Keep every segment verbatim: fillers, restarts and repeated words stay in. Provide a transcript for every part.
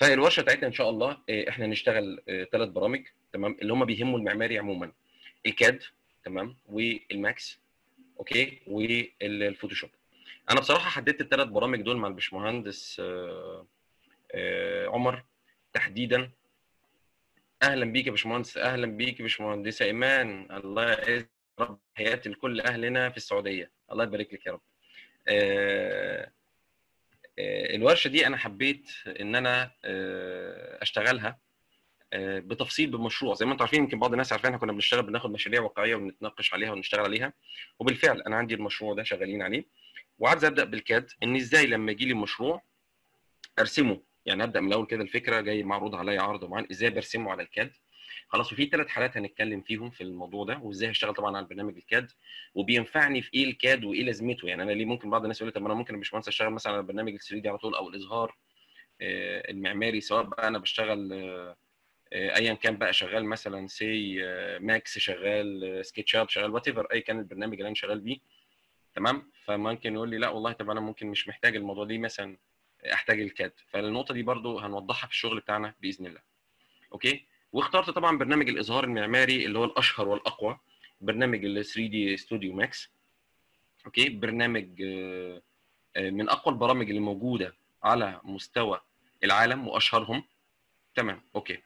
فالورشه بتاعتنا ان شاء الله آه، احنا هنشتغل ثلاث برامج، تمام، اللي هم بيهموا المعماري عموما: الكاد، تمام، والماكس، اوكي، والفوتوشوب. انا بصراحه حددت الثلاث برامج دول مع الباشمهندس آه، آه، عمر تحديدا. اهلا بيك يا باشمهندس، اهلا بيك يا باشمهندسه ايمان، الله يعز رب حياتي لكل اهلنا في السعوديه، الله يبارك لك يا رب. آه، آه، الورشه دي انا حبيت ان انا آه، اشتغلها آه، بتفصيل بمشروع. زي ما انتم عارفين، يمكن بعض الناس عارفينها، كنا بنشتغل بناخد مشاريع واقعيه ونتناقش عليها ونشتغل عليها. وبالفعل انا عندي المشروع ده شغالين عليه، وعايز ابدا بالكاد. ان ازاي لما يجي لي مشروع ارسمه، يعني ابدا من الاول كده. الفكره جاي معروض عليا عرض معين، ازاي برسمه على الكاد. خلاص، وفي ثلاث حالات هنتكلم فيهم في الموضوع ده، وازاي هشتغل طبعا على البرنامج الكاد، وبينفعني في ايه الكاد وايه لازمته. يعني انا ليه ممكن بعض الناس يقول لي طب ما انا ممكن يا باشمهندس اشتغل مثلا على البرنامج ال ثري دي على طول، او الاظهار آه، المعماري، سواء بقى انا بشتغل آه، آه، ايا كان بقى، شغال مثلا سي ماكس، شغال سكتش اب، شغال وات ايفر، اي كان البرنامج اللي انا شغال بيه، تمام. فممكن يقول لي لا والله، طب انا ممكن مش محتاج الموضوع دي، مثلا احتاج الكاد. فالنقطه دي برضو هنوضحها في الشغل بتاعنا باذن الله، اوكي. واخترت طبعا برنامج الاظهار المعماري اللي هو الاشهر والاقوى، برنامج ال ثري دي ستوديو ماكس، اوكي. برنامج آه، آه، من اقوى البرامج اللي موجوده على مستوى العالم واشهرهم، تمام، اوكي.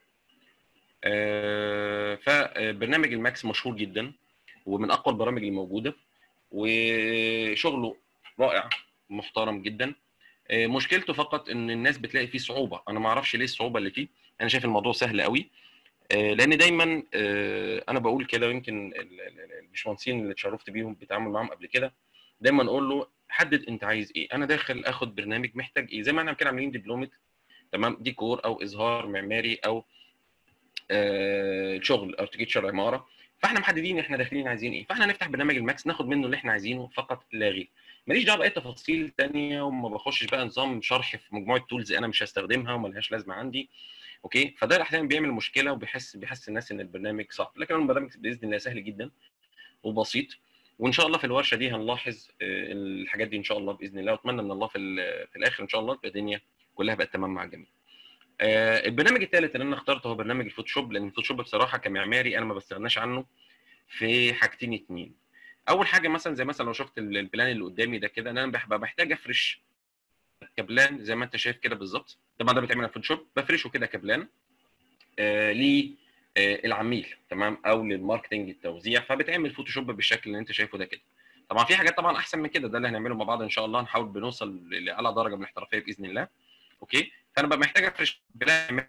آه، فبرنامج الماكس مشهور جدا ومن اقوى البرامج اللي موجوده، وشغله رائع، محترم جدا. آه، مشكلته فقط ان الناس بتلاقي فيه صعوبه. انا ما اعرفش ليه الصعوبه اللي فيه. انا شايف الموضوع سهل قوي، آه، لان دايما آه، انا بقول كده، ويمكن ال- ال- الباشمهندسين اللي اتشرفت بيهم بالتعامل معاهم قبل كده دايما اقول له حدد انت عايز ايه. انا داخل اخد برنامج محتاج ايه، زي ما احنا كده عاملين دبلومه، تمام، ديكور او اظهار معماري او آه، شغل اركتشر عماره. فاحنا محددين احنا داخلين عايزين ايه، فاحنا نفتح برنامج الماكس ناخد منه اللي احنا عايزينه فقط لا غير. ماليش دعوه باي تفاصيل ثانيه، وما بخشش بقى نظام شرح في مجموعه تولز انا مش هستخدمها وملهاش لازمه عندي، اوكي. فده احيانا بيعمل مشكله، وبيحس بيحس الناس ان البرنامج صعب، لكن البرنامج باذن الله سهل جدا وبسيط. وان شاء الله في الورشه دي هنلاحظ آه، الحاجات دي ان شاء الله باذن الله، واتمنى ان الله في في الاخر ان شاء الله تبقى الدنيا كلها بقت تمام مع الجميع. آه، البرنامج الثالث اللي انا اخترته هو برنامج الفوتوشوب، لان الفوتوشوب بصراحه كمعماري انا ما بستغناش عنه في حاجتين اتنين. اول حاجه مثلا، زي مثلا لو شفت ال- البلان اللي قدامي ده كده، ان انا ببقى محتاج افرش كبلان زي ما انت شايف كده بالظبط. طبعا ده بيتعمل على الفوتوشوب، بفرشه كده كبلان آه للعميل، تمام، او للماركتنج التوزيع، فبتعمل فوتوشوب بالشكل اللي انت شايفه ده كده. طبعا في حاجات طبعا احسن من كده، ده اللي هنعمله مع بعض ان شاء الله، نحاول بنوصل لاعلى درجه من الاحترافيه باذن الله، اوكي. فانا ببقى محتاج افرش بلان،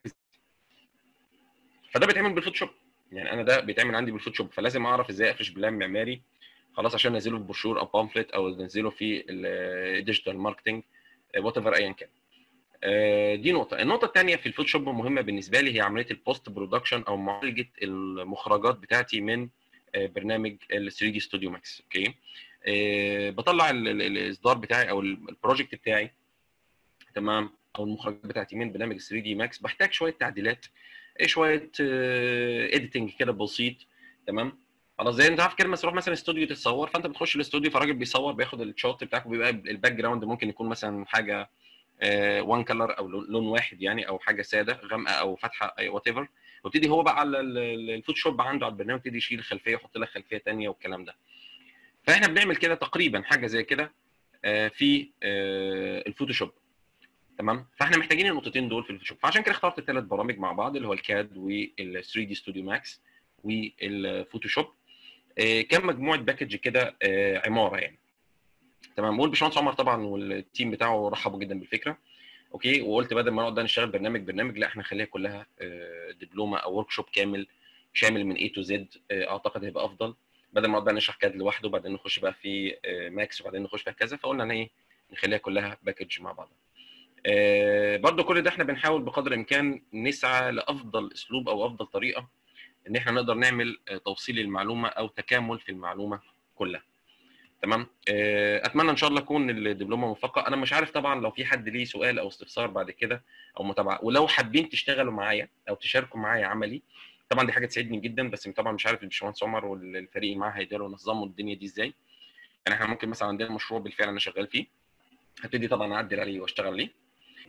فده بيتعمل بالفوتوشوب. يعني انا ده بيتعمل عندي بالفوتوشوب، فلازم اعرف ازاي افرش بلان معماري، خلاص، عشان انزله في بروشور او بامفلت او انزله في الديجيتال ماركتنج، وات ايفر ايا كان. آه، دي نقطه. النقطه الثانيه في الفوتوشوب مهمه بالنسبه لي، هي عمليه البوست برودكشن او معالجه المخرجات بتاعتي من آه، برنامج ال ثري دي ستوديو ماكس، اوكي. آه، بطلع ال- ال- الاصدار بتاعي او البروجكت بتاعي، تمام، او المخرجات بتاعتي من برنامج ثري دي ماكس، بحتاج شويه تعديلات، إيه، شويه اديتنج كده بسيط، تمام. خلاص، زي انت عارف كده، مثلا تروح مثلا استوديو تتصور، فانت بتخش الاستوديو، فالراجل بيصور بياخد الشوت بتاعك، وبيبقى الباك جراوند ممكن يكون مثلا حاجه وان كلر او لون لون واحد يعني، او حاجه ساده غامقه او فاتحه، اي وات ايفر. وابتدي هو بقى على ال- ال- الفوتوشوب عنده على البرنامج، يبتدي يشيل الخلفيه ويحط لك خلفيه ثانيه والكلام ده. فاحنا بنعمل كده تقريبا حاجه زي كده آه، في آه، الفوتوشوب، تمام. فاحنا محتاجين النقطتين دول في الفوتوشوب، فعشان كده اخترت الثلاث برامج مع بعض، اللي هو الكاد وال ثري دي ستوديو ماكس والفوتوشوب، آه، كان مجموعه باكج كده آه، عماره يعني، تمام. والباشمهندس عمر طبعا والتيم بتاعه رحبوا جدا بالفكره، اوكي. وقلت بدل ما نقعد ده نشتغل برنامج برنامج، لا، احنا نخليها كلها آه، دبلومه او ورك شوب كامل شامل من اي تو زد. اعتقد هيبقى افضل، بدل ما نقعد بقى نشرح كاد لوحده وبعدين نخش بقى في آه، ماكس وبعدين نخش في كذا. فقلنا ان ايه، نخليها كلها باكج مع بعض. آه، برضو كل ده احنا بنحاول بقدر الامكان نسعى لافضل اسلوب او افضل طريقه ان احنا نقدر نعمل آه، توصيل المعلومه او تكامل في المعلومه كلها، تمام. آه، اتمنى ان شاء الله تكون الدبلومه موفقه. انا مش عارف طبعا لو في حد ليه سؤال او استفسار بعد كده او متابعه، ولو حابين تشتغلوا معايا او تشاركوا معايا عملي، طبعا دي حاجه تسعدني جدا. بس طبعا مش عارف الباشمهندس عمر والفريق اللي معاه هيقدروا ينظموا الدنيا دي ازاي. يعني احنا ممكن مثلا عندنا مشروع بالفعل انا شغال فيه، هبتدي طبعا اعدل عليه واشتغل عليه،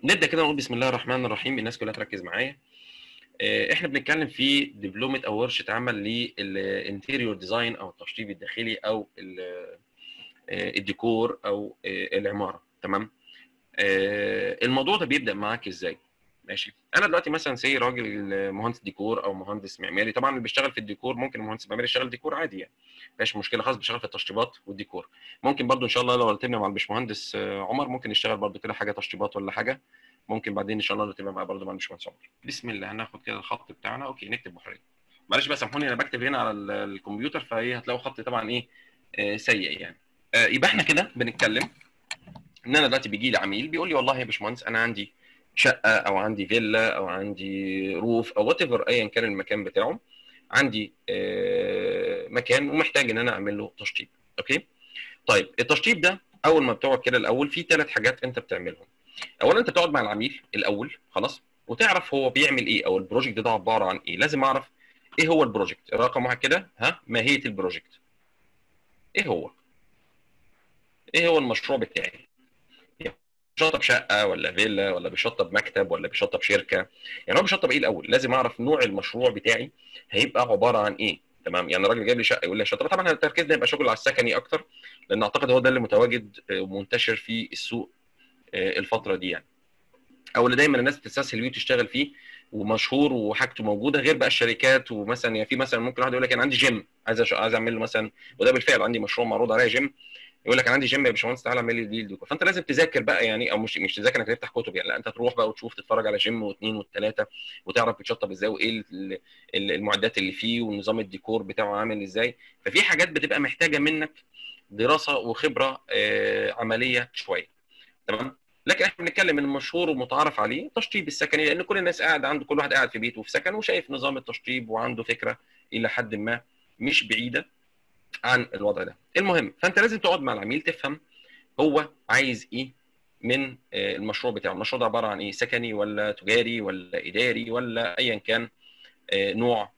نبدا كده نقول بسم الله الرحمن الرحيم، الناس كلها تركز معايا. احنا بنتكلم في دبلومه او ورشه عمل للانتيريور ديزاين او التشطيب الداخلي او الديكور او العماره. تمام. الموضوع ده بيبدا معاك ازاي؟ ماشي. انا دلوقتي مثلا سي راجل مهندس ديكور او مهندس معماري. طبعا اللي بيشتغل في الديكور ممكن المهندس المعماري يشتغل ديكور عادي يعني، مفيش مشكله خالص، بيشتغل في التشطيبات والديكور. ممكن برضو ان شاء الله لو رتبنا مع الباشمهندس عمر ممكن يشتغل برضو كده حاجه تشطيبات ولا حاجه. ممكن بعدين ان شاء الله نرتبها مع برضو مع الباشمهندس عمر. بسم الله، هناخد كده الخط بتاعنا. اوكي، نكتب بحريه. معلش بقى سامحوني انا بكتب هنا على الكمبيوتر، فايه هتلاقوا خط طبعا ايه آه سيء يعني. آه يبقى احنا كده بنتكلم ان انا دلوقتي بيجي لي عميل بيقول لي والله يا باشمهندس انا عندي شقه او عندي فيلا او عندي روف او وات ايفر ايا كان المكان بتاعه. عندي آه مكان ومحتاج ان انا اعمل له تشطيب. اوكي. طيب التشطيب ده اول ما بتقعد كده الاول في ثلاث حاجات انت بتعملهم. اولا انت بتقعد مع العميل الاول خلاص، وتعرف هو بيعمل ايه او البروجكت ده عباره عن ايه. لازم اعرف ايه هو البروجكت. رقم واحد كده، ها، ماهيه البروجكت. ايه هو ايه هو المشروع بتاعي؟ بيشطب شقه ولا فيلا ولا بيشطب مكتب ولا بيشطب شركه؟ يعني هو بيشطب ايه الاول؟ لازم اعرف نوع المشروع بتاعي هيبقى عباره عن ايه. تمام. يعني الراجل جايب لي شقه يقول لي شطب، طبعا تركيزنا يبقى شغل على السكني اكتر، لان اعتقد هو ده اللي متواجد ومنتشر في السوق الفتره دي يعني، او اللي دايما الناس بتستسهل بيه وتشتغل فيه ومشهور وحاجته موجوده. غير بقى الشركات، ومثلا يعني في مثلا ممكن واحد يقول لك انا عندي جيم عايز عايز اعمل له مثلا، وده بالفعل عندي مشروع معروض عليا جيم، يقول لك انا عندي جيم يا باشمهندس تعالى اعمل لي ديل ديكور. فانت لازم تذاكر بقى يعني، او مش مش تذاكر انك تفتح كتب يعني، لا انت تروح بقى وتشوف تتفرج على جيم واثنين والثلاثه وتعرف بيتشطب ازاي وايه المعدات اللي فيه ونظام الديكور بتاعه عامل ازاي. ففي حاجات بتبقى محتاجه منك دراسه وخبره آه عمليه شويه. تمام. لكن احنا بنتكلم ان المشهور ومتعارف عليه التشطيب السكني، لان كل الناس قاعد عنده، كل واحد قاعد في بيته وفي سكن وشايف نظام التشطيب وعنده فكره الى حد ما مش بعيده عن الوضع ده. المهم، فانت لازم تقعد مع العميل تفهم هو عايز ايه من المشروع بتاعه. المشروع ده عباره عن ايه؟ سكني ولا تجاري ولا اداري ولا ايا كان نوع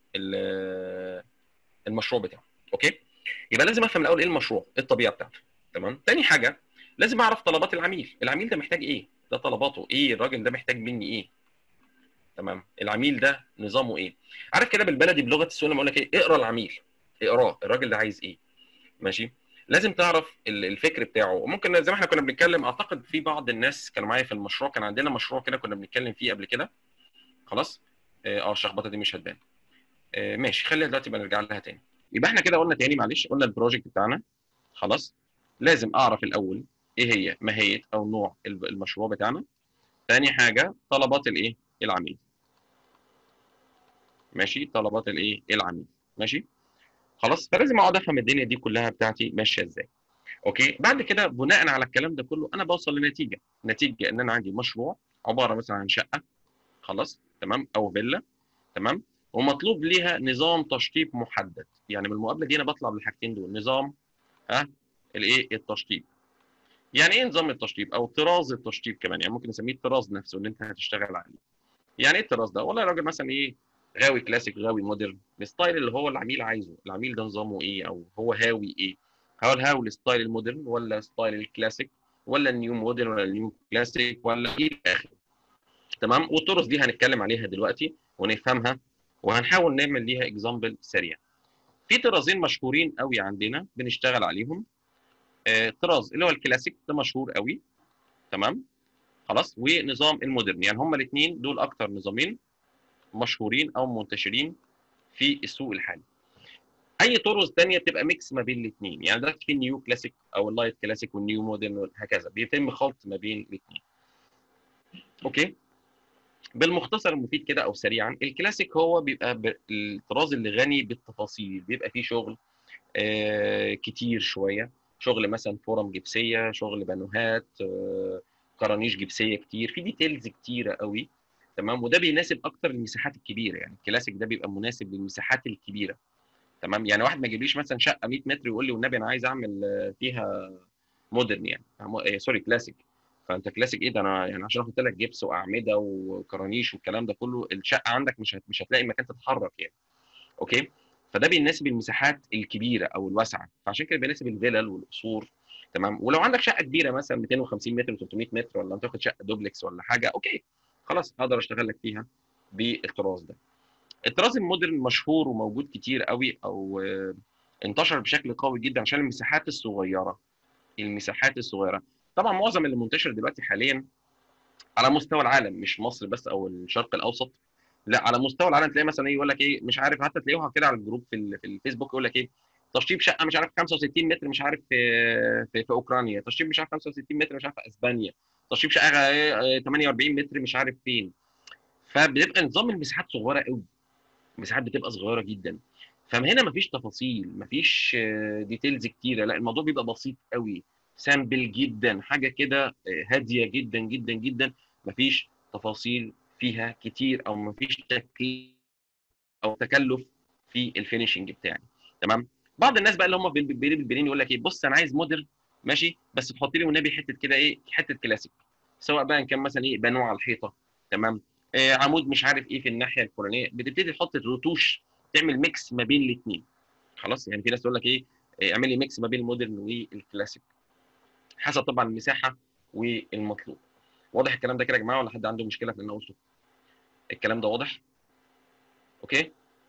المشروع بتاعه. اوكي. يبقى لازم افهم الاول ايه المشروع، ايه الطبيعه بتاعته. تمام. تاني حاجه لازم اعرف طلبات العميل. العميل ده محتاج ايه؟ ده طلباته ايه؟ الراجل ده محتاج مني ايه؟ تمام. العميل ده نظامه ايه؟ عارف كده بالبلدي بلغه السوق لما اقول لك ايه؟ اقرا العميل، اقراه، الراجل ده عايز ايه. ماشي. لازم تعرف الفكر بتاعه. ممكن زي ما احنا كنا بنتكلم، اعتقد في بعض الناس كانوا معايا في المشروع، كان عندنا مشروع كده كنا بنتكلم فيه قبل كده. خلاص. اه الشخبطه دي مش هتبان. اه ماشي، خلينا دلوقتي بقى نرجع لها تاني. يبقى احنا كده قلنا تاني معلش، قلنا البروجكت بتاعنا خلاص. لازم اعرف الاول ايه هي ماهيه او نوع المشروع بتاعنا. ثاني حاجه طلبات الايه؟ العميل. ماشي. طلبات الايه؟ العميل. ماشي. خلاص. فلازم اقعد افهم الدنيا دي كلها بتاعتي ماشيه ازاي. اوكي. بعد كده بناء على الكلام ده كله انا بوصل لنتيجه، نتيجه ان انا عندي مشروع عباره مثلا عن شقه خلاص تمام او فيلا. تمام. ومطلوب ليها نظام تشطيب محدد. يعني من المقابله دي انا بطلع بالحاجتين دول، نظام ها الايه؟ التشطيب. يعني ايه نظام التشطيب او طراز التشطيب كمان؟ يعني ممكن نسميه الطراز نفسه اللي انت هتشتغل عليه. يعني ايه الطراز ده؟ والله يا راجل مثلا ايه، غاوي كلاسيك غاوي مودرن، الستايل اللي هو العميل عايزه. العميل ده نظامه ايه او هو هاوي ايه؟ هل هاوي الستايل المودرن ولا ستايل الكلاسيك ولا النيو مودرن ولا النيو كلاسيك ولا ايه الاخر؟ تمام. والطرز دي هنتكلم عليها دلوقتي ونفهمها، وهنحاول نعمل ليها اكزامبل سريع. في طرازين مشهورين قوي عندنا بنشتغل عليهم. آه طراز اللي هو الكلاسيك ده مشهور قوي. تمام. خلاص. ونظام المودرن، يعني هما الاثنين دول اكتر نظامين مشهورين او منتشرين في السوق الحالي. اي طرز ثانيه بتبقى ميكس ما بين الاثنين، يعني ده في النيو كلاسيك او اللايت كلاسيك والنيو مودرن هكذا، بيتم خلط ما بين الاثنين. اوكي. بالمختصر المفيد كده او سريعا، الكلاسيك هو بيبقى الطراز اللي غني بالتفاصيل، بيبقى فيه شغل آه كتير شويه، شغل مثلا فورم جبسيه، شغل بانوهات، آه كرانيش جبسيه كتير، في ديتيلز كتيره قوي. تمام. وده بيناسب اكتر المساحات الكبيره، يعني الكلاسيك ده بيبقى مناسب للمساحات الكبيره. تمام. يعني واحد ما يجيبليش مثلا شقه مية متر ويقول لي والنبي انا عايز اعمل فيها مودرن يعني إيه سوري كلاسيك. فانت كلاسيك ايه ده؟ انا يعني عشان احط لك جبس واعمده وكرانيش والكلام ده كله، الشقه عندك مش هت... مش هتلاقي مكان تتحرك يعني. اوكي. فده بيناسب المساحات الكبيره او الواسعه، فعشان كده بيناسب الفلل والقصور تمام. ولو عندك شقه كبيره مثلا مئتين وخمسين متر و300 متر، ولا انت تاخد شقه دوبلكس ولا حاجه، اوكي خلاص هقدر اشتغل لك فيها بالطراز ده. الطراز المودرن مشهور وموجود كتير قوي، او آه، انتشر بشكل قوي جدا عشان المساحات الصغيره. المساحات الصغيره طبعا معظم اللي منتشر دلوقتي حاليا على مستوى العالم، مش مصر بس او الشرق الاوسط، لا على مستوى العالم. تلاقي مثلا ايه يقول لك ايه مش عارف، حتى تلاقوها كده على الجروب في ال- في الفيسبوك يقول لك ايه تشطيب شقه مش عارف خمسة وستين متر مش عارف في في, في اوكرانيا، تشطيب مش عارف خمسة وستين متر مش عارف في اسبانيا، تشطيب شقه آه، ثمانية وأربعين متر مش عارف فين. فبيبقى نظام المساحات صغيره قوي، المساحات بتبقى صغيره جدا. فهنا مفيش تفاصيل، مفيش ديتيلز كتيره، لا الموضوع بيبقى بسيط قوي، سامبل جدا، حاجه كده آه، هاديه جدا جدا جدا. مفيش تفاصيل فيها كتير، او مفيش تكليف او تكلف في الفينشنج بتاعي. تمام. بعض الناس بقى اللي هم بالبيرين بالبيرين يقول لك ايه بص انا عايز مودرن ماشي، بس تحط لي والنبي حته كده ايه، حته كلاسيك، سواء بقى كان مثلا ايه بانوع على الحيطه، تمام، آه عمود مش عارف ايه في الناحيه الفلانيه، بتبتدي تحط الرتوش، تعمل ميكس ما بين الاثنين. خلاص يعني في ناس تقول لك ايه آه، اعمل لي ميكس ما بين المودرن والكلاسيك، حسب طبعا المساحه والمطلوب. واضح الكلام ده كده يا جماعه، ولا حد عنده مشكله في اللي انا قلته؟ الكلام ده واضح؟ اوكي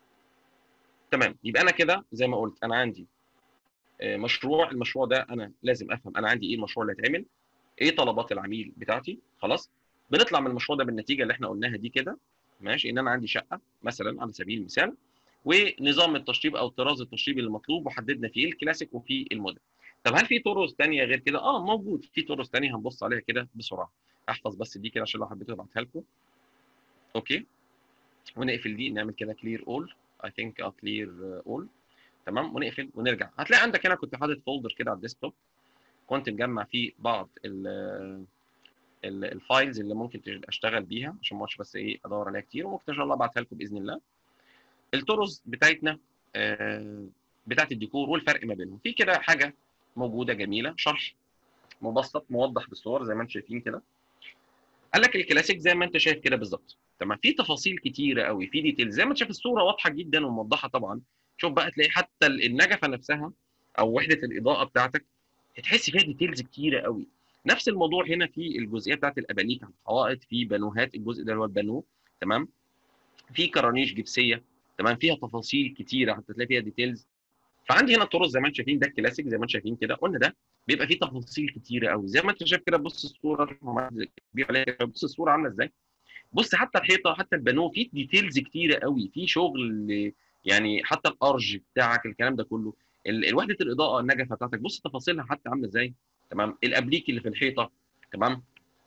تمام. يبقى انا كده زي ما قلت انا عندي آه، مشروع، المشروع ده انا لازم افهم انا عندي ايه المشروع اللي هيتعمل، ايه طلبات العميل بتاعتي. خلاص بنطلع من المشروع ده بالنتيجه اللي احنا قلناها دي كده، ماشي، ان انا عندي شقه مثلا على سبيل المثال، ونظام التشطيب او طراز التشطيب اللي مطلوب، وحددنا فيه الكلاسيك وفيه المودرن. طب هل في طرق ثانيه غير كده؟ اه موجود في طرق ثانيه، هنبص عليها كده بسرعه. احفظ بس دي كده عشان لو حبيت ابعتها لكم. اوكي ونقفل دي، نعمل كده كلير اول، اي ثينك اه كلير اول. تمام ونقفل ونرجع. هتلاقي عندك هنا كنت حاطط فولدر كده على الديسكتوب، كنت مجمع فيه بعض ال ال الفايلز اللي ممكن اشتغل بيها، عشان ما اقعدش بس ايه ادور عليها كتير، وممكن ان شاء الله ابعتها لكم باذن الله. الطرز بتاعتنا آه، بتاعت الديكور والفرق ما بينهم، في كده حاجه موجوده جميله، شرح مبسط موضح بالصور زي ما انتم شايفين كده. قال لك الكلاسيك زي ما انت شايف كده بالظبط، تمام، في تفاصيل كتيره قوي، في ديتيل زي ما انت شايف الصوره واضحه جدا وموضحه طبعا. شوف بقى تلاقي حتى النجفه نفسها او وحده الاضاءه بتاعتك تحس فيها ديتيلز كتيره قوي. نفس الموضوع هنا في الجزئيه بتاعت الابانيك على الحوائط، في بانوهات، الجزء ده اللي هو البانو، تمام، في كرانيش جبسيه، تمام، فيها تفاصيل كتيره حتى تلاقي فيها ديتيلز. فعندي هنا الطرز زي ما انتم شايفين، ده الكلاسيك زي ما انتم شايفين كده، قلنا ده بيبقى فيه تفاصيل كتيره قوي زي ما انت شايف كده. بص الصوره، بص الصوره عامله ازاي، بص حتى الحيطه حتى البانو فيه ديتيلز كتيره قوي، في شغل يعني، حتى الارج بتاعك الكلام ده كله، ال- الوحده الاضاءه النجفه بتاعتك بص تفاصيلها حتى عامله ازاي، تمام، الابليك اللي في الحيطه، تمام.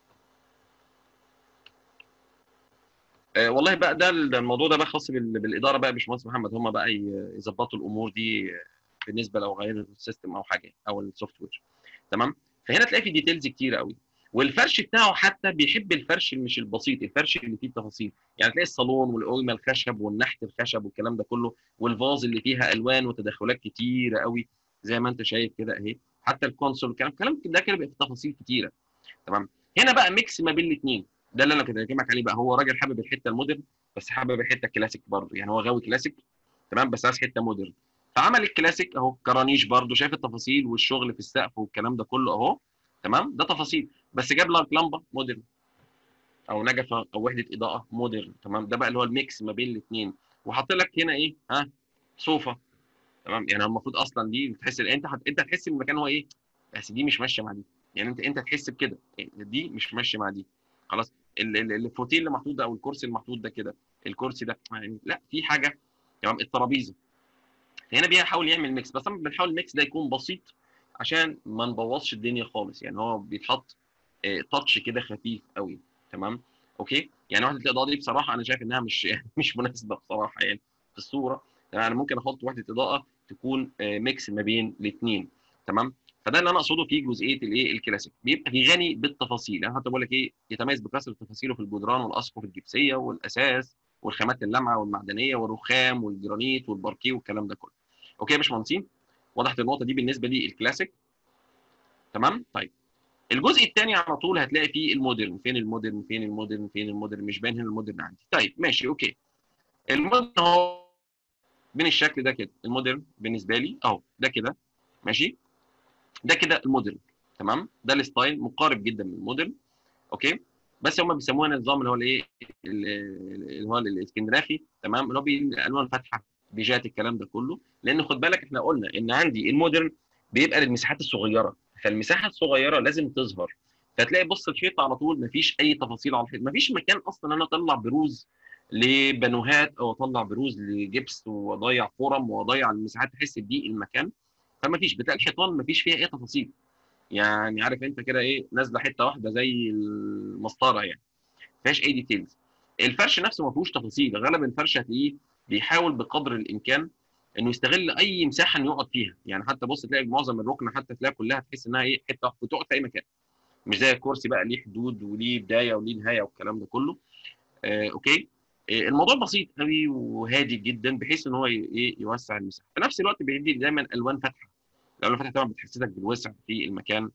آه والله بقى ده الموضوع ده بقى خاص بال- بالاداره بقى يا باشمهندس محمد، هم بقى ي- يظبطوا الامور دي آه، بالنسبه لو غيروا السيستم او حاجه او السوفت وير، تمام. فهنا تلاقي في ديتيلز كتير قوي، والفرش بتاعه حتى بيحب الفرش مش البسيط، الفرش اللي فيه تفاصيل. يعني تلاقي الصالون والقويمه الخشب والنحت الخشب والكلام ده كله، والفاز اللي فيها الوان وتدخلات كتيره قوي زي ما انت شايف كده اهي، حتى الكونسول الكلام الكلام ده كده بيبقى فيه تفاصيل كتيره، تمام. هنا بقى ميكس ما بين الاثنين، ده اللي انا كنت بكلمك عليه بقى. هو راجل حابب الحته المودرن بس حابب الحته الكلاسيك برضه، يعني هو غاوي كلاسيك، تمام، بس عايز حته مودرن. فعمل الكلاسيك اهو، كرانيش برضه، شايف التفاصيل والشغل في السقف والكلام ده كله اهو، تمام، ده تفاصيل، بس جاب لك لمبه مودرن او نجفه او وحده اضاءه مودرن، تمام، ده بقى اللي هو الميكس ما بين الاثنين. وحط لك هنا ايه، ها، صوفه، تمام. يعني المفروض اصلا دي تحس انت هت... انت هتحس ان المكان هو ايه، بس دي مش ماشيه مع دي، يعني انت انت تحس بكده دي مش ماشيه مع دي. خلاص ال- ال- الفوتيل اللي محطوط ده او الكرسي المحطوط ده كده، الكرسي ده يعني لا في حاجه، تمام، الترابيزه. هنا بيحاول يعمل ميكس، بس انا بنحاول الميكس ده يكون بسيط عشان ما نبوظش الدنيا خالص، يعني هو بيتحط آه، تاتش كده خفيف قوي، تمام. اوكي يعني وحده الاضاءه دي بصراحه انا شايف انها مش مش مناسبه بصراحه يعني في الصوره. يعني انا ممكن احط وحده اضاءه تكون آه، ميكس ما بين الاثنين، تمام. فده اللي انا اقصده في جزئيه الايه الكلاسيك، بيبقى في غني بالتفاصيل. يعني حتى بقول لك ايه، يتميز بكثره تفاصيله في الجدران والاسقف الجبسيه والاساس والخامات اللامعه والمعدنيه والرخام والجرانيت والباركيه والكلام ده كله. اوكي يا باشمهندسين، وضحت النقطه دي بالنسبه للكلاسيك، تمام. طيب الجزء الثاني على طول هتلاقي فيه المودرن، فين المودرن فين المودرن فين المودرن، مش باين هنا المودرن عندي. طيب ماشي اوكي، المودرن اهو من الشكل ده كده، المودرن بالنسبه لي اهو ده كده، ماشي، ده كده المودرن. تمام. ده الستايل مقارب جدا من المودرن. اوكي. بس هم بيسموها النظام اللي هو الايه، اللي هو الاسكندنافي، تمام، اللي هو بالالوان فاتحه، بيجات، الكلام ده كله. لان خد بالك احنا قلنا ان عندي المودرن بيبقى للمساحات الصغيره، فالمساحه الصغيره لازم تظهر. فتلاقي بص الحيطه على طول مفيش اي تفاصيل على الحيط، مفيش مكان اصلا انا اطلع بروز لبانوهات او اطلع بروز لجبس واضيع فورم واضيع المساحات تحس بضيق المكان. فما فيش، بتلاقي الحيطان ما فيش فيها اي تفاصيل. يعني عارف انت كده ايه، نازله حته واحده زي المسطره يعني، ما فيهاش اي ديتيلز. الفرش نفسه ما فيهوش تفاصيل، غالبا الفرش هتلاقيه بيحاول بقدر الامكان انه يستغل اي مساحه انه يقعد فيها. يعني حتى بص تلاقي معظم الركنه حتى تلاقي كلها تحس انها ايه، حته بتقعد في اي مكان، مش زي الكرسي بقى ليه حدود وليه بدايه وليه نهايه والكلام ده كله. آه اوكي. آه الموضوع بسيط قوي وهادي جدا، بحيث ان هو ايه يوسع المساحه، في نفس الوقت بيدي دايما الوان فاتحه. الالوان الفاتحه طبعا بتحسسك بالوسع في المكان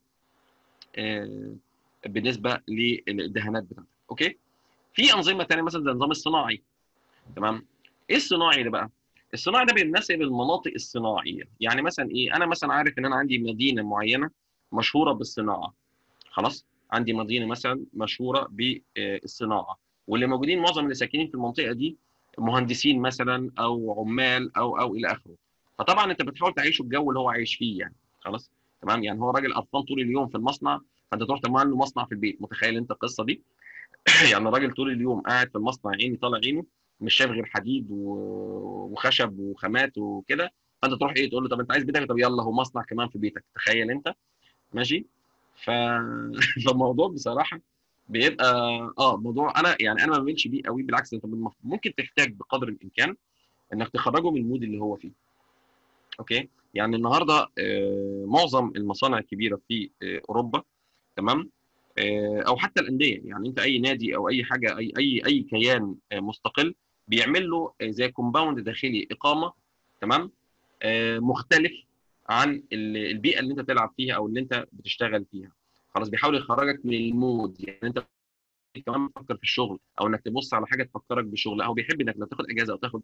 آه بالنسبه للدهانات بتاعتك. اوكي. في انظمه ثانيه مثلا زي النظام الصناعي. تمام. ايه الصناعي ده بقى؟ الصناعي ده بيناسب المناطق الصناعيه. يعني مثلا ايه، انا مثلا عارف ان انا عندي مدينه معينه مشهوره بالصناعه. خلاص. عندي مدينه مثلا مشهوره بالصناعه، واللي موجودين معظم اللي ساكنين في المنطقه دي مهندسين مثلا او عمال او او الى اخره. فطبعا انت بتحاول تعيشه الجو اللي هو عايش فيه يعني. خلاص. تمام. يعني هو راجل قرفان طول اليوم في المصنع، فانت تروح تعمل له مصنع في البيت. متخيل انت القصه دي؟ يعني راجل طول اليوم قاعد في المصنع، عيني طالع عينه، مش شايف غير حديد و- وخشب وخامات وكده. فانت تروح ايه، تقول له طب انت عايز بيتك، طب يلا هو مصنع كمان في بيتك. تخيل انت. ماشي. ف... فالموضوع بصراحه بيبقى اه موضوع، انا يعني انا ما بعملش بيه قوي، بالعكس انت ممكن تحتاج بقدر الامكان انك تخرجه من المود اللي هو فيه. اوكي. يعني النهارده آه، معظم المصانع الكبيره في آه، اوروبا، تمام، آه، او حتى الانديه، يعني انت اي نادي او اي حاجه، اي اي اي كيان آه، مستقل بيعمل له آه، زي كومباوند داخلي اقامه، تمام، آه، مختلف عن ال- البيئه اللي انت بتلعب فيها او اللي انت بتشتغل فيها. خلاص. بيحاول يخرجك من المود. يعني انت كمان تفكر في الشغل او انك تبص على حاجه تفكرك بشغل، او بيحب انك لو تاخد اجازه او تاخد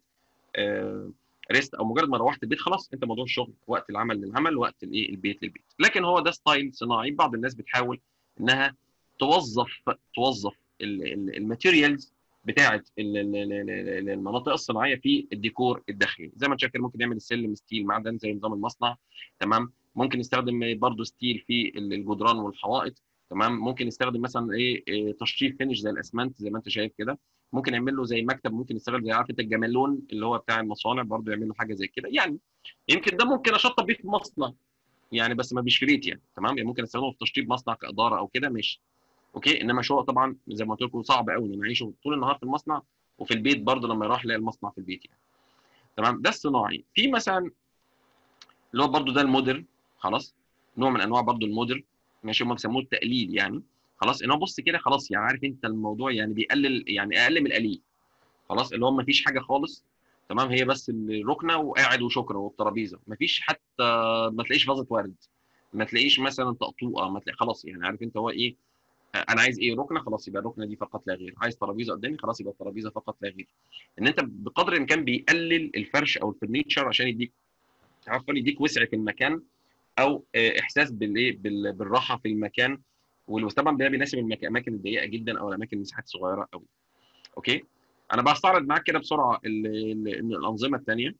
آه، ريست، او مجرد ما روحت البيت خلاص انت موضوع الشغل، وقت العمل للعمل، وقت الايه البيت للبيت. لكن هو ده ستايل صناعي. بعض الناس بتحاول انها توظف توظف الماتيريالز بتاعه ال- ال- ال- ال- المناطق الصناعيه في الديكور الداخلي. زي ما انت شايف كده، ممكن يعمل السلم ستيل معدن زي نظام المصنع. تمام. ممكن يستخدم برضه ستيل في الجدران والحوائط. تمام. ممكن يستخدم مثلا ايه إيه، تشطيب فينش زي الاسمنت زي ما انت شايف كده. ممكن يعمل له زي مكتب، ممكن يستخدم زي عارف انت الجمالون اللي هو بتاع المصانع، برضه يعمل له حاجه زي كده يعني. يمكن ده ممكن اشطب بيه في مصنع يعني، بس ما بيش فريت يعني. تمام. يعني ممكن استخدمه في تشطيب مصنع كاداره او كده، ماشي. اوكي. انما شغل طبعا زي ما قلت لكم صعب قوي ان انا اعيشه طول النهار في المصنع وفي البيت برضه لما يروح يلاقي المصنع في البيت يعني. تمام. ده الصناعي. في مثلا اللي هو برضو ده المودرن. خلاص. نوع من انواع برضو المودرن. ماشي. هم بيسموه التقليد يعني. خلاص. ان هو بص كده خلاص، يعني عارف انت الموضوع يعني بيقلل، يعني اقل من القليل. خلاص. اللي هو ما فيش حاجه خالص. تمام. هي بس الركنه وقاعد وشكرا، والترابيزه ما فيش حتى، ما تلاقيش فازه ورد، ما تلاقيش مثلا تقطوعه، ما تلاقي خلاص. يعني عارف انت هو ايه، انا عايز ايه، ركنه خلاص يبقى الركنه دي فقط لا غير. عايز ترابيزه قدامي خلاص يبقى الترابيزه فقط لا غير. ان انت بقدر الامكان بيقلل الفرش او الفرنيتشر عشان يديك، عارف، يديك وسع في المكان، او آه، احساس بالايه بال- بالراحه في المكان. وطبعا ده بيناسب المك- الاماكن الضيقه جدا او الاماكن المساحات صغيره قوي. اوكي. انا بستعرض معاك كده بسرعه ال- ال- ال- الانظمه الثانيه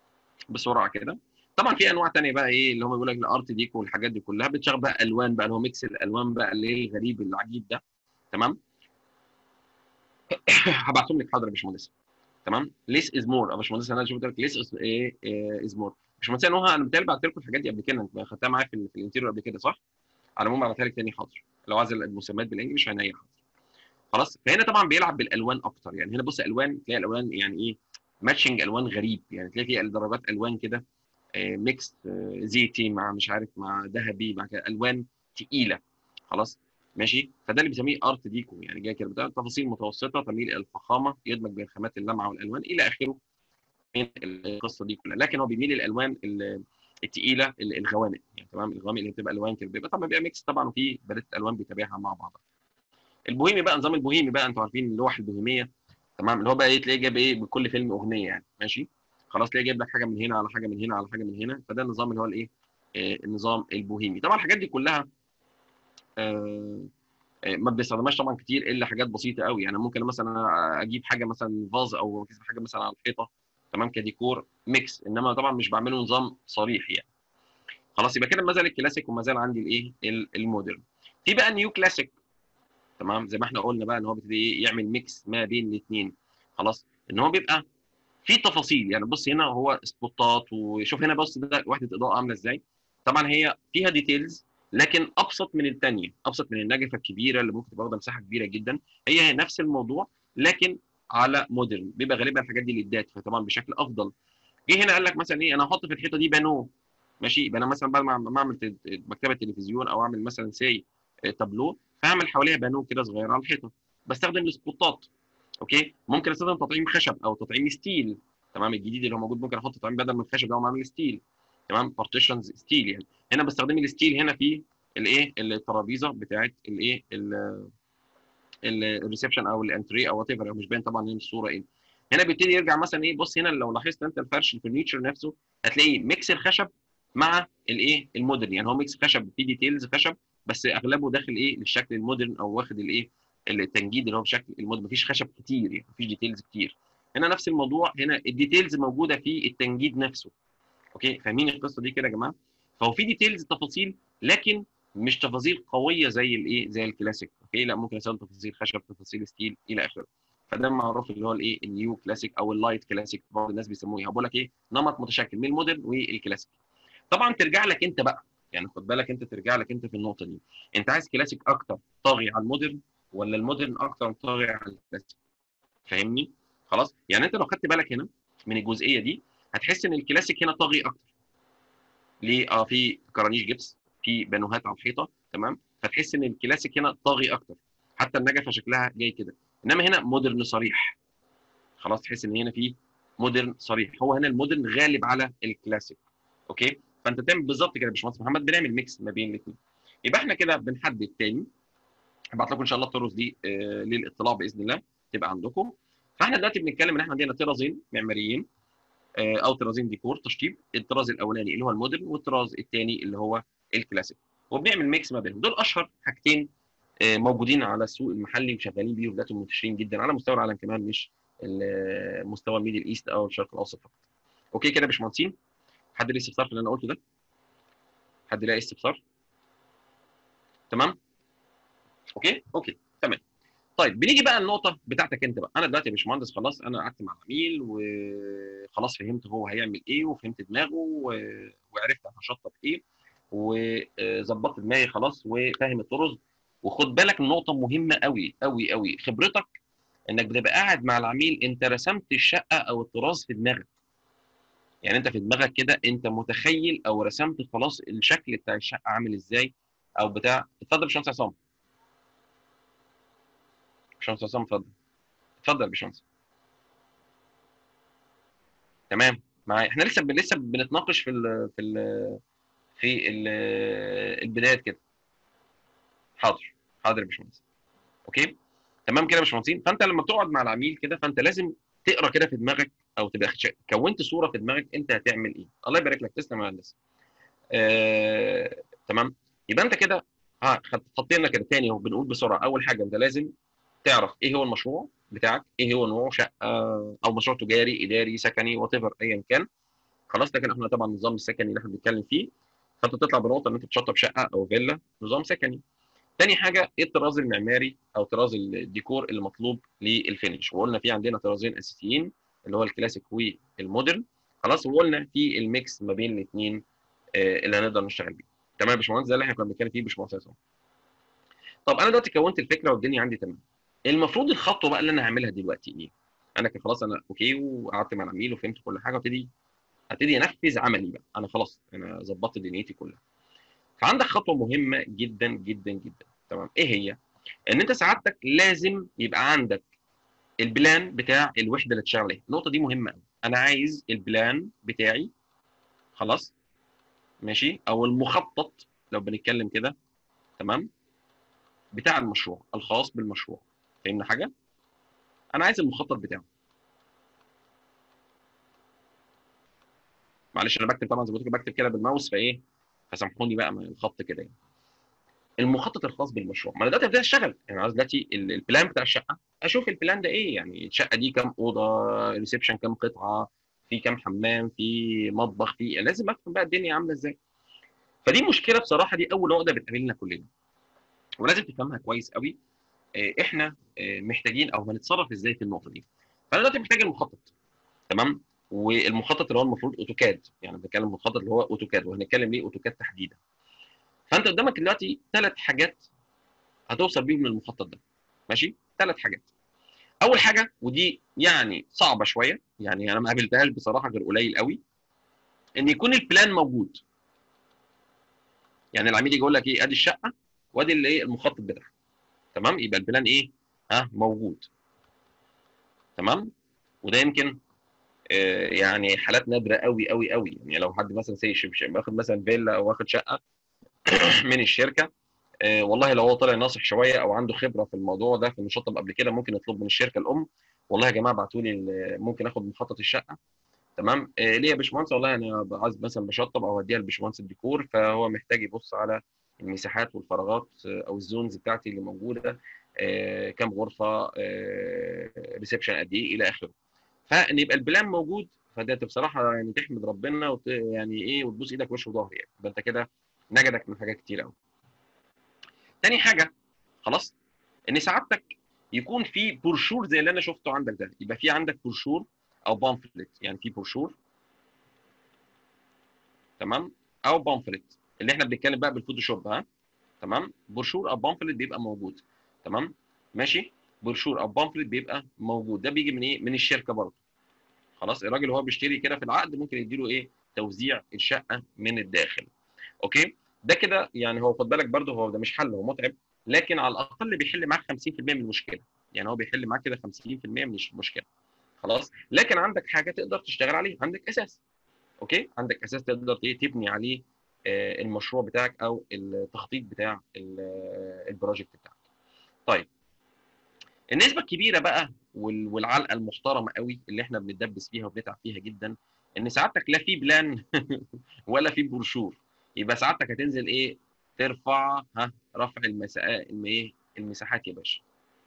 بسرعه كده. طبعا في انواع ثانيه بقى ايه اللي هم بيقول لك الارت ديكو والحاجات دي كلها بتشغل بقى الوان بقى، اللي هو ميكس الالوان بقى اللي ايه الغريب العجيب ده. تمام. هبعتهم لك حاضر يا باشمهندس. تمام. ليس از مور يا باشمهندس، انا شفت لك ليس از ايه از مور. باشمهندس نوها، انا بتهيألي بعت لكم الحاجات دي قبل كده، انت خدتها معايا في, ال- في الانتيريور قبل كده صح؟ على العموم ابعتها لك تاني حاضر، لو عايز المسميات بالانجلش عينيا حاضر. خلاص. فهنا طبعا بيلعب بالالوان اكتر. يعني هنا بص الوان، تلاقي الالوان يعني ايه، ماتشنج الوان غريب يعني. تلاقي فيه درجات الوان كده آه، ميكس آه، زيتي مع مش عارف مع ذهبي مع كده، الوان تقيله. خلاص. ماشي. فده اللي بيسميه ارت ديكو يعني. جاي كده بتاع تفاصيل متوسطه تميل الى الفخامه، يدمج بين الخامات اللمعه والالوان الى اخره من القصه دي كلها. لكن هو بيميل للالوان ال- التقيله، ال- الغوامق يعني. تمام. الغوامق اللي بتبقى الوان كده بيبقى طبعا بيبقى ميكس طبعا، وفي باليت الوان بيتابعها مع بعضها. البوهيمي بقى، نظام البوهيمي بقى انتوا عارفين اللوح البوهيميه. تمام. اللي هو بقى ايه، تلاقيه جايب ايه بكل فيلم اغنيه يعني. ماشي. خلاص. تلاقيه جايب لك حاجه من هنا على حاجه من هنا على حاجه من هنا. فده النظام اللي هو الايه، آه، النظام البوهيمي. طبعا الحاجات دي كلها آه ما بيستخدمهاش طبعا كتير الا حاجات بسيطه قوي. يعني ممكن مثلا اجيب حاجه مثلا فاز او اجيب حاجه مثلا على الحيطه تمام كديكور ميكس، انما طبعا مش بعمله نظام صريح يعني. خلاص يبقى كده ما زال الكلاسيك وما زال عندي الايه المودرن. في بقى نيو كلاسيك تمام، زي ما احنا قلنا بقى ان هو بيبتدي ايه يعمل ميكس ما بين الاثنين. خلاص ان هو بيبقى في تفاصيل. يعني بص هنا هو سبوتات، وشوف هنا بص ده وحده اضاءه عامله ازاي. طبعا هي فيها ديتيلز لكن ابسط من الثانيه، ابسط من النجفه الكبيره اللي ممكن تبقى واخده مساحه كبيره جدا. هي نفس الموضوع لكن على مودرن، بيبقى غالبا الحاجات دي للدات فطبعا بشكل افضل. جه هنا قال لك مثلا ايه، انا هحط في الحيطه دي بانو ماشي. يبقى انا مثلا بعد ما اعمل مكتبه تلفزيون او اعمل مثلا سي تابلو، فاعمل حواليها بانو كده صغيره على الحيطه، بستخدم السبوتات. اوكي ممكن استخدم تطعيم خشب او تطعيم ستيل تمام. الجديد اللي هو موجود ممكن احط تطعيم بدل من الخشب ده وأعمل ستيل تمام، بارتيشنز ستيل يعني. هنا بستخدم الستيل هنا في الايه الترابيزه بتاعت الايه الريسبشن او الانتري او وات ايفر، مش باين طبعا هنا الصوره ايه. هنا بيبتدي يرجع مثلا ايه، بص هنا لو لاحظت انت الفرش الفرنيتشر نفسه هتلاقيه ميكس الخشب مع الايه المودرن. يعني هو ميكس خشب فيه ديتيلز خشب بس اغلبه داخل ايه للشكل المودرن او واخد الايه التنجيد اللي هو بشكل المودرن، مفيش خشب كتير يعني مفيش ديتيلز كتير. هنا نفس الموضوع، هنا الديتيلز موجوده في التنجيد نفسه. اوكي فاهمين القصه دي كده يا جماعه؟ فهو في ديتيلز تفاصيل لكن مش تفاصيل قويه زي الايه زي الكلاسيك. اوكي لا ممكن استخدم تفاصيل خشب تفاصيل ستيل الى اخره. فده معروف اللي هو الايه النيو كلاسيك او اللايت كلاسيك بعض الناس بيسموه. بقول لك ايه نمط متشكل من المودرن والكلاسيك. طبعا ترجع لك انت بقى، يعني خد بالك انت ترجع لك انت في النقطه دي. انت عايز كلاسيك اكتر طاغي على المودرن ولا المودرن اكتر طاغي على الكلاسيك؟ فاهمني؟ خلاص يعني انت لو خدت بالك هنا من الجزئيه دي هتحس ان الكلاسيك هنا طاغي اكتر. ليه؟ اه في كرانيش جبس، في بانوهات على الحيطه تمام، فتحس ان الكلاسيك هنا طاغي اكتر. حتى النجفه شكلها جاي كده، انما هنا مودرن صريح. خلاص تحس ان هنا في مودرن صريح، هو هنا المودرن غالب على الكلاسيك. اوكي فانت بتعمل بالظبط كده يا باشمهندس محمد، بنعمل ميكس ما بين الاثنين. يبقى احنا كده بنحدد تاني، هبعت لكم ان شاء الله الطرز دي آه للاطلاع باذن الله تبقى عندكم. فاحنا دلوقتي بنتكلم ان احنا عندنا طرازين معماريين او طرازين ديكور تشطيب. الطراز الاولاني اللي هو المودرن والطراز الثاني اللي هو الكلاسيك، وبنعمل ميكس ما بينهم. دول اشهر حاجتين موجودين على السوق المحلي وشغالين بيهم دلوقتي منتشرين جدا على مستوى العالم كمان، مش مستوى الميدل ايست او الشرق الاوسط فقط. اوكي كده يا باشمهندسين، حد ليه استفسار في اللي انا قلته ده؟ حد ليه استفسار؟ تمام؟ اوكي اوكي تمام. طيب بنيجي بقى النقطه بتاعتك انت بقى. انا دلوقتي يا باشمهندس خلاص انا قعدت مع العميل وخلاص فهمت هو هيعمل ايه وفهمت دماغه وعرفت انا هشطب ايه وظبطت دماغي خلاص وفاهم الطرز. وخد بالك نقطه مهمه قوي قوي قوي، خبرتك انك بتبقى قاعد مع العميل انت رسمت الشقه او الطراز في دماغك. يعني انت في دماغك كده انت متخيل او رسمت خلاص الشكل بتاع الشقه عامل ازاي او بتاع. اتفضل يا باشمهندس عصام. باشمهندس عصام اتفضل. اتفضل يا باشمهندس. تمام معايا. احنا لسه لسه بنتناقش في ال في ال في ال البدايات كده. حاضر حاضر يا باشمهندس. اوكي تمام كده يا باشمهندسين. فانت لما بتقعد مع العميل كده فانت لازم تقرا كده في دماغك او تبقى كونت صوره في دماغك انت هتعمل ايه. الله يبارك لك، تسلم يا مهندس. آه، تمام. يبقى انت كده ها خطينا كده تاني اهو. بنقول بسرعه اول حاجه انت لازم تعرف ايه هو المشروع بتاعك، ايه هو نوعه، شقه او مشروع تجاري اداري سكني وات ايفر ايا كان. خلاص لكن احنا طبعا النظام السكني اللي احنا بنتكلم فيه، فانت تطلع بنقطه ان انت تشطب شقه او فيلا نظام سكني. تاني حاجه ايه الطراز المعماري او طراز الديكور اللي مطلوب للفينش، وقلنا في عندنا طرازين اساسيين اللي هو الكلاسيك والمودرن. خلاص وقلنا في الميكس ما بين الاثنين اللي هنقدر نشتغل بيه. تمام يا باشمهندس، ده اللي احنا كنا بنتكلم فيه يا باشمهندس. طب انا دلوقتي كونت الفكره والدنيا عندي تمام. المفروض الخطوه بقى اللي انا هعملها دلوقتي ايه؟ انا كده خلاص انا اوكي وقعدت مع العميل وفهمت كل حاجه وابتدي ابتدي انفذ عملي بقى. انا خلاص انا ظبطت دنيتي كلها. فعندك خطوه مهمه جدا جدا جدا تمام. ايه هي؟ ان انت سعادتك لازم يبقى عندك البلان بتاع الوحده اللي تشتغل عليها. النقطه دي مهمه قوي. انا عايز البلان بتاعي خلاص ماشي، او المخطط لو بنتكلم كده تمام بتاع المشروع الخاص بالمشروع. فهمنا حاجه؟ انا عايز المخطط بتاعه. معلش انا بكتب طبعا زي ما قلت لكم بكتب كده بالماوس فايه، فسامحوني بقى من الخط كده يعني. المخطط الخاص بالمشروع. ما انا دلوقتي ابتدي اشتغل، يعني عايز دلوقتي ال- البلان بتاع الشقه، اشوف البلان ده ايه، يعني الشقه دي كام اوضه، ريسبشن كام قطعه، في كام حمام، في مطبخ، في لازم افهم بقى الدنيا عامله ازاي. فدي مشكله بصراحه، دي اول عقده بتقابلنا كلنا، ولازم تفهمها كويس قوي. آه، احنا آه، محتاجين او هنتصرف ازاي في النقطه دي. فانا دلوقتي محتاج المخطط، تمام. والمخطط اللي هو المفروض اوتوكاد، يعني بنتكلم مخطط اللي هو اوتوكاد، وهنتكلم ليه اوتوكاد تحديدا. فانت قدامك دلوقتي ثلاث حاجات هتوصل بيهم للمخطط ده، ماشي؟ ثلاث حاجات. اول حاجه، ودي يعني صعبه شويه، يعني انا ما قابلتهاش بصراحه غير قليل قوي، ان يكون البلان موجود. يعني العميل يجي يقول لك ايه، ادي الشقه وادي اللي ايه المخطط بتاعها، تمام، يبقى البلان ايه، ها، موجود، تمام. وده يمكن آه، يعني حالات نادره قوي قوي قوي. يعني لو حد مثلا سي واخد مثلا فيلا او واخد شقه من الشركه، آه، والله لو هو طالع ناصح شويه او عنده خبره في الموضوع ده، في المشطب قبل كده، ممكن يطلب من الشركه الام، والله يا جماعه ابعتوا لي ممكن اخد مخطط الشقه، تمام. آه، ليه يا باشمهندس؟ والله انا عايز مثلا بشطب او هديها لباشمهندس الديكور، فهو محتاج يبص على المساحات والفراغات آه، او الزونز بتاعتي اللي موجوده، آه، كام غرفه، ريسبشن قد ايه، الى اخره. فان يبقى البلان موجود، فده بصراحه يعني تحمد ربنا وت... يعني ايه، وتبوس ايدك وش وظهر، يعني ده انت كده نجدك من حاجات كتير قوي. تاني حاجه، خلاص، ان سعادتك يكون في بروشور زي اللي انا شفته عندك ده، يبقى في عندك بروشور او بامفلت، يعني في بروشور، تمام، او بامفلت، اللي احنا بنتكلم بقى بالفوتوشوب، ها، تمام. بروشور او بامفلت بيبقى موجود، تمام، ماشي. بروشور او بامفلت بيبقى موجود، ده بيجي من ايه، من الشركه برضه. خلاص، الراجل وهو بيشتري كده في العقد ممكن يديله ايه، توزيع الشقه من الداخل. اوكي، ده كده يعني هو خد بالك برضه، هو ده مش حل، هو متعب، لكن على الاقل بيحل معاك خمسين في المية من المشكله. يعني هو بيحل معاك كده خمسين في المية من المشكله، خلاص. لكن عندك حاجه تقدر تشتغل عليه، عندك اساس. اوكي، عندك اساس تقدر ايه تبني عليه آه، المشروع بتاعك او التخطيط بتاع ال- آه، البروجكت بتاعك. طيب، النسبه الكبيره بقى وال- والعلقه المحترمه قوي اللي احنا بنتدبس فيها وبنتعب فيها جدا، ان سعادتك لا في بلان ولا في بروشور. يبقى سعادتك هتنزل ايه، ترفع، ها، رفع المساحات، ايه، المساحات يا باشا.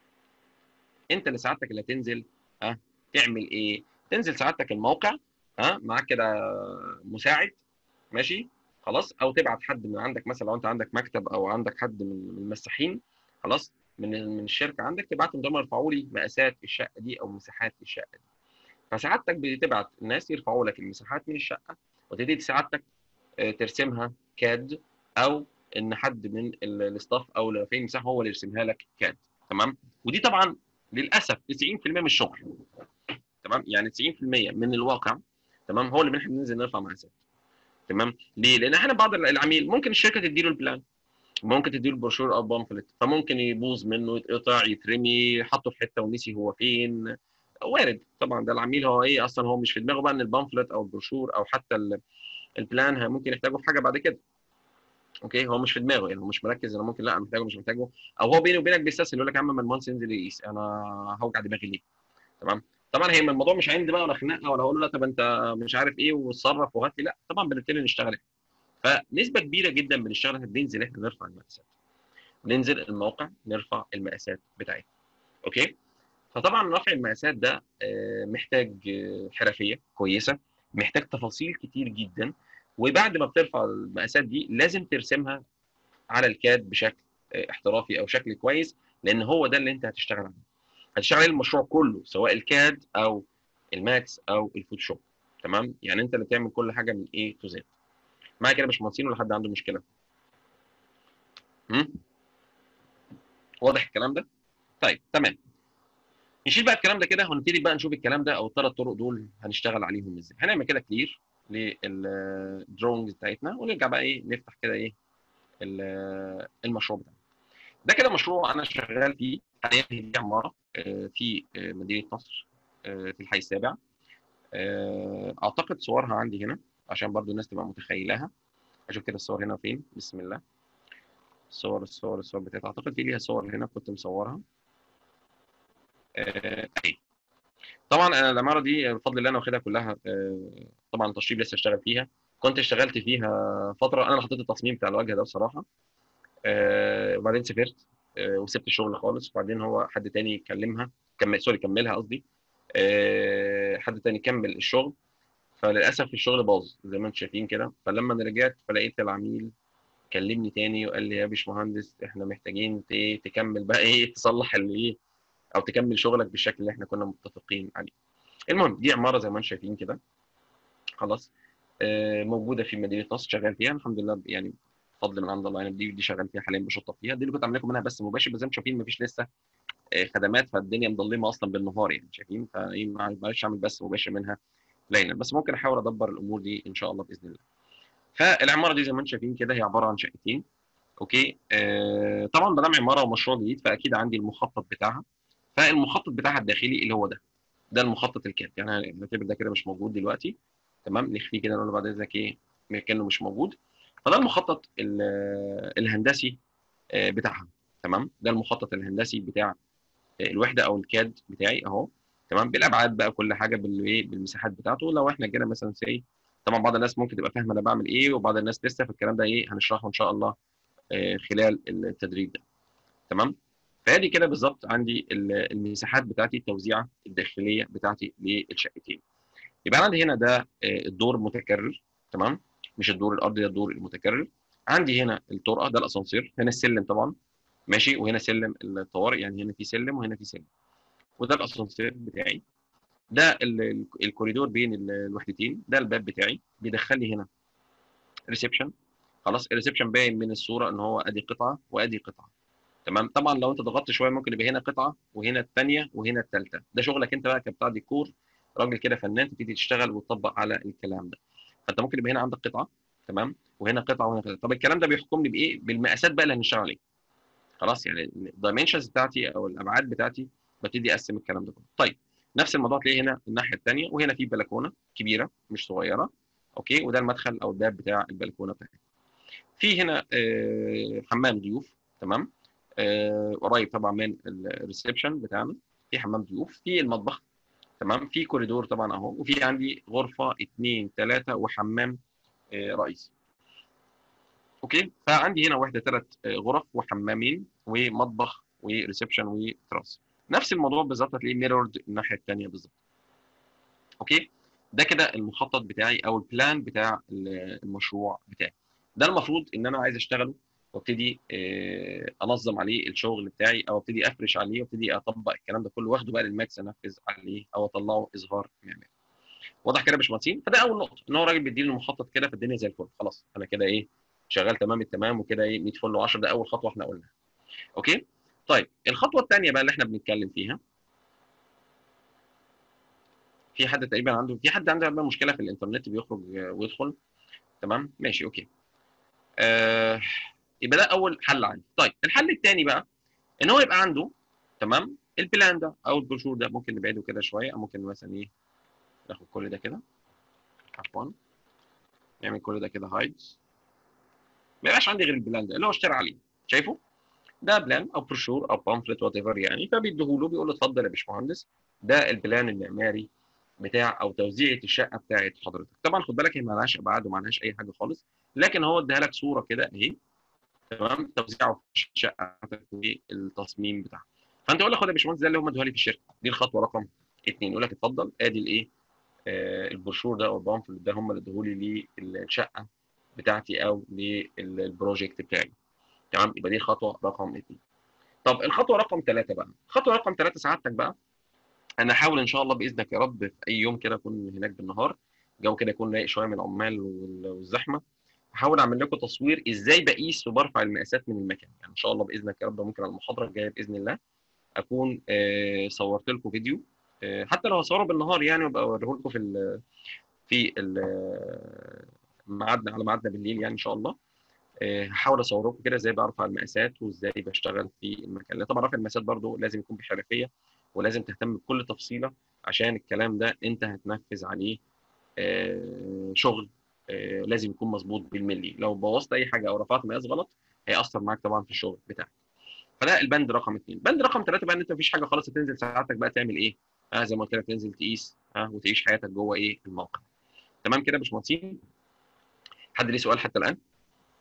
انت اللي سعادتك اللي هتنزل، ها، تعمل ايه، تنزل سعادتك الموقع، ها، معاك كده مساعد، ماشي، خلاص، او تبعت حد من عندك، مثلا لو انت عندك مكتب او عندك حد من من المساحين، خلاص، من من الشركه عندك، تبعتهم دول يرفعوا لي مقاسات الشقه دي او مساحات الشقه دي. فسعادتك بتبعت الناس يرفعوا لك المساحات من الشقه، وتبتدي سعادتك آه، ترسمها كاد، او ان حد من ال- الاستاف او اللي في المساحه هو اللي يرسمها لك كاد، تمام. ودي طبعا للاسف تسعين في المية من الشغل، تمام، يعني تسعين في المية من الواقع، تمام، هو اللي احنا بننزل نرفع مقاسات، تمام. ليه؟ لان احيانا بعض العميل ممكن الشركه تديله البلان، ممكن تديله البروشور او بامفلت، فممكن يبوظ منه، يتقطع، يترمي، حطه في حته ونسي هو فين. وارد طبعا، ده العميل هو ايه، اصلا هو مش في دماغه بقى ان البامفلت او البروشور او حتى ال- البلان ممكن يحتاجه في حاجه بعد كده. اوكي، هو مش في دماغه، يعني هو مش مركز، انا ممكن لا محتاجه مش محتاجه، او هو بيني وبينك بيستسهل، يقول لك يا عم ما المهندس ينزل يقيس، انا هوجع دماغي ليه، تمام. طبعا هي الموضوع مش عندي بقى ولا خناقه، ولا هقول له لا طب انت مش عارف ايه وتصرف وهات لي، لا طبعا بنبتدي نشتغل. فنسبه كبيره جدا بنشتغل، بننزل احنا نرفع المقاسات، ننزل الموقع نرفع المقاسات بتاعتنا. اوكي، فطبعا رفع المقاسات ده آه، محتاج آه، حرفيه كويسه، محتاج تفاصيل كتير جدا. وبعد ما بترفع المقاسات دي لازم ترسمها على الكاد بشكل آه، احترافي او شكل كويس، لان هو ده اللي انت هتشتغل عليه، هتشتغل عليه المشروع كله، سواء الكاد او الماكس او الفوتوشوب، تمام. يعني انت اللي تعمل كل حاجه من ايه تو زد. معايا كده يا باشمهندسين، ولا حد عنده مشكله؟ امم واضح الكلام ده؟ طيب تمام، نشيل بقى الكلام ده كده، ونبتدي بقى نشوف الكلام ده او الثلاث طرق دول هنشتغل عليهم ازاي. هنعمل كده كلير للدرونجز بتاعتنا، ونرجع بقى ايه نفتح كده ايه ال- المشروع بتاعنا. ده كده مشروع انا شغال فيه حاليا، دي عماره آه، في آه، مدينه نصر، آه، في الحي السابع. آه، اعتقد صورها عندي هنا عشان برضو الناس تبقى متخيلاها. اشوف كده الصور هنا فين، بسم الله. الصور الصور الصور بتاعتها، اعتقد في ليها صور هنا كنت مصورها. آه، اهي. طبعا انا العماره دي بفضل الله انا واخدها كلها آه، طبعا تشطيب، لسه اشتغل فيها. كنت اشتغلت فيها فتره، انا اللي حطيت التصميم بتاع الواجهه ده بصراحه. آه وبعدين سافرت آه وسبت الشغل خالص، وبعدين هو حد تاني كلمها كمل سوري كملها قصدي، آه حد تاني كمل الشغل، فللاسف الشغل باظ زي ما انتم شايفين كده. فلما انا رجعت فلقيت العميل كلمني تاني وقال لي يا باشمهندس احنا محتاجين ت- تكمل بقى ايه، تصلح اللي ايه، او تكمل شغلك بالشكل اللي احنا كنا متفقين عليه. المهم دي عماره زي ما انتم شايفين كده، خلاص آه، موجوده في مدينه نصر، شغال فيها الحمد لله يعني، فضل من عند الله يعني. دي دي شغال فيها حاليا بشطب فيها، دي اللي كنت عامل لكم منها بس مباشر، بس زي ما انتم شايفين مفيش لسه آه، خدمات، فالدنيا مظلمه اصلا بالنهار يعني شايفين، فايه معلش اعمل بس مباشر منها ليلا، بس ممكن احاول ادبر الامور دي ان شاء الله باذن الله. فالعماره دي زي ما انتم شايفين كده هي عباره عن شقتين. اوكي آه طبعا ما دام عماره ومشروع جديد فاكيد عندي المخطط بتاعها. فالمخطط بتاعها الداخلي اللي هو ده، ده المخطط الكامل يعني، نعتبر ده كده مش موجود دلوقتي، تمام نخفيه كده نقول له بعد اذنك ايه كانه مش موجود. فده المخطط ال- الهندسي آه، بتاعها، تمام ده المخطط الهندسي بتاع آه، الوحده او الكاد بتاعي اهو، تمام بالابعاد بقى كل حاجه بالايه بالمساحات بتاعته. لو احنا جينا مثلا سي، طبعا بعض الناس ممكن تبقى فاهمه انا بعمل ايه وبعض الناس لسه، في الكلام ده ايه هنشرحه ان شاء الله آه، خلال التدريب ده، تمام. فادي كده بالظبط عندي ال- المساحات بتاعتي، التوزيعه الداخليه بتاعتي للشقتين. يبقى عندي هنا ده آه، الدور متكرر، تمام، مش الدور الارضي ده الدور المتكرر. عندي هنا الطرقه ده الاسانسير، هنا السلم طبعا ماشي، وهنا سلم الطوارئ يعني هنا في سلم وهنا في سلم، وده الاسانسير بتاعي. ده ال- ال- الكوريدور بين ال- الوحدتين، ده الباب بتاعي بيدخلني هنا ريسبشن. خلاص الريسبشن باين من الصوره ان هو ادي قطعه وادي قطعه، تمام. طبعا لو انت ضغطت شويه ممكن يبقى هنا قطعه وهنا الثانيه وهنا الثالثه، ده شغلك انت بقى كبتاع ديكور، راجل كده فنان تبتدي تشتغل وتطبق على الكلام ده. فانت ممكن يبقى هنا عندك قطعه، تمام، وهنا قطعه وهنا قطعه. طب الكلام ده بيحكمني بايه؟ بالمقاسات بقى اللي هنشتغل عليه. خلاص يعني الدايمنشنز بتاعتي او الابعاد بتاعتي ببتدي اقسم الكلام ده كله. طيب نفس الموضوع تلاقيه هنا الناحيه الثانيه، وهنا في بلكونه كبيره مش صغيره، اوكي، وده المدخل او الباب بتاع البلكونه بتاعتي. في هنا آه، حمام ضيوف، تمام، آه، قريب طبعا من الريسبشن بتاعنا، في حمام ضيوف في المطبخ، تمام، في كوريدور طبعا اهو، وفي عندي غرفه اثنين ثلاثه وحمام آه، رئيسي. اوكي فعندي هنا واحده ثلاث غرف وحمامين ومطبخ وريسبشن وتراس. نفس الموضوع بالظبط هتلاقيه ميرورد الناحيه الثانيه بالظبط. اوكي ده كده المخطط بتاعي او البلان بتاع المشروع بتاعي. ده المفروض ان انا عايز اشتغله وابتدي آه، انظم عليه الشغل بتاعي، او ابتدي افرش عليه وابتدي اطبق الكلام ده كله واخده بقى للماكس انفذ عليه او اطلعه اظهار معماري. واضح كده يا باشمهندسين؟ فده اول نقطه، ان هو راجل بيديني المخطط كده فالدنيا زي الفل، خلاص انا كده ايه شغال تمام التمام وكده ايه مية فل و10. ده اول خطوه احنا قلناها. اوكي طيب الخطوه الثانيه بقى اللي احنا بنتكلم فيها، في حد تقريبا عنده في حد عنده مشكله في الانترنت بيخرج ويدخل، تمام ماشي اوكي. آه يبقى ده اول حل عندي. طيب الحل الثاني بقى ان هو يبقى عنده، تمام، البلان ده او البروشور ده، ممكن نبعده كده شويه او ممكن مثلا ايه ناخد كل ده كده، عفوا نعمل كل ده كده هايدز، ما يبقاش عندي غير البلان ده اللي هو اشتري عليه، شايفه ده بلان او بروشور او بامفلت وات ايفر يعني، فبيديهوله بيقول له اتفضل يا باشمهندس ده البلان المعماري بتاع او توزيعه الشقه بتاعت حضرتك. طبعا خد بالك هي ما لهاش ابعاد وما لهاش اي حاجه خالص، لكن هو اداها لك صوره كده اهي، تمام، توزيعه في الشقه والتصميم بتاعها. فانت تقول له خد يا باشمهندس ده اللي هم ادوها لي في الشركه، دي الخطوه رقم اثنين، يقول لك اتفضل ادي الايه آه البروشور ده او البامفلت ده هم اللي ادوه لي للشقه بتاعتي او للبروجكت بتاعي، تمام. يبقى دي خطوه رقم اثنين. طب الخطوه رقم ثلاثه بقى، الخطوه رقم ثلاثه سعادتك بقى، انا احاول ان شاء الله باذنك يا رب في اي يوم كده اكون هناك بالنهار، الجو كده يكون رايق شويه من العمال وال- والزحمه، احاول اعمل لكم تصوير ازاي بقيس وبرفع المقاسات من المكان يعني، ان شاء الله باذنك يا رب ممكن على المحاضره الجايه باذن الله اكون آه، صورت لكم فيديو، آه، حتى لو هصوره بالنهار يعني وابقى اوريه لكم في ال في ال ميعادنا على ميعادنا بالليل يعني ان شاء الله. آه، هحاول اصور لكم كده ازاي برفع المقاسات وازاي بشتغل في المكان. لا طبعا رفع المقاسات برضو لازم يكون بحرفيه ولازم تهتم بكل تفصيله، عشان الكلام ده انت هتنفذ عليه آه، شغل آه، لازم يكون مظبوط بالملي. لو بوظت اي حاجه او رفعت مقاس غلط هيأثر معاك طبعا في الشغل بتاعك. فده البند رقم اثنين. بند رقم ثلاثه بقى ان انت مفيش حاجه خالص، هتنزل ساعتك بقى تعمل ايه؟ اه زي ما قلت لك تنزل تقيس ها آه وتعيش حياتك جوه ايه الموقع. تمام كده يا باشمهندسين؟ حد ليه سؤال حتى الان؟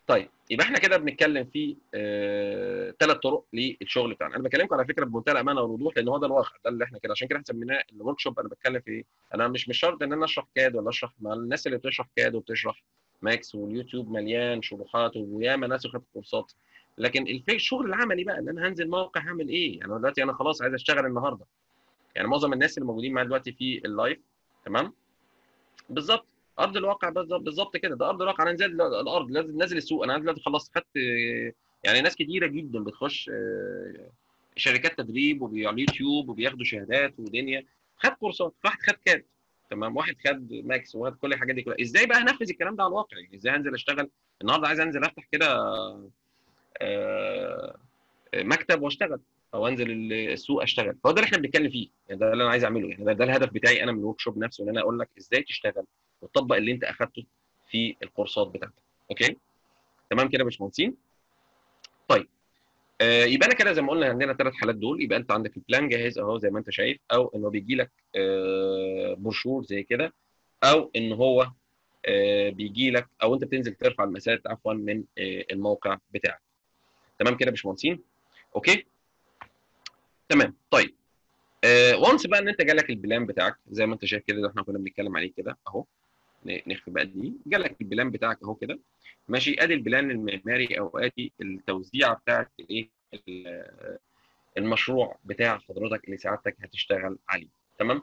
طيب يبقى احنا كده بنتكلم في ثلاث طرق للشغل بتاعنا. انا بكلمكم على فكره بمنتهى الامانه والوضوح، لان هو ده الواقع، ده اللي احنا كده، عشان كده احنا سميناه الورك شوب. انا بتكلم في ايه؟ انا مش مش شرط ان انا اشرح كاد ولا اشرح مع الناس اللي بتشرح كاد وبتشرح ماكس، واليوتيوب مليان شروحات وياما ناس خدت كورسات، لكن الف- الشغل العملي بقى، ان انا هنزل موقع هعمل ايه؟ انا دلوقتي انا خلاص عايز اشتغل النهارده. يعني معظم الناس اللي موجودين معايا دلوقتي في اللايف، تمام، بالظبط ارض الواقع، بالظبط بالظبط كده، ده ارض الواقع. انا نازل الارض، لازم نازل السوق. انا دلوقتي خلصت خدت، يعني ناس كتيره جدا بتخش آه، شركات تدريب وعلى اليوتيوب وبياخدوا شهادات ودنيا، خد كورسات، واحد خد كاد، تمام، واحد خد ماكس، واحد كل الحاجات دي كلها. ازاي بقى هنفذ الكلام ده على الواقع؟ يعني ازاي هنزل اشتغل النهارده؟ عايز انزل افتح كده آه، مكتب واشتغل، او انزل السوق اشتغل. فهو ده اللي احنا بنتكلم فيه، يعني ده اللي انا عايز اعمله. يعني ده, ده الهدف بتاعي انا من الورك شوب نفسه، ان انا اقول لك ازاي تشتغل وتطبق اللي انت اخدته في الكورسات بتاعتك. اوكي، تمام كده يا باشمهندسين. طيب آه يبقى انا كده زي ما قلنا عندنا ثلاث حالات دول. يبقى انت عندك البلان جاهز اهو زي ما انت شايف، او انه بيجي لك آه بروشور زي كده، او ان هو آه بيجي لك، او انت بتنزل ترفع المسات عفوا من آه الموقع بتاعك. تمام كده يا باشمهندسين. اوكي، تمام. طيب وانس بقى ان انت جالك البلان بتاعك زي ما انت شايف كده، اللي احنا كنا بنتكلم عليه كده اهو، ن- نخفي بقى دي، جالك البلان بتاعك اهو كده، ماشي. ادي البلان المعماري، او ادي التوزيعه بتاعت الايه، ال- المشروع بتاع حضرتك اللي سعادتك هتشتغل عليه. تمام،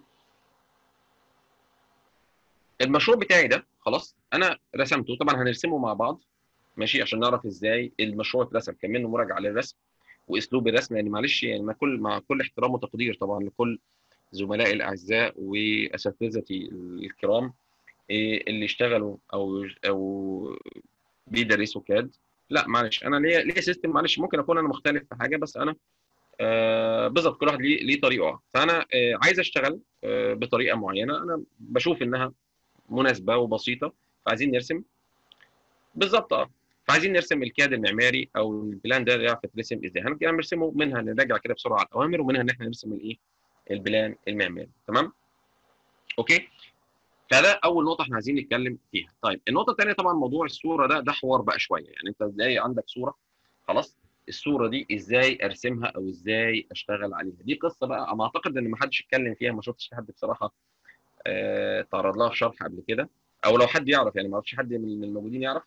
المشروع بتاعي ده خلاص انا رسمته، طبعا هنرسمه مع بعض، ماشي، عشان نعرف ازاي المشروع اترسم، كمان مراجعه للرسم واسلوب الرسم. يعني معلش، يعني مع كل مع كل احترام وتقدير طبعا لكل زملائي الاعزاء واساتذتي الكرام إيه اللي اشتغلوا او او بيدرسوا كاد، لا معلش، انا ليا ليا سيستم. معلش ممكن اكون انا مختلف في حاجه، بس انا آه بالظبط كل واحد ليه ليه طريقه. فانا آه عايز اشتغل آه بطريقه معينه انا بشوف انها مناسبه وبسيطه، فعايزين نرسم. بالظبط اه، فعايزين نرسم الكاد المعماري او البلان ده يعرف يترسم ازاي. هنرسمه منها نراجع كده بسرعه على الاوامر، ومنها ان احنا نرسم الايه، البلان المعماري. تمام، اوكي. فده اول نقطه احنا عايزين نتكلم فيها. طيب النقطه الثانيه طبعا موضوع الصوره ده، ده حوار بقى شويه. يعني انت ازاي عندك صوره خلاص، الصوره دي ازاي ارسمها او ازاي اشتغل عليها؟ دي قصه بقى انا اعتقد ان ما حدش اتكلم فيها، ما شفتش حد بصراحه آه تعرض لها في شرح قبل كده، او لو حد يعرف، يعني ما اعرفش حد من الموجودين يعرف،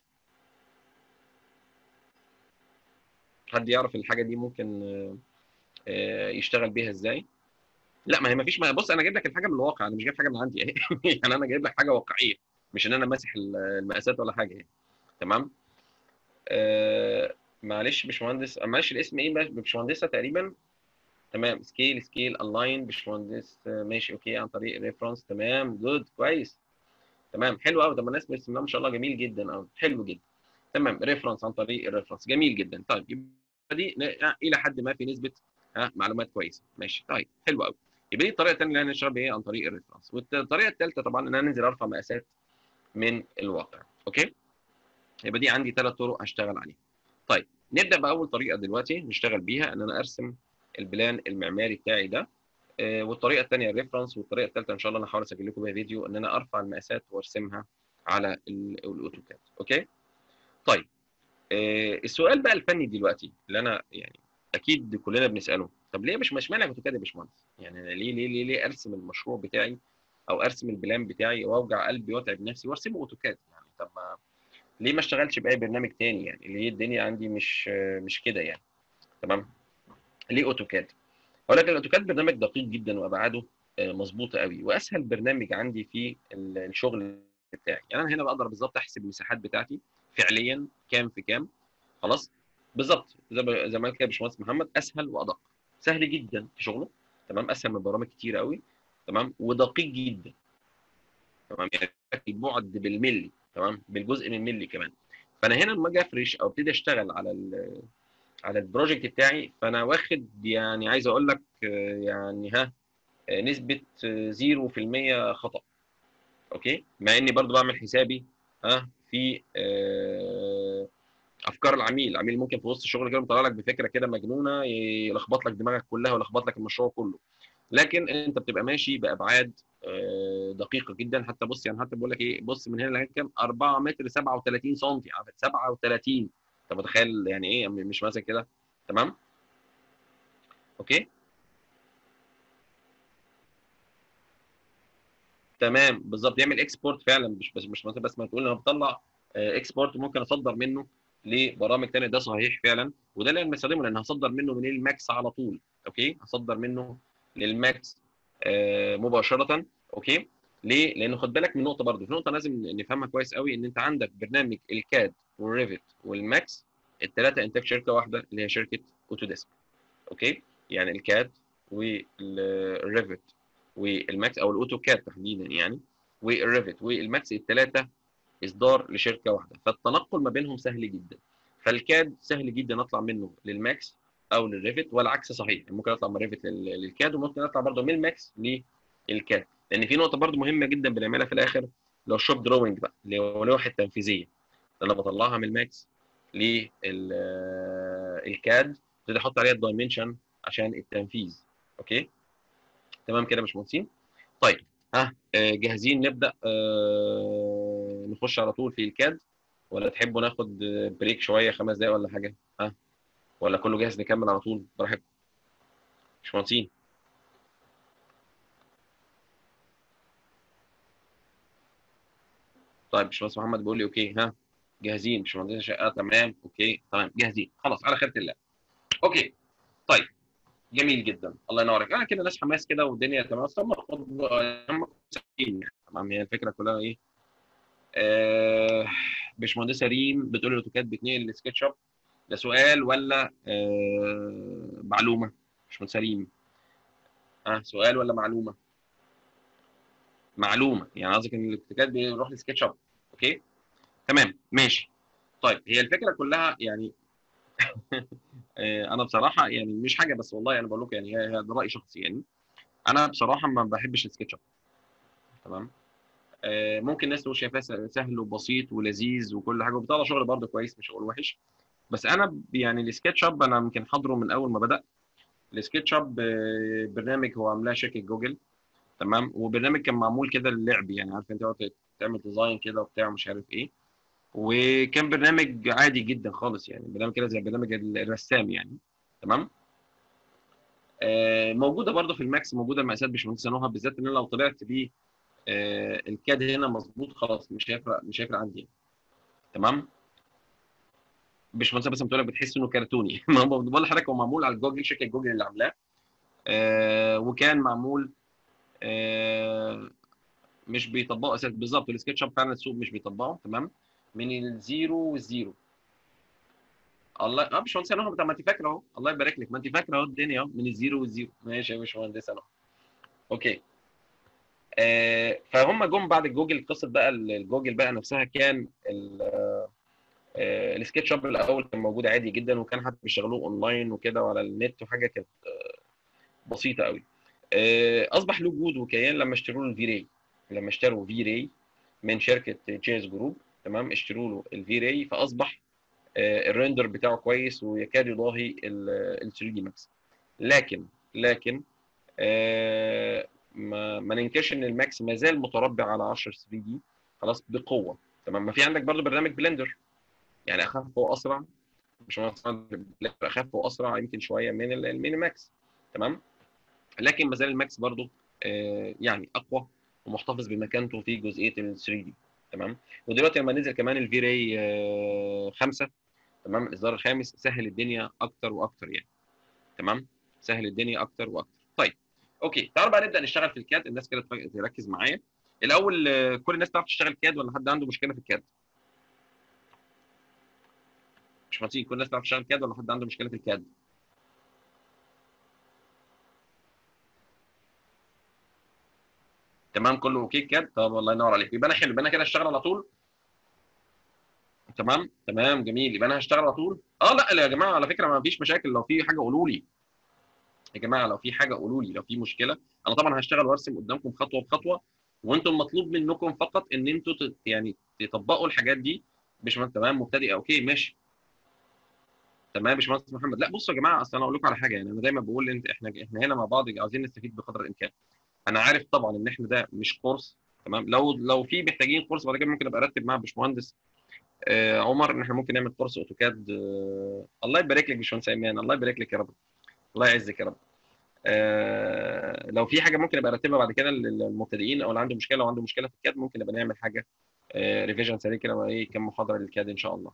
حد يعرف الحاجه دي ممكن آه آه، يشتغل بيها ازاي؟ لا ما هي ما فيش. ما بص، انا جايب لك الحاجه من الواقع، انا مش جايب حاجه من عندي يعني انا جايب لك حاجه واقعيه، مش ان انا ماسح المقاسات ولا حاجه يعني. تمام. آه معلش باشمهندس، معلش الاسم ايه بقى؟ باشمهندسه تقريبا. تمام، سكيل سكيل اونلاين باشمهندس آه، ماشي اوكي، عن طريق ريفرنس. تمام، جود، كويس، تمام، حلو قوي. ده الناس بسم الله ما شاء الله جميل جدا، اه حلو جدا. تمام، ريفرنس عن طريق الريفرنس، جميل جدا. طيب يبقى دي ن- الى حد ما في نسبه ها معلومات كويسه، ماشي. طيب حلو قوي. يبقى دي الطريقه الثانيه اللي هنشتغل بيها عن طريق الريفرنس. والطريقه الثالثه طبعا ان انا انزل ارفع مقاسات من الواقع. اوكي، يبقى دي عندي ثلاث طرق هشتغل عليها. طيب نبدا باول طريقه دلوقتي نشتغل بيها، ان انا ارسم البلان المعماري بتاعي ده. آه، والطريقه الثانيه الريفرنس، والطريقه الثالثه ان شاء الله انا هحاول اسجل لكم بيها فيديو ان انا ارفع المقاسات وارسمها على ال- الاوتوكاد. اوكي. طيب آه، السؤال بقى الفني دلوقتي اللي انا يعني اكيد كلنا بنساله، طب ليه مش مش معنى اوتوكاد يا باشمهندس؟ يعني أنا ليه ليه ليه ليه ارسم المشروع بتاعي او ارسم البلان بتاعي واوجع قلبي واتعب نفسي وارسمه اوتوكاد؟ يعني طب ما ليه ما اشتغلش باي برنامج تاني؟ يعني ليه الدنيا عندي مش مش كده يعني؟ تمام، ليه اوتوكاد؟ ولكن الاوتوكاد برنامج دقيق جدا وابعاده آه، مظبوطه قوي، واسهل برنامج عندي في ال- الشغل بتاعي. يعني انا هنا بقدر بالظبط احسب المساحات بتاعتي فعليا كام في كام. خلاص، بالظبط زي ما زي ما قال كده يا باشمهندس محمد، اسهل وادق، سهل جدا في شغله. تمام، اسهل من برامج كتير قوي. تمام، ودقيق جدا. تمام، يعني البعد بالملي، تمام، بالجزء من الملي كمان. فانا هنا لما اجي افرش او ابتدي اشتغل على ال على البروجكت بتاعي، فانا واخد يعني عايز اقول لك آه، يعني ها آه، نسبه آه، صفر في المية خطا. اوكي، مع اني برضو بعمل حسابي ها في آه، افكار العميل. العميل ممكن في وسط الشغل كده مطلع لك بفكره كده مجنونه يلخبط لك دماغك كلها ويلخبط لك المشروع كله. لكن انت بتبقى ماشي بابعاد دقيقه جدا. حتى بص يعني حتى بقول لك ايه، بص من هنا لهنا كام؟ أربعة متر سبعة وثلاثين سم، سبعة وثلاثين. انت متخيل يعني ايه؟ مش مثلا كده. تمام. اوكي تمام بالظبط. يعمل اكسبورت فعلا، مش بس مش مثلا بس ما تقول انا بطلع اكسبورت ممكن اصدر منه لبرامج ثانيه. ده صحيح فعلا، وده اللي انا بستخدمه، لان هصدر منه من الماكس على طول. اوكي هصدر منه للماكس آه مباشره. اوكي ليه؟ لان خد بالك من نقطه برضه، في نقطه لازم نفهمها كويس قوي، ان انت عندك برنامج الكاد والريفت والماكس، الثلاثه انتاج شركه واحده اللي هي شركه اوتوديسك. اوكي يعني الكاد والريفت والماكس، او الاوتوكاد تحديدا يعني، والريفت والماكس، الثلاثه اصدار لشركه واحده، فالتنقل ما بينهم سهل جدا. فالكاد سهل جدا اطلع منه للماكس او للريفت، والعكس صحيح، ممكن اطلع من الريفت للكاد، وممكن اطلع برضه من الماكس للكاد. لان في نقطه برضه مهمه جدا بنعملها في الاخر، لو شوب دروينج بقى، اللي هو لوحه تنفيذيه، انا بطلعها من الماكس للكاد، ابتدي احط عليها الدايمنشن عشان التنفيذ. اوكي تمام كده يا باشمهندسين. طيب ها آه، جاهزين نبدا آه، نخش على طول في الكاد، ولا تحبوا ناخد بريك شويه خمس دقايق ولا حاجه؟ ها ولا كله جاهز نكمل على طول براحتكم باشمهندسين؟ طيب باشمهندس محمد بيقول لي اوكي. ها جاهزين باشمهندس شقه؟ تمام اوكي تمام جاهزين خلاص على خيرة الله. اوكي طيب جميل جدا الله ينور عليك. انا كده ناس حماس كده والدنيا تمام. طب ما خد هم يعني. تمام هي الفكره كلها ايه؟ آه باشمهندسه ريم بتقول لي الاوتوكاد بيتنقل لسكتش اب، ده سؤال ولا آه معلومه؟ باشمهندسه ريم اه سؤال ولا معلومه؟ معلومه يعني، قصدك ان الاوتوكاد بيروح لسكتش اب. اوكي تمام ماشي. طيب هي الفكره كلها يعني آه انا بصراحه يعني مش حاجه، بس والله انا بقول لكم يعني هي- ده راي شخصي يعني. انا بصراحه ما بحبش السكتش اب. تمام آه، ممكن الناس تقول شايفاه سهل وبسيط ولذيذ وكل حاجه، وبيطلع شغل برضه كويس، مش هقول وحش. بس انا ب- يعني السكتش اب انا يمكن حاضره من اول ما بدا. السكتش اب آه، برنامج هو عاملاه شركه جوجل. تمام وبرنامج كان معمول كده للعب، يعني عارف انت وقت تعمل ديزاين كده وبتاع مش عارف ايه. وكان برنامج عادي جدا خالص، يعني برنامج كده زي برنامج الرسام يعني. تمام آه، موجوده برضه في الماكس، موجوده المقاسات باشمهندس نوها، بالذات ان انا لو طلعت بيه آه، الكاد هنا مظبوط خلاص مش هيفرق مش هيفرق عندي يعني. تمام باشمهندس بس بتقول لك بتحس انه كرتوني ما هو بقول لحضرتك هو معمول على جوجل، شركه جوجل اللي عاملاه. آه وكان معمول آه مش بيطبقوا اساس بالظبط السكتش اب، فعلا السوق مش بيطبقه. تمام من الزيرو والزيرو. الله اه باشمهندس انا طب ما انت فاكره اهو، الله يبارك لك، ما انت فاكره اهو الدنيا اهو من الزيرو والزيرو. ماشي يا باشمهندس انا. اوكي آه فهم جم بعد الجوجل، قصه بقى الجوجل بقى نفسها، كان آه السكتش اب الاول كان موجود عادي جدا، وكان حتى بيشتغلوه اونلاين وكده وعلى النت، وحاجه كانت بسيطه قوي. آه، اصبح له وجود وكيان لما اشتروا له الفي راي. لما اشتروا في راي من شركه جيز جروب، تمام اشتروا له الفي راي، فاصبح آه، الريندر بتاعه كويس ويكاد يضاهي ال ثري دي ماكس. لكن لكن آه، ما, ما ننكرش ان الماكس ما زال متربع على عشرة ثري دي خلاص بقوه. تمام ما في عندك برضو برنامج بلندر، يعني اخف واسرع، مش اخف واسرع يمكن شويه من الميني ماكس. تمام لكن ما زال الماكس برضو آه، يعني اقوى ومحتفظ بمكانته في جزئيه ال ثري دي. تمام ودلوقتي لما نزل كمان الفي راي خمسة، تمام الاصدار الخامس، سهل الدنيا اكتر واكتر يعني. تمام سهل الدنيا اكتر واكتر. طيب اوكي تعالوا بقى نبدا نشتغل في الكاد. الناس كده تركز معايا الاول. آه، كل الناس تعرف تشتغل كاد ولا حد عنده مشكله في الكاد؟ مش مهندسين كل الناس تعرف تشتغل كاد ولا حد عنده مشكله في الكاد؟ تمام كله اوكي كاد. طب والله ينور عليك، يبقى انا حلو، يبقى انا كده اشتغل على طول. تمام تمام جميل، يبقى انا هشتغل على طول. اه لا لا يا جماعه على فكره ما فيش مشاكل، لو في حاجه قولوا لي. يا جماعه لو في حاجه قولوا لي، لو في مشكله انا طبعا هشتغل وارسم قدامكم خطوه بخطوه، وانتم مطلوب منكم فقط ان انتوا ت- يعني تطبقوا الحاجات دي. مش تمام مبتدئ اوكي ماشي. تمام يا باشمهندس محمد. لا بصوا يا جماعه، اصل انا اقول لكم على حاجه، يعني انا دايما بقول انت احنا احنا هنا مع بعض عاوزين نستفيد بقدر الامكان. انا عارف طبعا ان احنا ده مش كورس، تمام. لو لو في محتاجين كورس بعد كده ممكن ابقى ارتب مع باشمهندس آه عمر ان احنا ممكن نعمل كورس اوتوكاد. آه الله يبارك لك يا باشمهندس ايمان، الله يبارك لك يا رب، الله يعزك يا رب. آه لو في حاجه ممكن ابقى ارتبها بعد كده للمبتدئين، او اللي عنده مشكله، لو عنده مشكله في الكاد ممكن نبقى نعمل حاجه آه ريفيجن سريع كده، وايه كم محاضره للكاد ان شاء الله.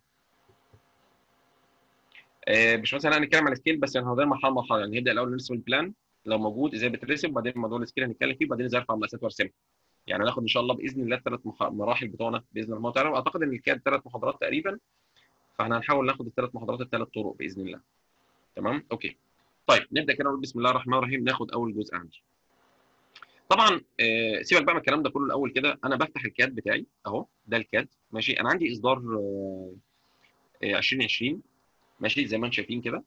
آه مش مثلا هنتكلم على السكيل بس، يعني هنقدر مرحله مرحله، يعني نبدا الاول نرسم البلان لو موجود ازاي بترسم، وبعدين موضوع السكيل هنتكلم فيه، وبعدين ازاي ارفع مقاسات وارسمها. يعني هناخد ان شاء الله باذن الله الثلاث مح... مراحل بتوعنا باذن الله تعالى. واعتقد ان الكاد ثلاث محاضرات تقريبا، فاحنا هنحاول ناخد الثلاث محاضرات الثلاث طرق باذن الله. تمام اوكي. طيب نبدا كده نقول بسم الله الرحمن الرحيم، ناخد اول جزء عندي. طبعا آه سيبك بقى من الكلام ده كله الاول كده، انا بفتح الكاد بتاعي اهو، ده الكاد ماشي. انا عندي اصدار آه آه ألفين وعشرين ماشي زي ما انتم شايفين كده.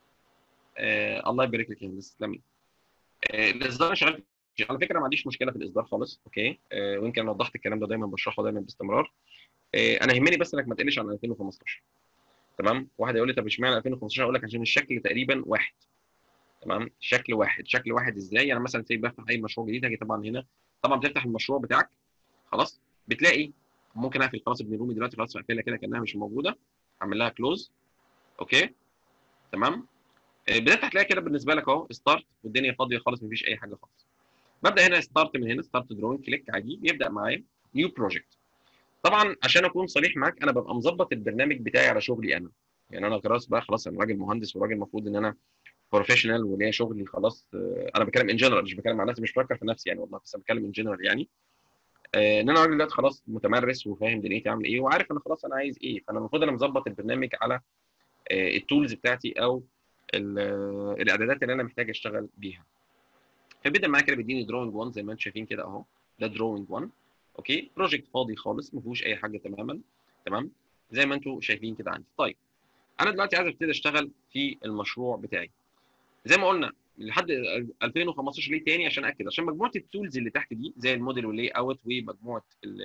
آه الله يبارك لك يا هندسه، تسلمي. آه الاصدار شغال. على فكره ما عنديش مشكله في الاصدار خالص، اوكي. آه ويمكن انا وضحت الكلام ده دايما، بشرحه دايما باستمرار. آه انا يهمني بس انك ما تقلش عن ألفين وخمستاشر. تمام. واحد يقول لي طب اشمعنى ألفين وخمستاشر؟ اقول لك عشان الشكل تقريبا واحد. تمام. شكل واحد. شكل واحد ازاي؟ يعني مثلا سيب بفتح اي مشروع جديد، هاجي طبعا هنا، طبعا بتفتح المشروع بتاعك خلاص، بتلاقي ممكن اقفل خلاص ابن رومي دلوقتي، خلاص اقفلها كده كانها مش موجوده، اعمل لها كلوز. اوكي تمام. آه، بدات هتلاقي كده بالنسبه لك اهو ستارت، والدنيا فاضيه خالص، مفيش اي حاجه خالص. ببدا هنا ستارت، من هنا ستارت دروينج، كليك عادي بيبدا معايا نيو بروجكت. طبعا عشان اكون صريح معاك، انا ببقى مظبط البرنامج بتاعي على شغلي انا. يعني انا خلاص بقى، خلاص انا راجل مهندس وراجل المفروض ان انا بروفيشنال وليا شغلي خلاص. آه، انا بتكلم ان جنرال، مش بتكلم عن نفسي، مش بفكر في نفسي يعني والله، بس انا بتكلم ان جنرال يعني. آه، ان انا راجل دلوقتي خلاص متمرس وفاهم دنيتي عامل ايه، وعارف انا خلاص انا عايز ايه، فانا المفروض انا مظبط البرنامج على آه، التولز بتاعتي، او ال- آه، الاعدادات اللي انا محتاج اشتغل بيها. فبدا معايا كده بيديني دروينج واحد زي ما انتم شايفين كده اهو، ده دروينج واحد. اوكي. بروجكت فاضي خالص ما فيهوش اي حاجه تماما. تمام. زي ما انتم شايفين كده عندي. طيب انا دلوقتي عايز ابتدي اشتغل في المشروع بتاعي. زي ما قلنا لحد ألفين وخمستاشر ليه تاني؟ عشان اكد، عشان مجموعه التولز اللي تحت دي زي الموديل واللاي اوت ومجموعه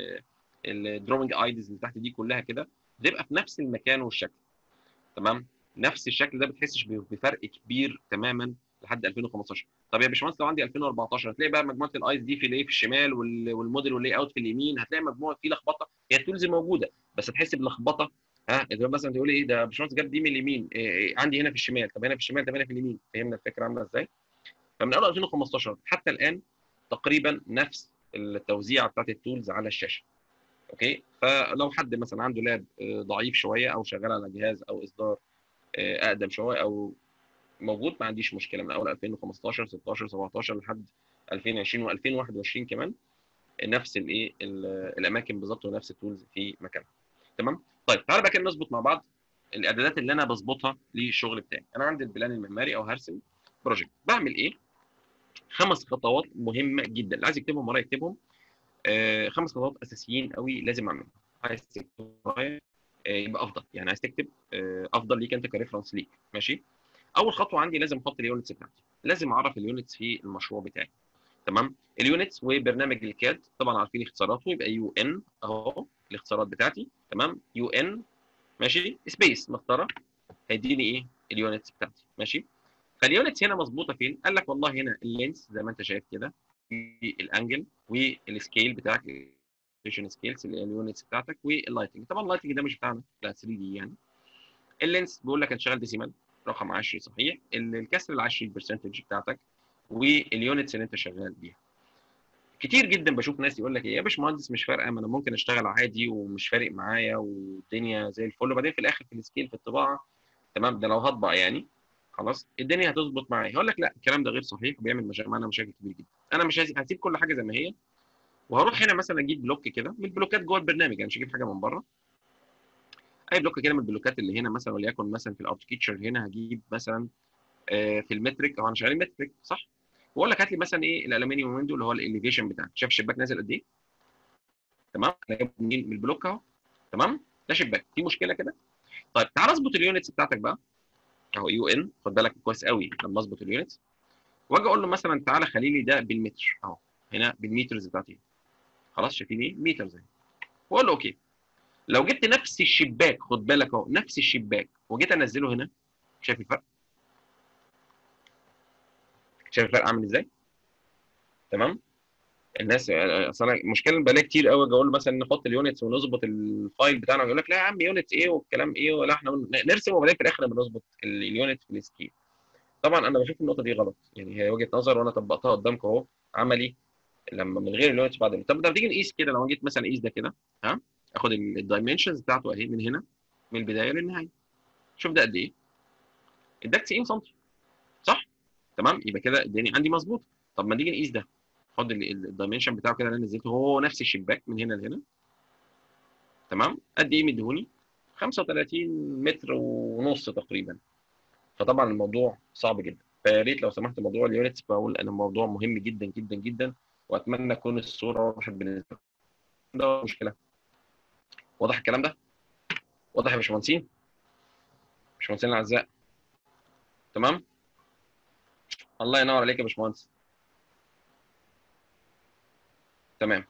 الدروينج ايديز اللي تحت دي كلها كده، بتبقى في نفس المكان والشكل. تمام. نفس الشكل ده، بتحسش بفرق كبير تماما لحد ألفين وخمستاشر. طب يا باشمهندس لو عندي ألفين وأربعتاشر، هتلاقي بقى مجموعه الايز دي في الايه في الشمال، والموديل واللاي اوت في اليمين، هتلاقي مجموعه في لخبطه. هي التولز موجوده بس هتحس بلخبطه. ها انت مثلا تقول ايه ده يا باشمهندس جاب دي من اليمين، إيه إيه عندي هنا في الشمال، طب هنا في الشمال، طب هنا في اليمين. فهمنا الفكره عامله ازاي؟ فمن اول ألفين وخمستاشر حتى الان تقريبا نفس التوزيع بتاعت التولز على الشاشه. اوكي. فلو حد مثلا عنده لاب آه، ضعيف شويه، او شغال على جهاز او اصدار آه، اقدم شويه، او موجود، ما عنديش مشكله. من اول ألفين وخمستاشر ستاشر سبعتاشر لحد ألفين وعشرين وألفين وواحد وعشرين كمان، نفس الايه الاماكن بالظبط، ونفس التولز في مكانها. تمام. طيب تعالى بقى كده نظبط مع بعض الاعدادات اللي انا بظبطها للشغل بتاعي. انا عندي البلان المعماري او هرسم بروجكت، بعمل ايه؟ خمس خطوات مهمه جدا، اللي عايز يكتبهم ورايا يكتبهم. آه خمس خطوات اساسيين قوي لازم اعملهم. عايز تكتب ورايا آه يبقى افضل، يعني عايز تكتب آه افضل ليك انت كريفرنس ليك. ماشي. اول خطوه عندي لازم احط اليونتس بتاعتي، لازم اعرف اليونتس في المشروع بتاعي. تمام. اليونتس وبرنامج الكاد طبعا عارفين اختصاراته، يبقى يو ان اهو الاختصارات بتاعتي. تمام. يو ان ماشي سبيس مسطره، هيديني ايه؟ اليونتس بتاعتي. ماشي. فاليونتس هنا مظبوطه فين؟ قال لك والله هنا اللينس زي ما انت شايف كده، الانجل والسكيل بتاعك، الفيجن سكيلز اللي هي اليونتس بتاعتك، واللايتنج. طبعا اللايتنج ده مش بتاعنا، لا ثري دي يعني. اللينس بيقول لك هتشتغل ديسيمال، رقم عشري صحيح، الكسر العشري البرسنتج بتاعتك، واليونتس اللي انت شغال بيها. كتير جدا بشوف ناس يقول لك ايه يا باشمهندس مش فارقه، ما انا ممكن اشتغل عادي ومش فارق معايا والدنيا زي الفل، وبعدين في الاخر في السكيل في الطباعه، تمام، ده لو هطبع يعني خلاص الدنيا هتظبط معايا. هقول لك لا، الكلام ده غير صحيح، وبيعمل مشاكل معانا، مشاكل كبيره جدا. انا مش هسيب, هسيب كل حاجه زي ما هي، وهروح هنا مثلا اجيب بلوك كده من البلوكات جوه البرنامج، يعني مش هجيب حاجه من بره. اي بلوك كده من البلوكات اللي هنا مثلا، وليكن مثلا في الاركتكتشر هنا هجيب مثلا آه، في المترك، او انا شغال مترك صح، واقول لك هات لي مثلا ايه الالومنيوم ويندو اللي هو الاليفيشن بتاعك. شايف الشباك نازل قد ايه؟ تمام. انا جايبه منين؟ من البلوك اهو. تمام. ده شباك، في مشكله كده؟ طيب تعال اظبط اليونتس بتاعتك بقى اهو، يو ان، خد بالك كويس قوي لما اظبط اليونتس، واجي اقول له مثلا تعالى خلي لي ده بالمتر اهو، هنا بالمترز بتاعتي. خلاص شايفين ايه؟ مترز اهي. واقول له اوكي. لو جبت نفس الشباك، خد بالك اهو، نفس الشباك، وجيت انزله هنا، شايف الفرق؟ شايف الفرق عامل ازاي؟ تمام؟ الناس اصل انا المشكله بقالي كتير قوي اجي اقول مثلا نحط اليونتس ونظبط الفايل بتاعنا، يقول لك لا يا عم يونتس ايه والكلام ايه، ولا احنا نرسم وبعدين في الاخر بنظبط اليونت في السكيل. طبعا انا بشوف النقطه دي غلط، يعني هي وجهه نظر وانا طبقتها قدامكم اهو عملي لما من غير اليونتس بعد. طب ده تيجي نقيس كده، لو جيت مثلا اقيس ده كده، ها، اخد الدايمنشنز بتاعته اهي من هنا، من البدايه للنهايه، شوف ده قد ايه؟ اداك تسعين سم، صح؟ تمام، يبقى كده الدنيا عندي مظبوط. طب ما نيجي نقيس ده، خد الدايمنشن بتاعه كده اللي انا نزلته، هو نفس الشباك من هنا لهنا، تمام، قد ايه مديهوني؟ خمسة وثلاثين متر ونص تقريبا. فطبعا الموضوع صعب جدا، فيا ريت لو سمحت موضوع اليونتس، بقول ان الموضوع مهم جدا جدا جدا، واتمنى تكون الصوره وضحت بالنسبه لكم. ده مشكله. واضح الكلام ده؟ واضح يا باشمهندسين؟ باشمهندسين الاعزاء، تمام؟ الله ينور عليك يا باشمهندس. تمام.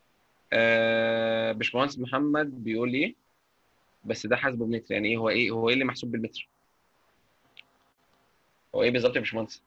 آه باشمهندس محمد بيقول لي بس ده حاسبه بمتر، يعني ايه؟ هو ايه هو ايه اللي محسوب بالمتر؟ هو ايه بالظبط يا باشمهندس؟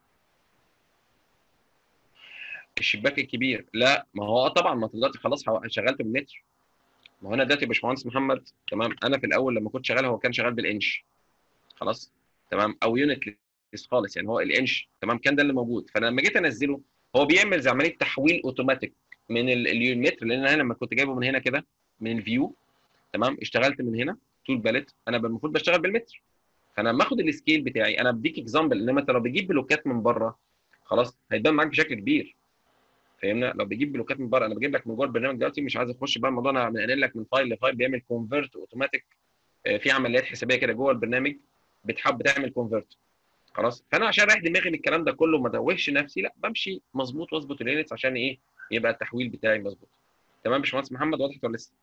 الشباك الكبير؟ لا، ما هو طبعا ما دلوقتي خلاص شغلت بالمتر. ما هو انا دلوقتي يا باشمهندس محمد، تمام، انا في الاول لما كنت شغال هو كان شغال بالانش، خلاص، تمام، او يونت ليس خالص، يعني هو الانش، تمام، كان ده اللي موجود. فانا لما جيت انزله هو بيعمل زي عمليه تحويل اوتوماتيك من المتر، لان انا لما كنت جايبه من هنا كده من الفيو، تمام، اشتغلت من هنا طول باليت، انا المفروض بشتغل بالمتر. فانا لما اخد السكيل بتاعي، انا بديك اكزامبل، انما انت لو بتجيب بلوكات من بره خلاص هيبان معاك بشكل كبير. فاهمنا؟ لو بيجيب بلوكات من بره، انا بجيب لك من جوه البرنامج دلوقتي، مش عايز اخش بقى الموضوع، انا بنقل لك من فايل لفايل، بيعمل كونفرت اوتوماتيك، في عمليات حسابيه كده جوه البرنامج بتحب بتعمل كونفرت، خلاص. فانا عشان اريح دماغي من الكلام ده كله وما ادوخش نفسي، لا بمشي مظبوط واظبط اليونتس عشان ايه؟ يبقى التحويل بتاعي مظبوط. تمام يا باشمهندس محمد، واضح ولا لسه؟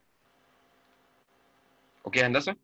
اوكي يا هندسه.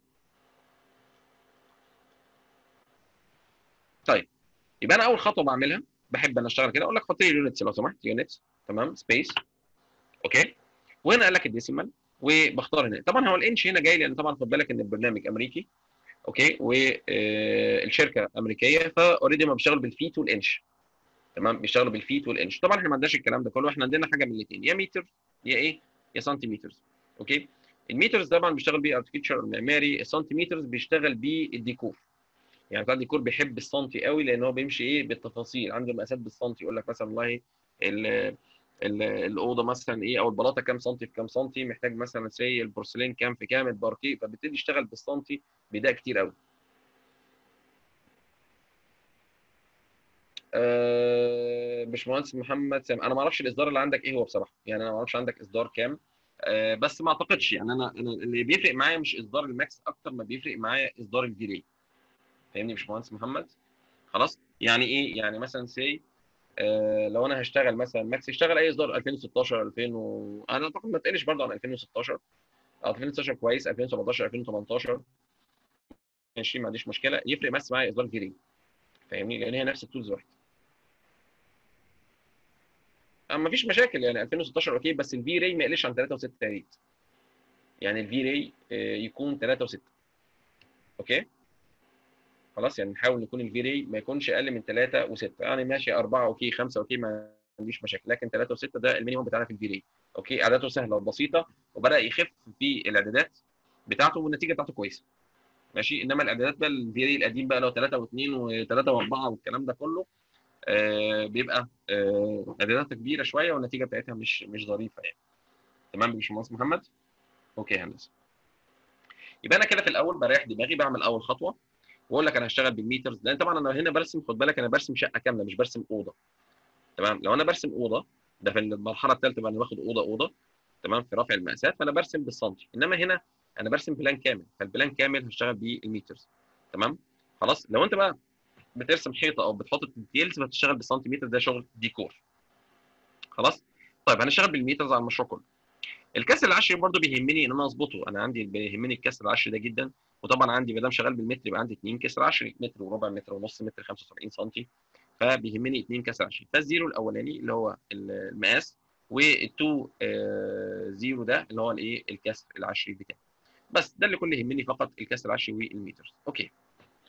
طيب، يبقى انا اول خطوه بعملها، بحب انا اشتغل كده، اقول لك حط لي اليونتس لو سمحت، يونتس، تمام، سبيس، اوكي، وهنا قال لك الديسيمال، وبختار هنا. طبعا هو الانش هنا جاي لان طبعا خد بالك ان البرنامج امريكي، اوكي، والشركه امريكيه، فاوريدي ما بيشتغل بالفيت والانش، تمام، بيشتغلوا بالفيت والانش. طبعا احنا ما عندناش الكلام ده كله، احنا عندنا حاجه من الاثنين، يا متر يا ايه؟ يا سنتيمترز. اوكي. المترز طبعا بيشتغل بيه اركتشر المعماري، السنتيمترز بيشتغل بيه الديكور. يعني بتاع الديكور بيحب السنتي قوي، لان هو بيمشي ايه؟ بالتفاصيل، عنده مقاسات بالسنتي، يقول لك مثلا والله ال ال- الاوضه مثلا ايه، او البلاطه كام سنتي في كام سنتي، محتاج مثلا سي البورسلين كام في كام، الباركيه، فبيبتدي يشتغل بالسنتي، بيدق كتير قوي. أه باشمهندس محمد سام، انا ما اعرفش الاصدار اللي عندك ايه هو بصراحه، يعني انا ما اعرفش عندك اصدار كام. أه بس ما اعتقدش، يعني انا انا اللي بيفرق معايا مش اصدار الماكس اكتر ما بيفرق معايا اصدار الفيري. فاهمني يا باشمهندس محمد؟ خلاص، يعني ايه؟ يعني مثلا سي، أه لو انا هشتغل مثلا ماكس، اشتغل اي اصدار ألفين وستاشر ألفين و... انا اعتقد ما تقلش برضه عن ألفين وستاشر، أو ألفين وستاشر كويس، ألفين وسبعتاشر ألفين وتمنتاشر ماشي، ما عنديش مشكله، يفرق بس معايا اصدار الفيري. فاهمني؟ لان هي نفس التولز واحده. ما فيش مشاكل، يعني ألفين وستاشر اوكي، بس الفي راي ما يقلش عن ثلاثة و6 يا ريت. يعني الفي راي يكون ثلاثة و6. اوكي، خلاص، يعني نحاول نكون الفي راي ما يكونش اقل من ثلاثة و6، يعني ماشي أربعة اوكي، خمسة اوكي، ما عنديش مشاكل، لكن ثلاثة و6 ده المينيمم بتاعنا في الفي راي. اوكي، اعداده سهله وبسيطه، وبدا يخف في الاعدادات بتاعته، والنتيجه بتاعته كويسه. ماشي، انما الاعدادات بقى الفي راي القديم بقى، لو ثلاثة و2 و3 و4 والكلام ده كله، آه بيبقى آه اعداداتها كبيره شويه، والنتيجه بتاعتها مش مش ظريفه يعني. تمام يا باشمهندس محمد؟ اوكي يا هندسه. يبقى انا كده في الاول بريح دماغي، بعمل اول خطوه، واقول لك انا هشتغل بالميترز، لان طبعا انا هنا برسم، خد بالك انا برسم شقه كامله مش برسم اوضه. تمام، لو انا برسم اوضه، ده في المرحله الثالثه بقى، انا باخد اوضه اوضه، تمام، في رفع المقاسات، فانا برسم بالسنتي، انما هنا انا برسم بلان كامل، فالبلان كامل هشتغل بالميترز. تمام، خلاص. لو انت بقى بترسم حيطه او بتحط الديتيلز فهتشتغل بالسنتيمتر، ده شغل ديكور. خلاص. طيب هنشتغل بالميترز على المشروع كله. الكسر العشري برضو بيهمني ان انا اظبطه، انا عندي بيهمني الكسر العشري ده جدا، وطبعا عندي ما دام شغال بالمتر يبقى عندي اثنين كسر عشري، متر وربع، متر ونص، متر خمسة وسبعين سم، فبيهمني اثنين كسر عشري. فالزيرو الاولاني اللي هو المقاس، والتو زيرو ده اللي هو الايه؟ الكسر العشري بتاعي. بس ده اللي كله يهمني، فقط الكسر العشري والمتر. اوكي.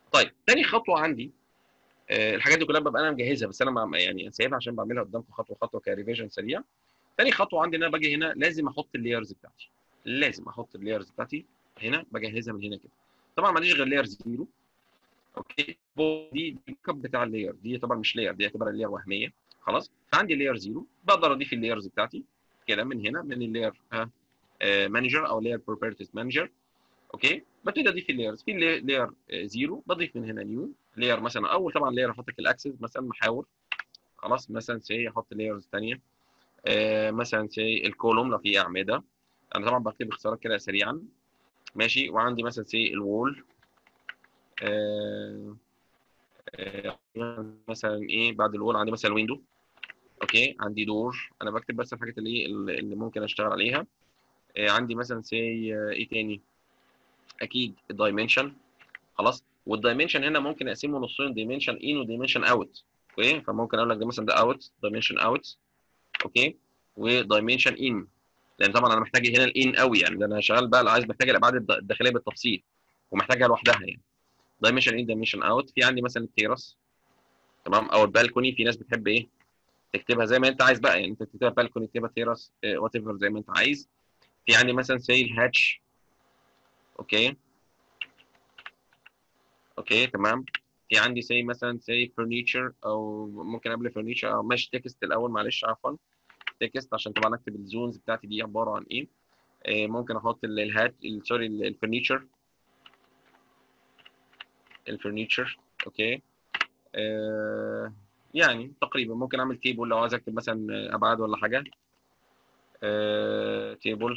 طيب تاني خطوه عندي، آه، الحاجات دي كلها ببقى انا مجهزها، بس انا ما- يعني سايبها عشان بعملها قدامكم خطوه خطوه كريفيجن سريع. تاني خطوه عندي ان انا باجي هنا لازم احط اللايرز بتاعتي، لازم احط اللايرز بتاعتي هنا، بجهزها من هنا كده. طبعا ما عنديش غير لاير زيرو. اوكي، دي البيك اب بتاع اللاير دي، طبعا مش لاير، دي يعتبر اللاير وهميه. خلاص، فعندي لاير زيرو، بقدر اضيف اللايرز بتاعتي كده من هنا، من اللاير مانجر او لاير بروبرتيز مانجر. اوكي، ببتدي اضيف اللايرز في لاير زيرو، بضيف من هنا نيو لاير. مثلا اول طبعا لاير احط لك الاكسس مثلا محاور. خلاص، مثلا سي احط لايرز ثانيه، آه مثلا سي الكولوم لو في اعمده. انا طبعا بكتب اختصارات كده سريعا. ماشي، وعندي مثلا سي الوول، آه آه مثلا ايه بعد الوول عندي مثلا ويندو. اوكي، عندي دور. انا بكتب بس الحاجات اللي إيه اللي ممكن اشتغل عليها. آه عندي مثلا سي آه ايه تاني، اكيد الدايمنشن. خلاص، والدايمنشن هنا ممكن اقسمه نصين، دايمنشن ان ودايمنشن اوت. اوكي، فممكن اقول لك ده مثلا ده اوت، دايمنشن اوت. اوكي، ودايمنشن ان، لان طبعا انا محتاج هنا الان قوي، يعني ده انا شغال بقى عايز محتاج الابعاد الد- الداخليه بالتفصيل، ومحتاجها لوحدها يعني. دايمنشن ان، دايمنشن اوت. في عندي مثلا التيرس، تمام، او البالكوني. في ناس بتحب ايه تكتبها زي ما انت عايز بقى، يعني انت تكتبها بالكوني، تكتبها تيرس، وات ايفر زي ما انت عايز. في عندي مثلا سي الهاتش. اوكي، اوكي تمام. في عندي سي مثلا سي فرنيتشر، او ممكن قبل فرنيتشر او ماشي تكست الاول، معلش عفوا، تكست عشان طبعا اكتب الزونز بتاعتي دي عباره عن ايه. آه، ممكن احط ال- الهات ال- سوري ال- الفرنيتشر، الفرنيتشر. اوكي، آه يعني تقريبا ممكن اعمل تيبل لو عايز اكتب مثلا ابعاد ولا حاجه. آه تيبل.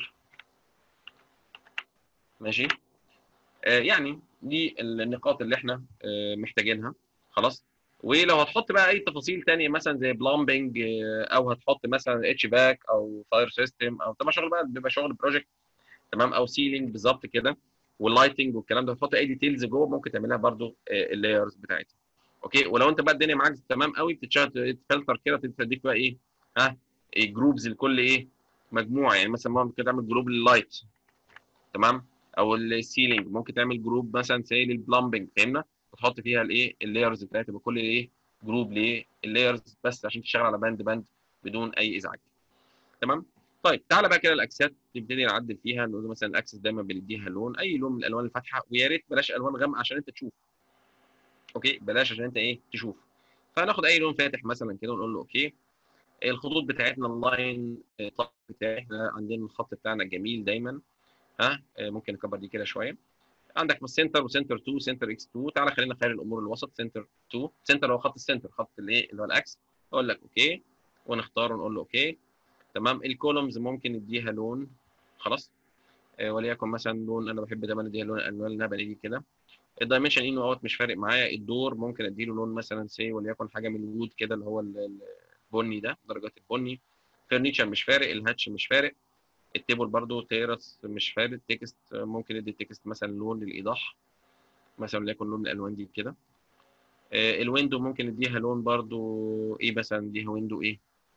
ماشي. آه يعني دي النقاط اللي احنا آه محتاجينها. خلاص. ولو هتحط بقى اي تفاصيل تانية مثلا زي بلامبنج، او هتحط مثلا اتش باك او فاير سيستم، او طبعا شغل بقى بيبقى شغل بروجكت، تمام، او سيلينج بالظبط كده، واللايتنج والكلام ده، تحط اي ديتيلز جوه ممكن تعملها برده اللايرز بتاعتها. اوكي، ولو انت بقى الدنيا معاك تمام قوي، بتتشغل تفلتر كده، تديك بقى ايه، ها، جروبز لكل ايه مجموعه. يعني مثلا ممكن تعمل جروب لللايت، تمام، او السيلينج ممكن تعمل جروب مثلا سي للبلمبنج، فهمنا، وتحط فيها الايه اللايرز بتاعتها بكل ايه جروب لللايرز، بس عشان تشتغل على باند باند بدون اي ازعاج. تمام. طيب تعالى بقى كده الاكسات نبتدي نعدل فيها. نقول مثلا الاكسس دايما بنديها لون، اي لون من الالوان الفاتحه، ويا ريت بلاش الوان غامقه عشان انت تشوف. اوكي، بلاش عشان انت ايه تشوف. فهناخد اي لون فاتح مثلا كده ونقول له اوكي. الخطوط بتاعتنا اللاين بتاعي، احنا عندنا الخط بتاعنا جميل دايما. ها، ممكن نكبر دي كده شويه. عندك سنتر وسنتر اتنين، سنتر اكس اتنين. تعالى خلينا خير الامور الوسط، سنتر اتنين. سنتر هو خط السنتر، خط الايه اللي هو الاكس. اقول لك اوكي، ونختار ونقول له اوكي. تمام. الكولومز ممكن نديها لون. خلاص. آه وليكن مثلا لون، انا بحب دايما اديها لون الالوان النبلي دي كده. الدايمنشن ان اوت مش فارق معايا. الدور ممكن اديله لون مثلا سي وليكن حاجه من الوود كده، اللي هو البني ده، درجات البني. فرنيتشر مش فارق. الهاتش مش فارق. التيبل برضو تيرس مش فارق. تكست ممكن ادي التكست مثلا لون للايضاح، مثلا وليكن لون الالوان دي كده. آه الويندو ممكن نديها لون برضو ايه، مثلا نديها ويندو ايه.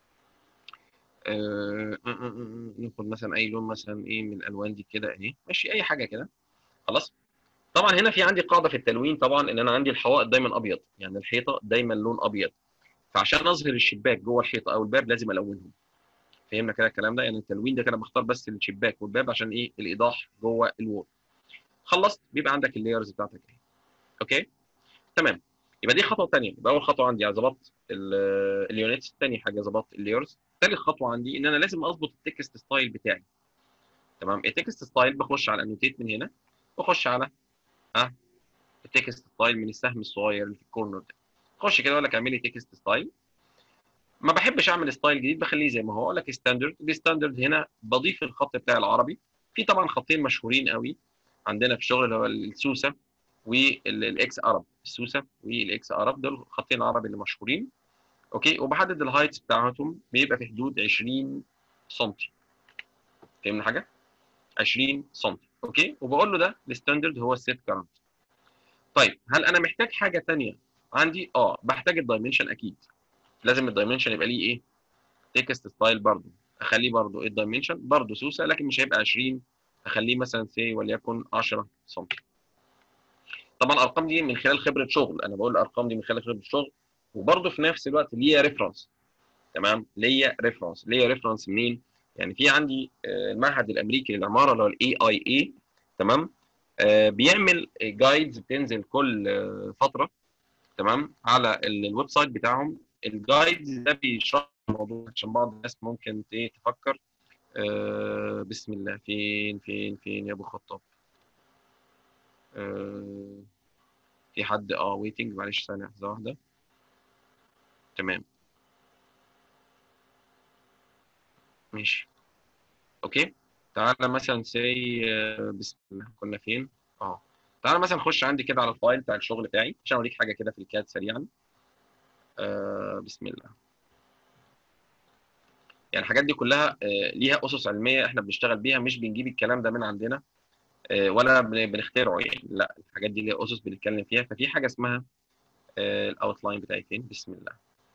آه آه آه آه، ناخد مثلا اي لون مثلا ايه من الالوان دي كده اهي، ماشي، اي حاجه كده. خلاص. طبعا هنا في عندي قاعده في التلوين طبعا، ان انا عندي الحوائط دايما ابيض، يعني الحيطه دايما لون ابيض. فعشان اظهر الشباك جوه الحيطه او الباب لازم الونهم. فهمنا كده الكلام ده؟ يعني التلوين ده كده بختار بس الشباك والباب عشان ايه الايضاح جوه الوول. خلصت، بيبقى عندك اللايرز بتاعتك اهي. اوكي تمام. يبقى دي خطوه ثانيه. يبقى اول خطوه عندي ظبطت اليونتس، ثاني حاجه ظبطت اللايرز، ثالث خطوه عندي ان انا لازم اظبط التكست ستايل بتاعي. تمام. التكست ستايل بخش على انوتيت من هنا، واخش على ها التكست ستايل من السهم الصغير اللي في الكورنر ده. خش كده اقول لك اعمل لي تكست ستايل. ما بحبش اعمل ستايل جديد، بخليه زي ما هو. اقول لك ستاندرد. الستاندرد هنا بضيف الخط بتاع العربي. في طبعا خطين مشهورين قوي عندنا في الشغل، اللي هو السوسه والاكس ارب. السوسه والاكس ارب دول خطين عربي اللي مشهورين. اوكي، وبحدد الهايتس بتاعتهم بيبقى في حدود عشرين سم. فهمنا حاجه؟ عشرين سم. اوكي، وبقول له ده الستاندرد هو السيت كارنت. طيب هل انا محتاج حاجه ثانيه عندي؟ اه بحتاج الدايمنشن اكيد. لازم الدايمنشن يبقى ليه ايه تكست ستايل برضو. اخليه برضو ايه الدايمنشن برضو سوسه، لكن مش هيبقى عشرين. اخليه مثلا سي وليكن عشرة سم. طبعا الارقام دي من خلال خبره شغل، انا بقول الارقام دي من خلال خبره شغل، وبرده في نفس الوقت ليا ريفرنس. تمام، ليا ريفرنس ليا ريفرنس منين؟ يعني في عندي المعهد الامريكي للعماره اللي هو الاي اي اي. تمام، آه بيعمل جايدز بتنزل كل آه فتره، تمام، على الويب سايت بتاعهم. الجايدز ده بيشرح الموضوع عشان بعض الناس ممكن تفكر آه بسم الله، فين فين فين يا ابو خطاب؟ آه في حد اه ويتنج، معلش ثانيه لحظه واحده. تمام، ماشي، اوكي. تعالى مثلا سي بسم الله، كنا فين؟ اه تعالى مثلا نخش عندي كده على الفايل بتاع الشغل بتاعي عشان اوريك حاجه كده في الكاد سريعا. آه بسم الله. يعني الحاجات دي كلها آه ليها اسس علميه احنا بنشتغل بيها، مش بنجيب الكلام ده من عندنا آه ولا بنخترعه يعني، لا الحاجات دي ليها اسس بنتكلم فيها. ففي حاجه اسمها آه الاوتلاين بتاعي فين؟ بسم الله.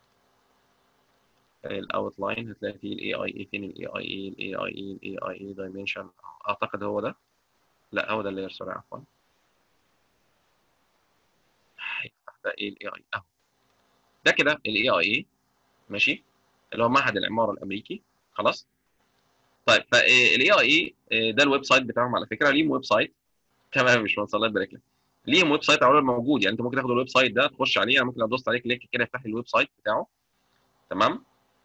الاوتلاين هتلاقي فيه الاي اي اي، فين الاي اي اي؟ الاي اي اي الاي اي اي دايمنشن، اعتقد هو ده. لا هو ده اللي سوري عفوا. هيفتح ده ايه الاي اي اهو، ده كده الاي اي اي، ماشي، اللي هو معهد العماره الامريكي. خلاص. طيب فالاي اي اي ده الويب سايت بتاعهم على فكره، ليهم ويب سايت. تمام، مش الله يبارك لك. ليهم ويب سايت اولا موجود، يعني انت ممكن تاخد الويب سايت ده تخش عليه. انا ممكن لو دوست عليه كليك كده يفتح لي الويب سايت بتاعه. تمام،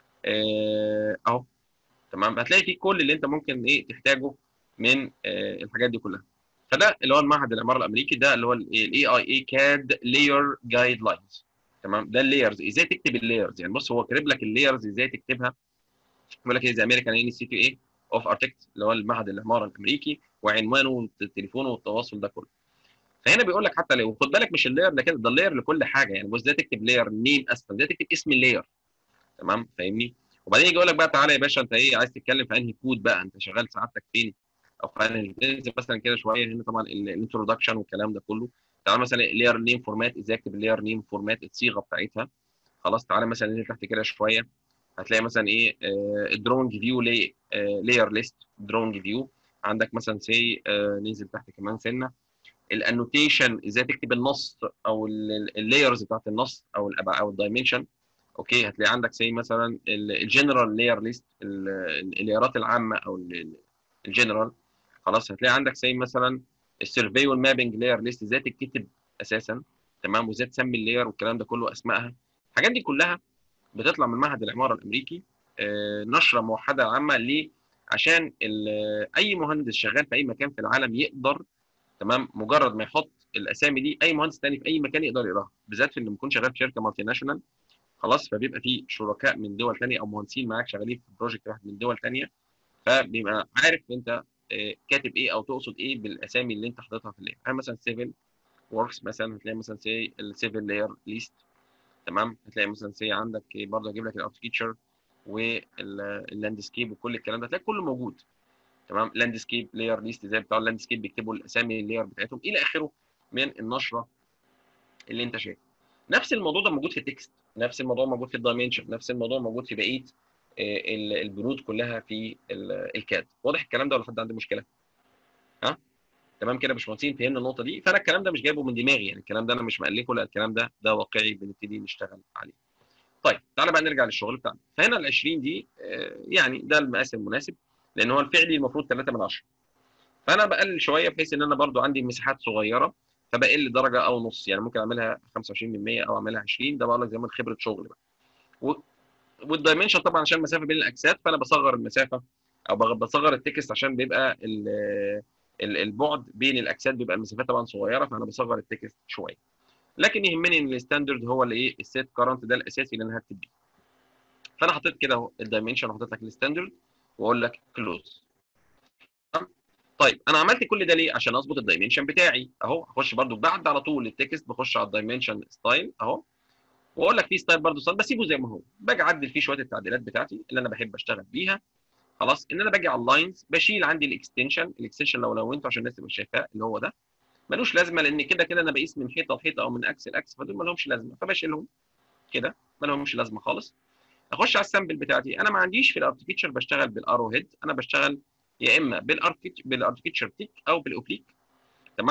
آه، اهو. تمام، هتلاقي فيه كل اللي انت ممكن ايه تحتاجه من آه، الحاجات دي كلها. فده اللي هو المعهد العماره الامريكي، ده اللي هو الاي اي اي كاد لاير جايد لاينز. تمام، ده اللايرز، ازاي تكتب اللايرز. يعني بص هو كاتب لك اللايرز ازاي تكتبها. بيقول لك ايه؟ زي امريكان انستيتيوت ايه اوف اركتكت، اللي هو المعهد العماره الامريكي، وعنوانه والتليفون والتواصل ده كله. فهنا بيقول لك حتى لو خد بالك مش اللاير ده كده، ده اللاير لكل حاجه. يعني بص، ازاي تكتب لاير نيم اصلا، ازاي تكتب اسم اللاير. تمام، فاهمني؟ وبعدين يجي يقول لك بقى تعالى يا باشا، انت ايه عايز تتكلم في انهي كود بقى؟ انت شغال سعادتك فين؟ او في انهي، تنزل مثلا كده شويه هنا طبعا الانترودكشن والكلام ده كله. تعالى مثلا لاير نيم فورمات، ازاي اكتب اللاير نيم فورمات، الصيغه بتاعتها. خلاص، تعالى مثلا ننزل تحت كده شويه، هتلاقي مثلا ايه الدرونج فيو لاير ليست درونج فيو. عندك مثلا سي آه ننزل تحت كمان سنه، الانوتيشن ازاي تكتب النص او اللايرز بتاعت النص او ال او الدايمنشن. اوكي، هتلاقي عندك سي مثلا الجنرال لاير ليست، اللايرات العامه او الجنرال. خلاص، هتلاقي عندك سي مثلا السيرفي والمابنج لاير ليست، ازاي تكتب اساسا. تمام، وازاي تسمي اللاير والكلام ده كله اسمائها. الحاجات دي كلها بتطلع من معهد العماره الامريكي، آه، نشره موحده عامه ليه؟ عشان اي مهندس شغال في اي مكان في العالم يقدر، تمام، مجرد ما يحط الاسامي دي اي مهندس تاني في اي مكان يقدر يقراها، بالذات في اللي بيكون شغال في شركه مالتي ناشونال. خلاص، فبيبقى في شركاء من دول ثانيه او مهندسين معاك شغالين في بروجكت واحد من دول ثانيه، فبيبقى عارف انت آه، كاتب ايه او تقصد ايه بالاسامي اللي انت حاططها في اللير. يعني مثلا سيفل وركس مثلا، هتلاقي مثلا سي السيفل لاير ليست. تمام، هتلاقي مثلا سي عندك برضه اجيب لك الاركتكتشر واللاندسكيب وكل الكلام ده، هتلاقي كله موجود. تمام، لاندسكيب لاير ليست، زي بتاع اللاندسكيب بيكتبوا الاسامي اللاير بتاعتهم الى اخره من النشره اللي انت شايفها. نفس الموضوع ده موجود في التكست، نفس الموضوع موجود في الدايمنشن، نفس الموضوع موجود في بقيه آه، البنود كلها في الكاد. واضح الكلام ده ولا حد عنده مشكله؟ ها؟ تمام كده يا باشمهندسين، فهمنا النقطه دي. فانا الكلام ده مش جايبه من دماغي، يعني الكلام ده انا مش مالفه، لا الكلام ده ده واقعي بنبتدي نشتغل عليه. طيب تعالى بقى نرجع للشغل بتاعنا. فهنا ال عشرين دي آه، يعني ده المقاس المناسب، لان هو الفعلي المفروض ثلاثة من عشرة. فانا بقلل شويه بحيث ان انا برضو عندي مساحات صغيره، فبقل درجه او نص. يعني ممكن اعملها خمسة وعشرين بالمية او اعملها عشرين، ده بقول لك زي ما خبره شغل بقى. والدايمنشن طبعا عشان المسافه بين الاجساد، فانا بصغر المسافه او بصغر التكست عشان بيبقى البعد بين الاجساد بيبقى المسافات طبعا صغيره، فانا بصغر التكست شويه. لكن يهمني ان الستاندرد هو اللي ايه السيت كارنت، ده الاساسي اللي انا هكتب بيه. فانا حطيت كده اهو الدايمنشن وحطيت لك الستاندرد واقول لك كلوز. طيب انا عملت كل ده ليه؟ عشان اظبط الدايمنشن بتاعي اهو. هخش برده بعد على طول التكست، بخش على الدايمنشن ستايل اهو، واقول لك في ستايل برده ستايل بسيبه زي ما هو، باجي اعدل فيه شويه التعديلات بتاعتي اللي انا بحب اشتغل بيها. خلاص، ان انا باجي على اللاينز بشيل عندي الاكستنشن. الاكستنشن لو لو انتوا عشان الناس تبقى شايفاه اللي هو ده ملوش لازمه، لان كده كده انا بقيس من حيطه لحيطه او من اكس لاكس، فدول ما لهمش لازمه فبشيلهم كده، ما لهمش لازمه خالص. اخش على السامبل بتاعتي. انا ما عنديش في الاركتكتشر بشتغل بالارو هيد، انا بشتغل يا اما بالاركتكتشر بالاركتكتشر تيك او بالاوبليك. تمام،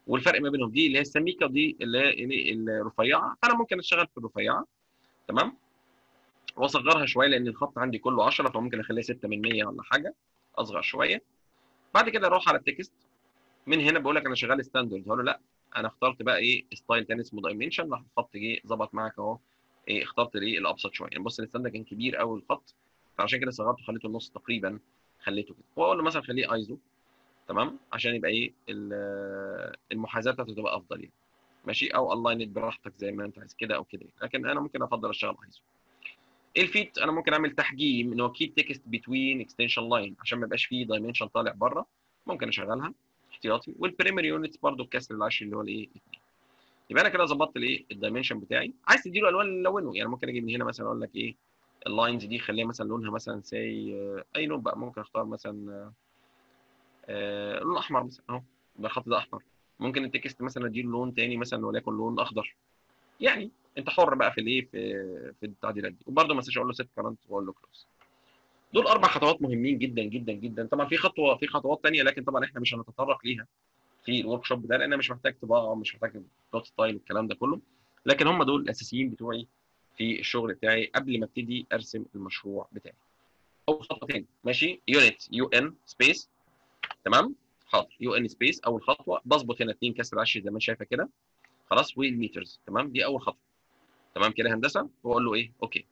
والفرق ما بينهم دي اللي هي السميكه ودي اللي هي الرفيعه، فانا ممكن اشتغل في الرفيعه. تمام. واصغرها شويه لان الخط عندي كله عشرة، فممكن اخليها ستة من مية ولا حاجه، اصغر شويه. بعد كده اروح على التكست. من هنا بقول لك انا شغال ستاندرد، هقول له لا انا اخترت بقى ايه ستايل تاني اسمه دايمنشن، راح الخط جه ظبط معاك اهو. ايه اخترت الايه الابسط شويه يعني. بص الستاندرد كان كبير قوي الخط، فعشان كده صغرته خليته النص تقريبا، خليته كده. واقول له مثلا خليه ايزو. تمام. عشان يبقى ايه المحاذاه بتاعته تبقى افضل يعني. ماشي. او الاينت براحتك زي ما انت عايز كده او كده، لكن انا ممكن افضل اشتغل ايزو. الفيت انا ممكن اعمل تحجيم ان هو كيب تكست بتوين اكستنشن لاين عشان ما يبقاش فيه دايمنشن طالع بره، ممكن اشغلها احتياطي. والبريمري يونتس برده الكسر العشري اللي هو الايه اتنين. يبقى انا كده ظبطت الايه الدايمنشن بتاعي. عايز تديله الوان نلونه يعني، ممكن اجي من هنا مثلا اقول لك ايه اللاينز دي خليها مثلا لونها مثلا سي اي لون بقى، ممكن اختار مثلا آه لون احمر مثلا اهو، يبقى الخط ده احمر. ممكن التكست مثلا اديله لون تاني مثلا وليكن لون اخضر. يعني انت حر بقى في الايه في في التعديلات دي. وبرده ما انساش اقول له سيت كرنت واقول له كلوز. دول اربع خطوات مهمين جدا جدا جدا. طبعا في خطوه في خطوات ثانيه لكن طبعا احنا مش هنتطرق ليها في الورك شوب ده لان مش محتاج طباعه، مش محتاج دوت ستايل والكلام ده كله. لكن هم دول الاساسيين بتوعي في الشغل بتاعي قبل ما ابتدي ارسم المشروع بتاعي. اول خطوه تاني ماشي يونت يو ان سبيس. تمام. حاضر يو ان سبيس. اول خطوه بظبط هنا اتنين كسر عشري زي ما انت شايفه كده. خلاص. والميترز. تمام. دي اول خطوه. تمام كده هندسه. واقول له ايه اوكي.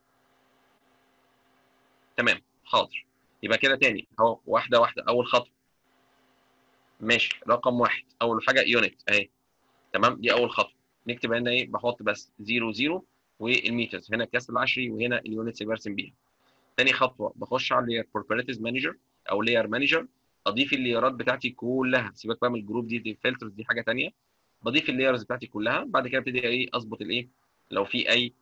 تمام. حاضر. يبقى كده تاني اهو واحده واحده. اول خطوه ماشي رقم واحد اول حاجه يونت اهي. تمام. دي اول خطوه. نكتب هنا ايه بحط بس صفر صفر والميترز هنا الكسر العشري وهنا اليونتس اللي برسم بيها. تاني خطوه بخش على اللير بروبرتيز مانجر او لير مانجر. اضيف الليرات بتاعتي كلها. سيبك بقى من الجروب دي، دي فلترز دي حاجه ثانيه. بضيف الليرز بتاعتي كلها. بعد كده ابتدي ايه اظبط الايه لو في اي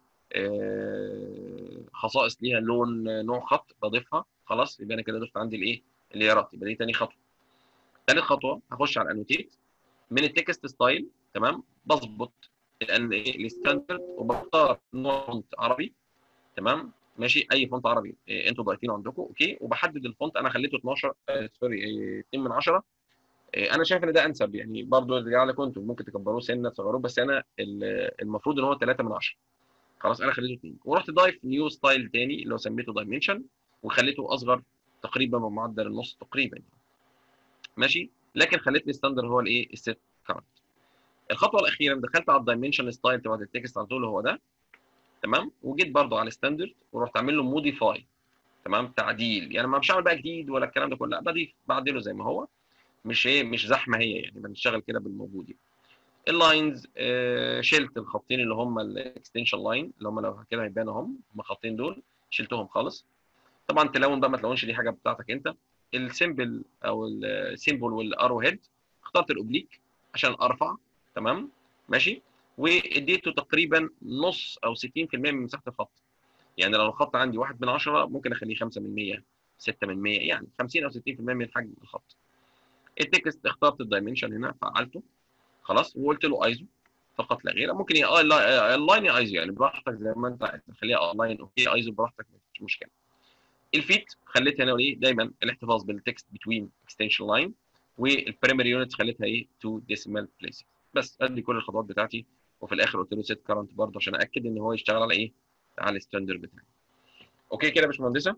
آه خصائص ليها لون نوع خط بضيفها. خلاص. يبقى انا كده ضفت عندي الايه الليرات. يبقى دي تاني خطوه. ثالث خطوه هخش على الانوتيت من التكست ستايل. تمام. بظبط الان ايه الستاندرد وبختار نوع فونت عربي. تمام. ماشي. اي فونت عربي إيه انتوا ضايفينه عندكم اوكي. وبحدد الفونت انا خليته اتناشر آه سوري إيه اتنين من عشرة. إيه انا شايف ان ده انسب يعني. برضو يرجع لكم انتوا ممكن تكبروه سنه تصغروه، بس انا المفروض ان هو تلاتة من عشرة. خلاص. انا خليته اتنين ورحت ضايف نيو ستايل تاني اللي هو سميته دايمنشن وخليته اصغر تقريبا بمعدل النص تقريبا. ماشي. لكن خليت لي ستاندر هو الايه الست كارت. الخطوه الاخيره دخلت على الدايمنشن ستايل بتاعت التكست على طول هو ده. تمام. وجيت برضو على ستاندرد ورحت اعمل له موديفاي. تمام. تعديل يعني ما مش هعمل بقى جديد ولا الكلام ده كله، لا بضيف بعدله زي ما هو. مش ايه مش زحمه هي يعني بنشتغل كده بالموجود يعني. اللاينز آه شلت الخطين اللي هم الاكستنشن لاين اللي هم لو كده هيبانوا هم هم الخطين دول شلتهم خالص. طبعا تلون بقى ما تلونش دي حاجه بتاعتك انت. السيمبل او السيمبل والارو هيد اخترت الاوبليك عشان ارفع. تمام. ماشي. واديته تقريبا نص او ستين في المية من مساحه الخط. يعني لو الخط عندي واحد من عشرة ممكن اخليه خمسة من مية ستة من مية يعني خمسين او ستين في المية من حجم الخط. التكست اخترت الدايمنشن هنا فعلته. خلاص. وقلت له ايزو فقط لا غير. ممكن يا اللاين يا ايزو يعني براحتك زي ما انت عايز تخليها اونلاين اوكي. ايزو براحتك مفيش مشكله. الفيت خليتها هنا ايه دايما الاحتفاظ بالتكست بتوين اكستنشن لاين. والبريمري يونت خليتها ايه تو ديسيمال بليسز. بس ادي كل الخطوات بتاعتي. وفي الاخر قلت له سيت كرنت برضه عشان اكد ان هو يشتغل على ايه على الستاندرد بتاعي. اوكي كده يا باشمهندسه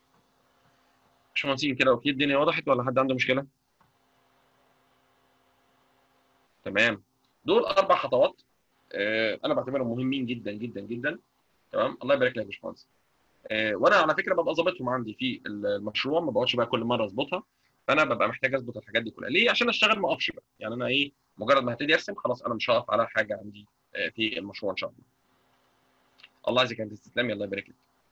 باشمهندسين كده اوكي الدنيا وضحت ولا حد عنده مشكله؟ تمام. دول اربع خطوات آه انا بعتبرهم مهمين جدا جدا جدا. تمام. الله يبارك لك يا باشمهندس. آه وانا على فكره ببقى ظابطهم عندي في المشروع، ما بقعدش بقى كل مره اظبطها. فانا ببقى محتاج اظبط الحاجات دي كلها ليه عشان اشتغل ما اقفش بقى يعني. انا ايه مجرد ما هبتدي ارسم خلاص انا مش هقف على حاجه عندي آه في المشروع ان شاء الله. الله يجزيك انت تسلمي الله يبارك لك.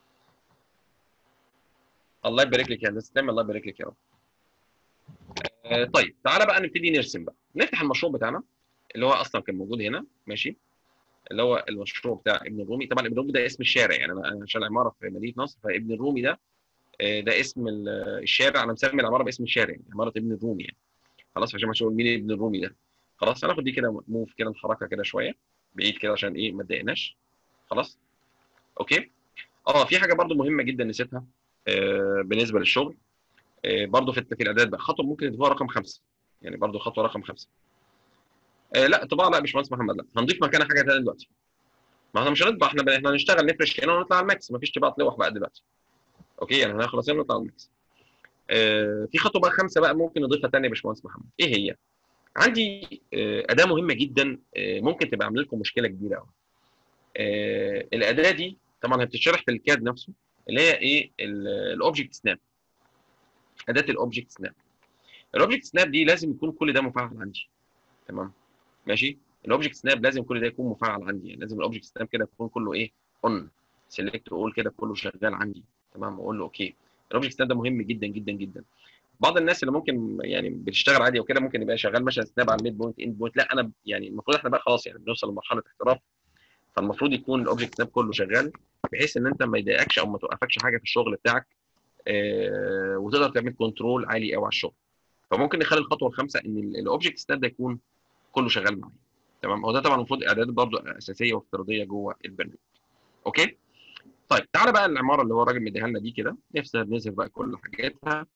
الله يبارك لك يا هندسه تسلمي الله يبارك لك يا رب. آه طيب تعالى بقى نبتدي نرسم بقى نفتح المشروع بتاعنا اللي هو اصلا كان موجود هنا. ماشي. اللي هو المشروع بتاع ابن الرومي. طبعا ابن الرومي ده اسم الشارع يعني. انا عشان العماره في مدينه نصر فابن الرومي ده ده اسم الشارع. انا مسمي العماره باسم الشارع يعني عماره ابن الرومي يعني. خلاص عشان ما تقول مين ابن الرومي ده. خلاص هناخد دي كده موف كده نحركها كده شويه بعيد كده عشان ايه ما تضايقناش. خلاص. اوكي. اه في حاجه برضو مهمه جدا نسيتها آه بالنسبه للشغل. آه برضو في في الاعداد بقى خطوه ممكن تبقى رقم خمسه. يعني برضو خطوه رقم خمسه. آه لا طباعه لا يا باشمهندس محمد، لا هنضيف مكانها حاجه ثانيه دلوقتي. ما احنا مش هنطبع، احنا احنا هنشتغل نفرش هنا ونطلع على الماكس، مفيش طباعه لوح بقى دلوقتي. اوكي يعني هنخلص هنا ونطلع على الماكس. آه في خطوه بقى خمسه بقى ممكن نضيفها ثانيه يا باشمهندس محمد، ايه هي؟ عندي آه اداه مهمه جدا، آه ممكن تبقى عامله لكم مشكله كبيره قوي. آه الاداه دي طبعا هي بتتشرح في الكاد نفسه، اللي هي ايه؟ الاوبجكت سناب. اداه الاوبجكت سناب. الاوبجكت سناب دي لازم يكون كل ده مفعل عندي. تمام ماشي. الاوبجكت سناب لازم كل ده يكون مفعل عندي، يعني لازم الاوبجكت سناب كده يكون كله ايه؟ اون. سيلكت واقول كده كله شغال عندي. تمام واقول له اوكي. الاوبجكت سناب ده مهم جدا جدا جدا. بعض الناس اللي ممكن يعني بتشتغل عادي وكده ممكن يبقى شغال مثلا سناب على الميد بوينت اند بوينت، لا انا يعني المفروض احنا بقى خلاص يعني بنوصل لمرحله احتراف، فالمفروض يكون الاوبجكت سناب كله شغال، بحيث ان انت ما يضايقكش او ما توقفكش حاجه في الشغل بتاعك، آه وتقدر تعمل كنترول عالي قوي على الشغل. فممكن نخلي الخطوه الخامسه ان الاوبجكت سناب ده يكون كله شغال معايا. تمام. هو ده طبعا المفروض اعداد برضه اساسيه وافتراضيه جوه البرنامج. اوكي. طيب تعالى بقى العماره اللي هو الراجل مديها لنا دي كده، نفسنا نظهر بقى كل حاجاتها.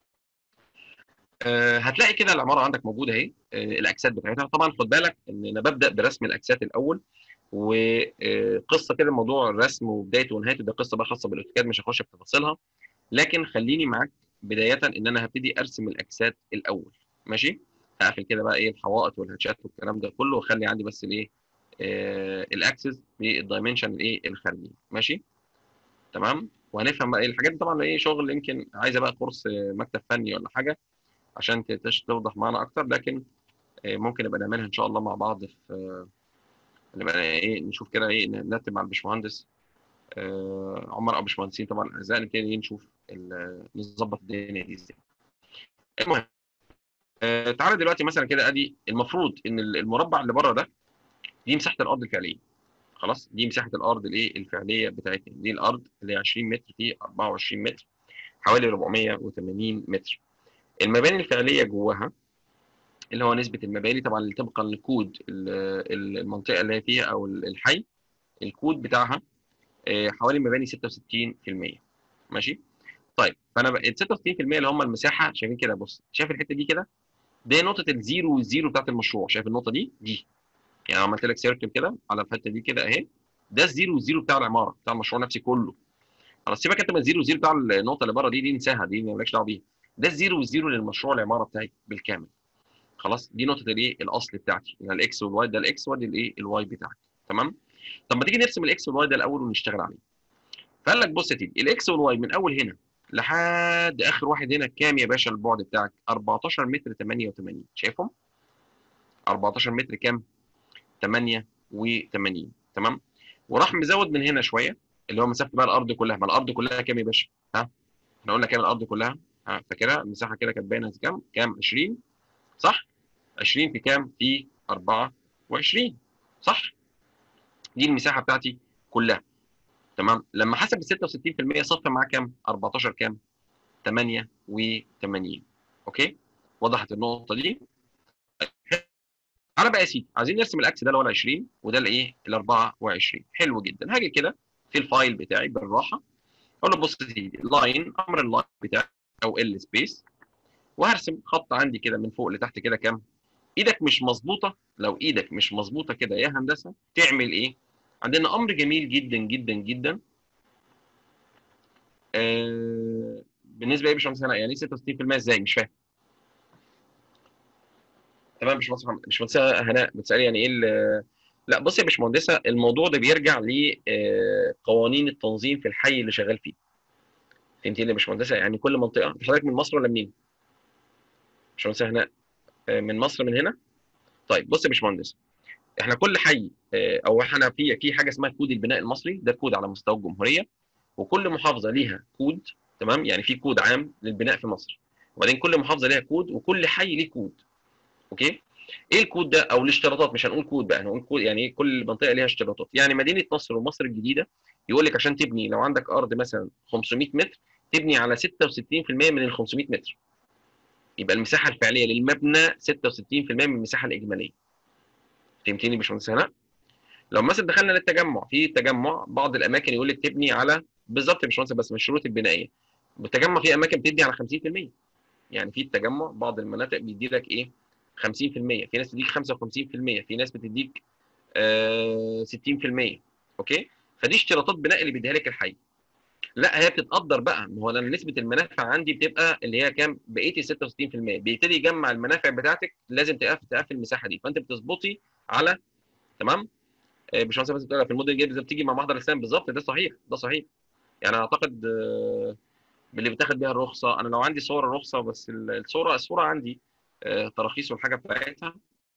آه هتلاقي كده العماره عندك موجوده اهي، آه الاجساد بتاعتها. طبعا خد بالك ان انا ببدا برسم الاجساد الاول، وقصه كده موضوع الرسم وبدايته ونهايته ده قصه بقى خاصه بالاوتوكاد، مش هخش في تفاصيلها. لكن خليني معاك بدايه ان انا هبتدي ارسم الاجساد الاول. ماشي. هقفل كده بقى ايه الحوائط والهاتشات والكلام ده كله، واخلي عندي بس الايه، آه الاكسس بالدايمنشن الايه الخارجي. ماشي. تمام. وهنفهم بقى ايه الحاجات دي. طبعا ايه شغل يمكن عايزه بقى كورس آه، مكتب فني ولا حاجه عشان تتش- توضح معانا اكتر، لكن آه، ممكن نبقى نعملها ان شاء الله مع بعض في آه، نبقى ايه نشوف كده ايه نرتب مع الباشمهندس آه، عمر او باشمهندسين طبعا اعزائي، نبتدي إيه نشوف ال- نظبط الدنيا دي ازاي. المهم آه، تعالى دلوقتي مثلا كده ادي المفروض ان المربع اللي بره ده دي مساحه الارض الفعليه. خلاص دي مساحه الارض الايه الفعليه بتاعتنا، دي الارض اللي هي عشرين متر في اربعة وعشرين متر، حوالي اربعمية وتمانين متر. المباني الفعليه جواها اللي هو نسبه المباني طبعا اللي طبقا لكود ال- المنطقه اللي هي فيها او الحي، الكود بتاعها آه، حوالي مباني ستة وستين في المية. ماشي. طيب فانا بقى ال ستة وستين في المية اللي هم المساحه شايفين كده، بص شايف الحته دي كده، دي نقطه الزيرو والزيرو بتاعت المشروع. شايف النقطه دي دي يعني لو عملت لك سيركل كده على الحته دي كده اهي، ده الزيرو والزيرو بتاع العماره بتاع المشروع نفسي كله. خلاص سيبك انت من الزيرو والزيرو بتاع النقطه اللي بره دي، دي انساها، دي مالكش دعوه بيها. ده الزيرو والزيرو للمشروع العماره بتاعي بالكامل. خلاص دي نقطه الايه الاصل بتاعتي، يعني الاكس والواي، ده الاكس ودي الايه الواي بتاعك. تمام. طب ما تيجي نرسم الاكس والواي ده الاول ونشتغل عليه. فقال لك بص يا سيدي الاكس والواي من اول هنا لحد اخر واحد هنا كام يا باشا؟ البعد بتاعك اربعتاشر متر تمانية وتمانين. شايفهم؟ اربعتاشر متر كام؟ تمانية وتمانين. تمام. وراح مزود من هنا شويه اللي هو مسافه بقى الارض كلها. ما الارض كلها كام يا باشا؟ ها احنا قلنا كام الارض كلها؟ ها فاكرها المساحه كده كانت باينه كام؟ كام؟ عشرين صح؟ عشرين في كام؟ في اربعة وعشرين صح؟ دي المساحه بتاعتي كلها. تمام. لما حسب ال ستة وستين في المية صفى معاه كام؟ اربعتاشر كام؟ تمانية وتمانين. اوكي. وضحت النقطه دي؟ تعالى بقى يا سيدي عايزين نرسم الاكس ده اللي هو ال عشرين وده الايه ال اربعة وعشرين. حلو جدا. هاجي كده في الفايل بتاعي بالراحه اقول له بص يا سيدي لاين، امر اللاين بتاعي او ال سبيس، وهرسم خط عندي كده من فوق لتحت كده كام. ايدك مش مظبوطه، لو ايدك مش مظبوطه كده يا هندسه تعمل ايه؟ عندنا امر جميل جدا جدا جدا. آه بالنسبه ايه يا باشمهندس هنا؟ يعني ستة وستين في المية ازاي؟ مش فاهم. تمام مش مهندس محمد، مش مهندسه هناء بتسالي يعني ايه ال- لا بص يا باشمهندسه الموضوع ده بيرجع لقوانين التنظيم في الحي اللي شغال فيه. فهمتني يا باشمهندسه؟ يعني كل منطقه. انت حضرتك من مصر ولا منين؟ مش مهندسه هناء؟ آه، من مصر من هنا؟ طيب بص يا باشمهندس، احنا كل حي آه، او احنا في في حاجه اسمها كود البناء المصري، ده كود على مستوى الجمهوريه، وكل محافظه ليها كود. تمام. يعني في كود عام للبناء في مصر، وبعدين كل محافظه ليها كود وكل حي ليه كود. اوكي. ايه الكود ده او الاشتراطات؟ مش هنقول كود بقى، هنقول كود يعني ايه. كل منطقه ليها اشتراطات. يعني مدينه نصر ومصر الجديده يقول لك عشان تبني لو عندك ارض مثلا خمسمية متر تبني على ستة وستين في المية من ال خمسمية متر، يبقى المساحه الفعليه للمبنى ستة وستين في المية من المساحه الاجماليه. فهمتني يا باشمهندس هنا؟ لو مثلا دخلنا للتجمع، في التجمع بعض الاماكن يقول لك تبني على بالظبط يا باشمهندس بس من الشروط البنائيه. بالتجمع في اماكن بتدي على خمسين في المية. يعني في التجمع بعض المناطق بيدي لك ايه خمسين في المية، في ناس بتديك خمسة وخمسين في المية، في ناس بتديك آه ستين في المية. اوكي، فدي اشتراطات بناء اللي بيديها لك الحي. لا هي بتتقدر بقى، ما هو انا نسبه المنافع عندي بتبقى اللي هي كام؟ بقيتي ستة وستين في المية، بيبتدي يجمع المنافع بتاعتك، لازم تقفل تقفل المساحه دي، فانت بتظبطي على تمام. آه، مش بس بتقول في الموديل جيم بتيجي مع محضر الاسلام بالظبط، ده صحيح ده صحيح. يعني اعتقد آه، باللي بتاخد بيها الرخصه، انا لو عندي صور الرخصه بس الصوره الصوره عندي آه، تراخيص والحاجه بتاعتها،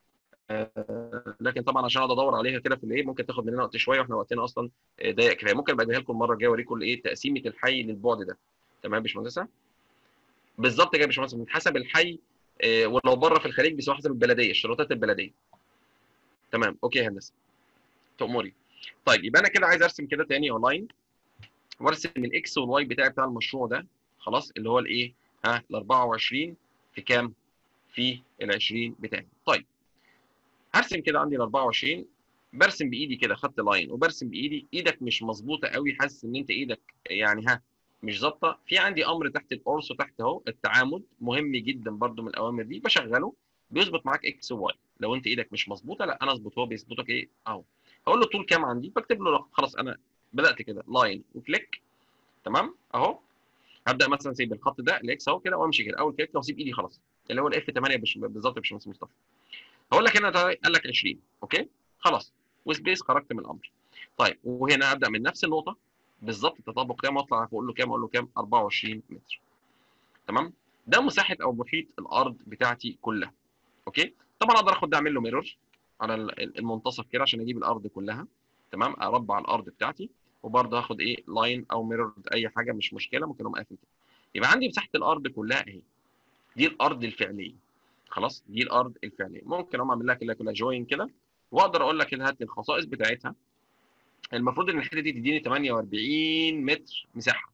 آه، لكن طبعا عشان اقعد ادور عليها كده في الايه ممكن تاخد مننا وقت شويه، واحنا وقتنا اصلا آه، ضيق كفايه. ممكن ابقى اديها لكم المره الجايه اوريكم الايه تقسيمه الحي للبعد ده. تمام يا باشمهندسه؟ بالظبط كده يا باشمهندس، من حسب الحي آه، ولو بره في الخليج بيسموها حسب البلديه، اشتراطات البلديه. تمام اوكي يا هندسه، تأمري. طيب يبقى انا كده عايز ارسم كده تاني اونلاين، وارسم الاكس والواي بتاعي بتاع المشروع ده. خلاص اللي هو الايه؟ ها ال أربعة وعشرين في كام؟ في ال عشرين بتاعي. طيب هرسم كده عندي ال أربعة وعشرين، برسم بايدي كده خط لاين، وبرسم بايدي. ايدك مش مظبوطه قوي، حاسس ان انت ايدك يعني ها مش ظابطه. في عندي امر تحت القرص وتحت اهو التعامد، مهم جدا برده من الاوامر دي، بشغله بيظبط معاك اكس وواي. لو انت ايدك مش مظبوطه لا انا اظبط، هو بيظبطك ايه اهو. هقول له طول كام عندي، بكتب له خلاص انا بدات كده لاين وكليك. تمام اهو. هبدا مثلا سيب الخط ده الاكس اهو كده، وامشي كده اول كليك واسيب ايدي خلاص، اللي هو الاف ثمانية بالظبط يا باشمهندس مصطفى. هقول لك هنا قال لك عشرين اوكي خلاص، وسبيس خرجت من الامر. طيب وهنا ابدا من نفس النقطه بالظبط التطابق كام، واطلع اقول له كام، اقول له كام؟ أربعة وعشرين متر. تمام. ده مساحه او محيط الارض بتاعتي كلها. اوكي. طبعا اقدر اخد ده اعمل له ميرور على المنتصف كده عشان اجيب الارض كلها. تمام، اربع الارض بتاعتي، وبرضه هاخد ايه لاين او ميرور اي حاجه مش مشكله، ممكن اقوم قافل كده. يبقى عندي مساحه الارض كلها اهي، دي الارض الفعليه. خلاص دي الارض الفعليه، ممكن اقوم اعمل لها كده كلها جوين كده، واقدر اقول لك كده هات لي الخصائص بتاعتها. المفروض ان الحته دي تديني ثمانية وأربعين متر مساحه.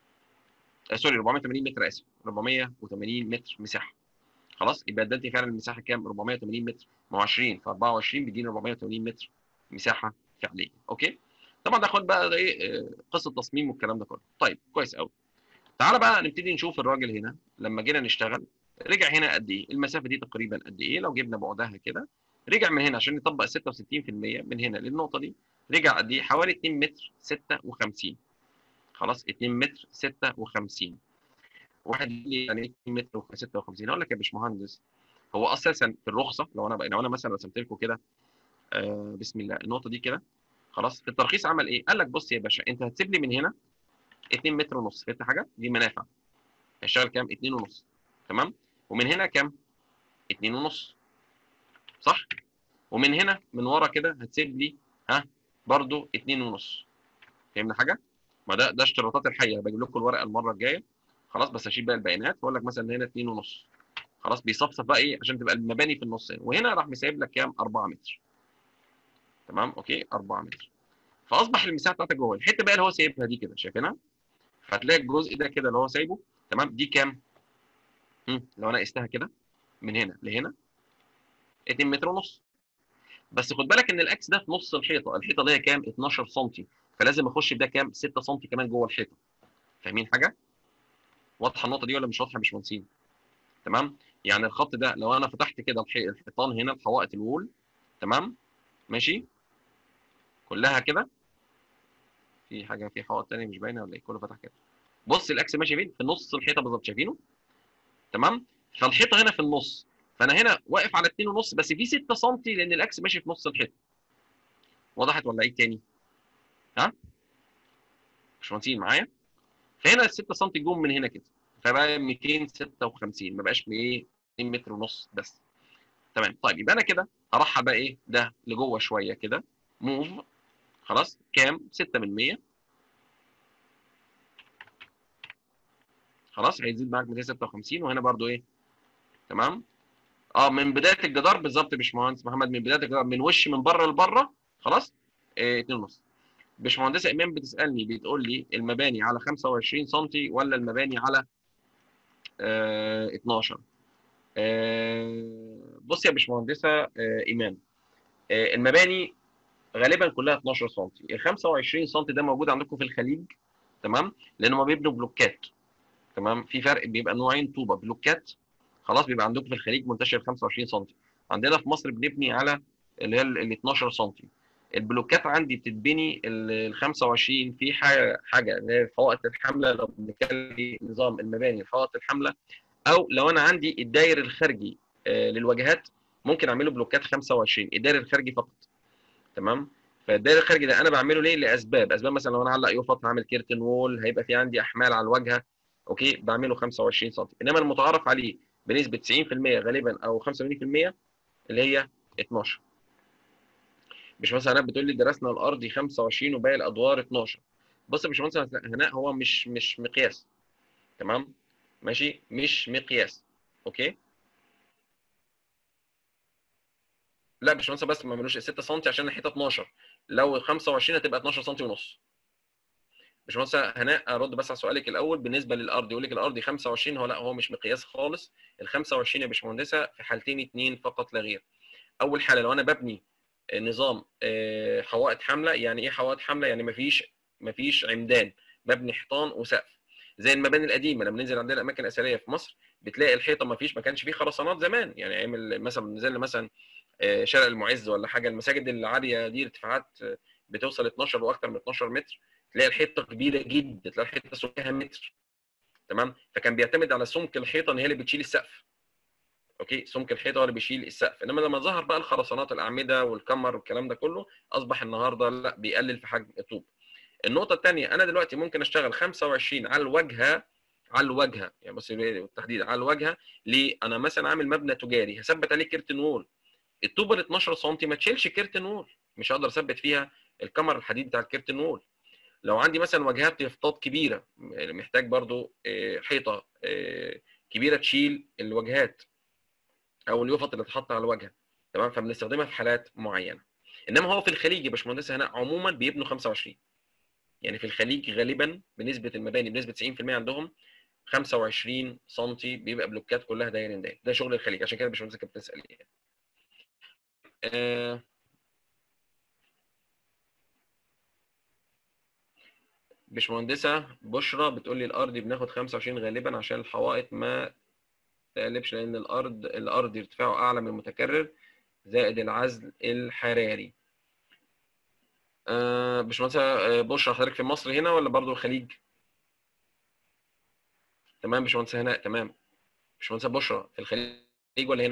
آه سوري أربعمية وثمانين متر، اسف أربعمية وثمانين متر مساحه. خلاص يبقى ادتني فعلا المساحه كام؟ أربعمية وثمانين متر. ما هو عشرين في أربعة وعشرين بيديني أربعمية وثمانين متر مساحه فعليه. اوكي. طبعا ده خد بقى ايه آه، قصه تصميم والكلام ده كله. طيب كويس قوي. تعالى بقى نبتدي نشوف الراجل هنا لما جينا نشتغل رجع هنا قد ايه، المسافه دي تقريبا قد ايه لو جبنا بعدها كده. رجع من هنا عشان يطبق ستة وستين في المية من هنا للنقطه دي، رجع قد ايه؟ حوالي اتنين متر ستة وخمسين. خلاص اتنين متر ستة وخمسين. واحد يقول لي يعني ايه اتنين متر ستة وخمسين؟ اقول لك يا باشمهندس هو اساسا في الرخصه، لو انا بقى لو انا مثلا رسمت لكم كده آه بسم الله النقطه دي كده، خلاص في الترخيص عمل ايه؟ قال لك بص يا باشا انت هتسيب لي من هنا اتنين متر ونص. فهمت حاجه؟ دي منافع هيشتغل كام؟ اتنين ونص. تمام. ومن هنا كام؟ اتنين ونص. صح. ومن هنا من ورا كده هتسيب لي ها برضو اتنين ونص. فهمنا حاجه؟ ما ده ده اشتراطات الحقيقه، بجيب لكم الورقه المره الجايه. خلاص بس هشيل بقى البيانات واقول لك مثلا هنا اتنين ونص. خلاص بيصفصف بقى ايه عشان تبقى المباني في النص هنا. وهنا راح مسايب لك كام؟ أربعة متر. تمام اوكي أربعة متر. فاصبح المساحه بتاعتك جوه الحته بقى اللي هو سايبها دي كده، شايفينها؟ فهتلاقي الجزء ده كده اللي هو سايبه. تمام. دي كام؟ هم. لو انا قستها كده من هنا لهنا اتنين متر ونص. بس خد بالك ان الاكس ده في نص الحيطه، الحيطه دي كام؟ اتناشر سم، فلازم اخش بده كام؟ ستة سم كمان جوه الحيطه. فاهمين حاجه؟ واضحه النقطه دي ولا مش واضحه يا باشمهندسين؟ تمام. يعني الخط ده لو انا فتحت كده الحي- الحيطان هنا الحوائط الوول. تمام. ماشي كلها كده. في حاجه في حوائط ثانيه مش باينه ولا ايه؟ كله فتح كده. بص الاكس ماشي فين؟ في نص الحيطه بالظبط، شايفينه؟ تمام. فالحيطه هنا في النص، فانا هنا واقف على اتنين ونص بس في ستة سم لان الاكس ماشي في نص الحيطه. وضحت ولا ايه تاني؟ ها؟ باشمهندسين معايا؟ فهنا ال ستة سم جم من هنا كده، فبقى ميتين وستة وخمسين، ما بقاش ايه اتنين متر ونص بس. تمام. طيب يبقى انا كده هرحل بقى ايه ده لجوه شويه كده. موف. خلاص كام؟ ستة من مية. خلاص هيزيد معاك ميتين وستة وخمسين. وهنا برده ايه؟ تمام. اه من بدايه الجدار بالظبط يا باشمهندس محمد، من بدايه الجدار من وش من بره لبره. خلاص إيه اتنين ونص. باشمهندسه ايمان بتسالني بتقول لي المباني على خمسة وعشرين سم ولا المباني على آه اتناشر؟ آه، بص يا باشمهندسه آه، ايمان، آه، المباني غالبا كلها اتناشر سم. ال خمسة وعشرين سم ده موجود عندكم في الخليج. تمام. لان هم بيبنوا بلوكات. تمام. في فرق، بيبقى نوعين طوبه بلوكات. خلاص بيبقى عندكم في الخليج منتشر خمسة وعشرين سم. عندنا في مصر بنبني على اللي هي ال اتناشر سم. البلوكات عندي بتتبني ال خمسة وعشرين في حاجه حاجه اللي هي حوائط الحمله، لو بنتكلم في نظام المباني حوائط الحمله، او لو انا عندي الداير الخارجي آه، للواجهات ممكن اعمله بلوكات خمسة وعشرين الداير الخارجي فقط. تمام. فالداير الخارجي ده انا بعمله ليه؟ لاسباب اسباب مثلا لو انا علق يوفط هعمل كيرتن وول، هيبقى في عندي احمال على الواجهه، اوكي، بعمله خمسة وعشرين سم. انما المتعارف عليه بنسبه تسعين في المية غالبا او خمسة وثمانين في المية اللي هي اتناشر. مش مثلا هناء بتقول لي درسنا الارضي خمسة وعشرين وباقي الادوار اتناشر. بص يا باشمهندس هناء، هو مش مش مقياس. تمام. ماشي، مش مقياس. اوكي. لا باشمهندس بس ما عملوش ستة سم عشان الحيطه اتناشر، لو خمسة وعشرين هتبقى اتناشر سم ونص. باشمهندس هناء ارد بس على سؤالك الاول بالنسبه للارض، يقول لك الارض خمسة وعشرين، هو لا هو مش مقياس خالص. ال خمسة وعشرين يا باشمهندسه في حالتين اثنين فقط لا غير. اول حاله لو انا ببني نظام آه، حوائط حامله. يعني ايه حوائط حامله؟ يعني مفيش مفيش عمدان، ببني حيطان وسقف زي المباني القديمه. لما ننزل عندنا الاماكن الاثريه في مصر بتلاقي الحيطه مفيش، ما كانش فيه خرسانات زمان. يعني ايام مثلا نزلنا مثلا آه، شارع المعز ولا حاجه، المساجد العاليه دي ارتفاعات آه، بتوصل اتناشر واكثر من اتناشر متر، تلاقي الحيطه كبيره جدا، تلاقي الحيطه سمكها متر. تمام. فكان بيعتمد على سمك الحيطه ان هي اللي بتشيل السقف. اوكي، سمك الحيطه هو اللي بيشيل السقف. انما لما ظهر بقى الخرسانات الاعمده والكمر والكلام ده كله، اصبح النهارده لا بيقلل في حجم الطوب. النقطه الثانيه، انا دلوقتي ممكن اشتغل خمسة وعشرين على الواجهه، على الواجهه يعني بص بالتحديد على الواجهه. ليه؟ انا مثلا عامل مبنى تجاري هثبت عليه كيرتن وول، الطوبه ال اتناشر سم ما تشيلش كيرتن وول، مش هقدر اثبت فيها الكمر الحديد بتاع الكيرتن وول. لو عندي مثلا واجهات يافطات كبيره، محتاج برضو آه، حيطه آه، كبيره تشيل الواجهات او اليافط اللي تتحط على الواجهه. تمام. فبنستخدمها في حالات معينه. انما هو في الخليج يا باشمهندس هنا عموما بيبنوا خمسة وعشرين. يعني في الخليج غالبا بنسبه المباني بنسبه تسعين في المية عندهم خمسة وعشرين سم بيبقى بلوكات كلها داير داير. ده شغل الخليج، عشان كده يا باشمهندس كنت بتسال يعني. آه باشمهندسه بشرى بتقول لي الارض بناخد خمسة وعشرين غالبا عشان الحوائط ما تقلبش، لان الارض الارض ارتفاعه اعلى من المتكرر زائد العزل الحراري. آه باشمهندس آه، بشرى حضرتك في مصر هنا ولا برضو الخليج؟ تمام باشمهندس هناء. تمام. باشمهندس بشرى في الخليج ولا هنا؟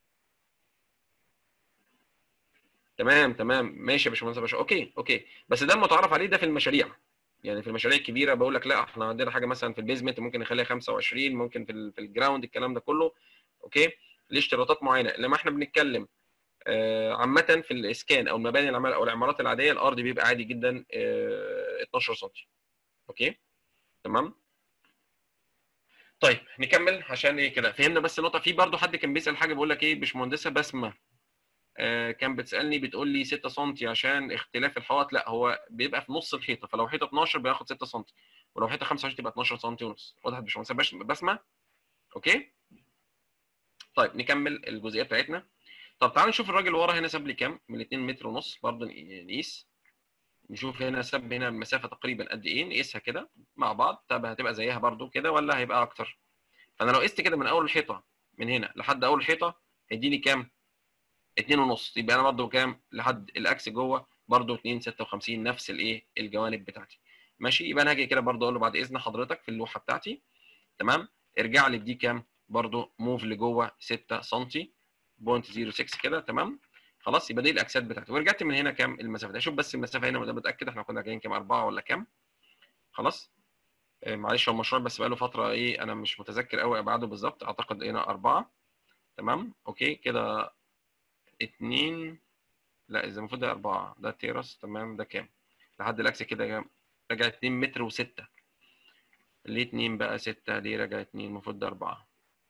تمام تمام ماشي يا باشمهندس بشرى. اوكي اوكي. بس ده المتعارف عليه ده في المشاريع. يعني في المشاريع الكبيره بقول لك لا احنا عندنا حاجه مثلا في البيزمنت ممكن نخليها خمسة وعشرين، ممكن في ال- في الجراوند الكلام ده كله. اوكي. ليه اشتراطات معينه. لما احنا بنتكلم آه، عامه في الاسكان او المباني العمال او العمارات العاديه، الارض بيبقى عادي جدا آه، اتناشر سم. اوكي. تمام. طيب نكمل عشان ايه كده فهمنا بس نقطه. في برضو حد كان بيسال حاجه بيقول لك ايه باشمهندسه بسمه آه كان بتسالني بتقول لي ستة سم عشان اختلاف الحوائط. لا هو بيبقى في نص الحيطه، فلو حيطه اتناشر بياخد ستة سم، ولو حيطه خمسة وعشرين تبقى اتناشر سم ونص. واضح يا باشمهندسه باش- بسمه؟ اوكي. طيب نكمل الجزئيه بتاعتنا. طب تعالوا نشوف الراجل ورا هنا ساب لي كام من اتنين متر ونص برضه نقيس. نشوف هنا ساب هنا المسافه تقريبا قد ايه، نقيسها كده مع بعض. طب هتبقى زيها برضه كده ولا هيبقى اكتر؟ فانا لو قست كده من اول الحيطه من هنا لحد اول الحيطه هيديني كام؟ اتنين ونص. يبقى انا برضو كام لحد الاكس جوه؟ برضو اتنين ستة وخمسين نفس الايه الجوانب بتاعتي. ماشي. يبقى انا هاجي كده برضو اقول له بعد اذن حضرتك في اللوحه بتاعتي. تمام. ارجع لي بدي كام؟ برضو موف لجوه ستة سم بوينت صفر ستة كده. تمام. خلاص يبقى دي الاكسات بتاعتي. ورجعت من هنا كام المسافه دي؟ اشوف بس المسافه هنا وده متاكد احنا كنا جايين كام، اربعه ولا كام؟ خلاص. آه، معلش هو المشروع بس بقاله فتره ايه انا مش متذكر قوي ابعاده بالظبط. اعتقد هنا اربعه. تمام. اوكي كده. اتنين. لا اذا المفروض ده اربعه ده تيرس. تمام. ده كام لحد الاكس كده كام؟ راجع اتنين متر و6. ليه اتنين بقى ستة؟ ليه راجع اتنين؟ المفروض ده اربعه.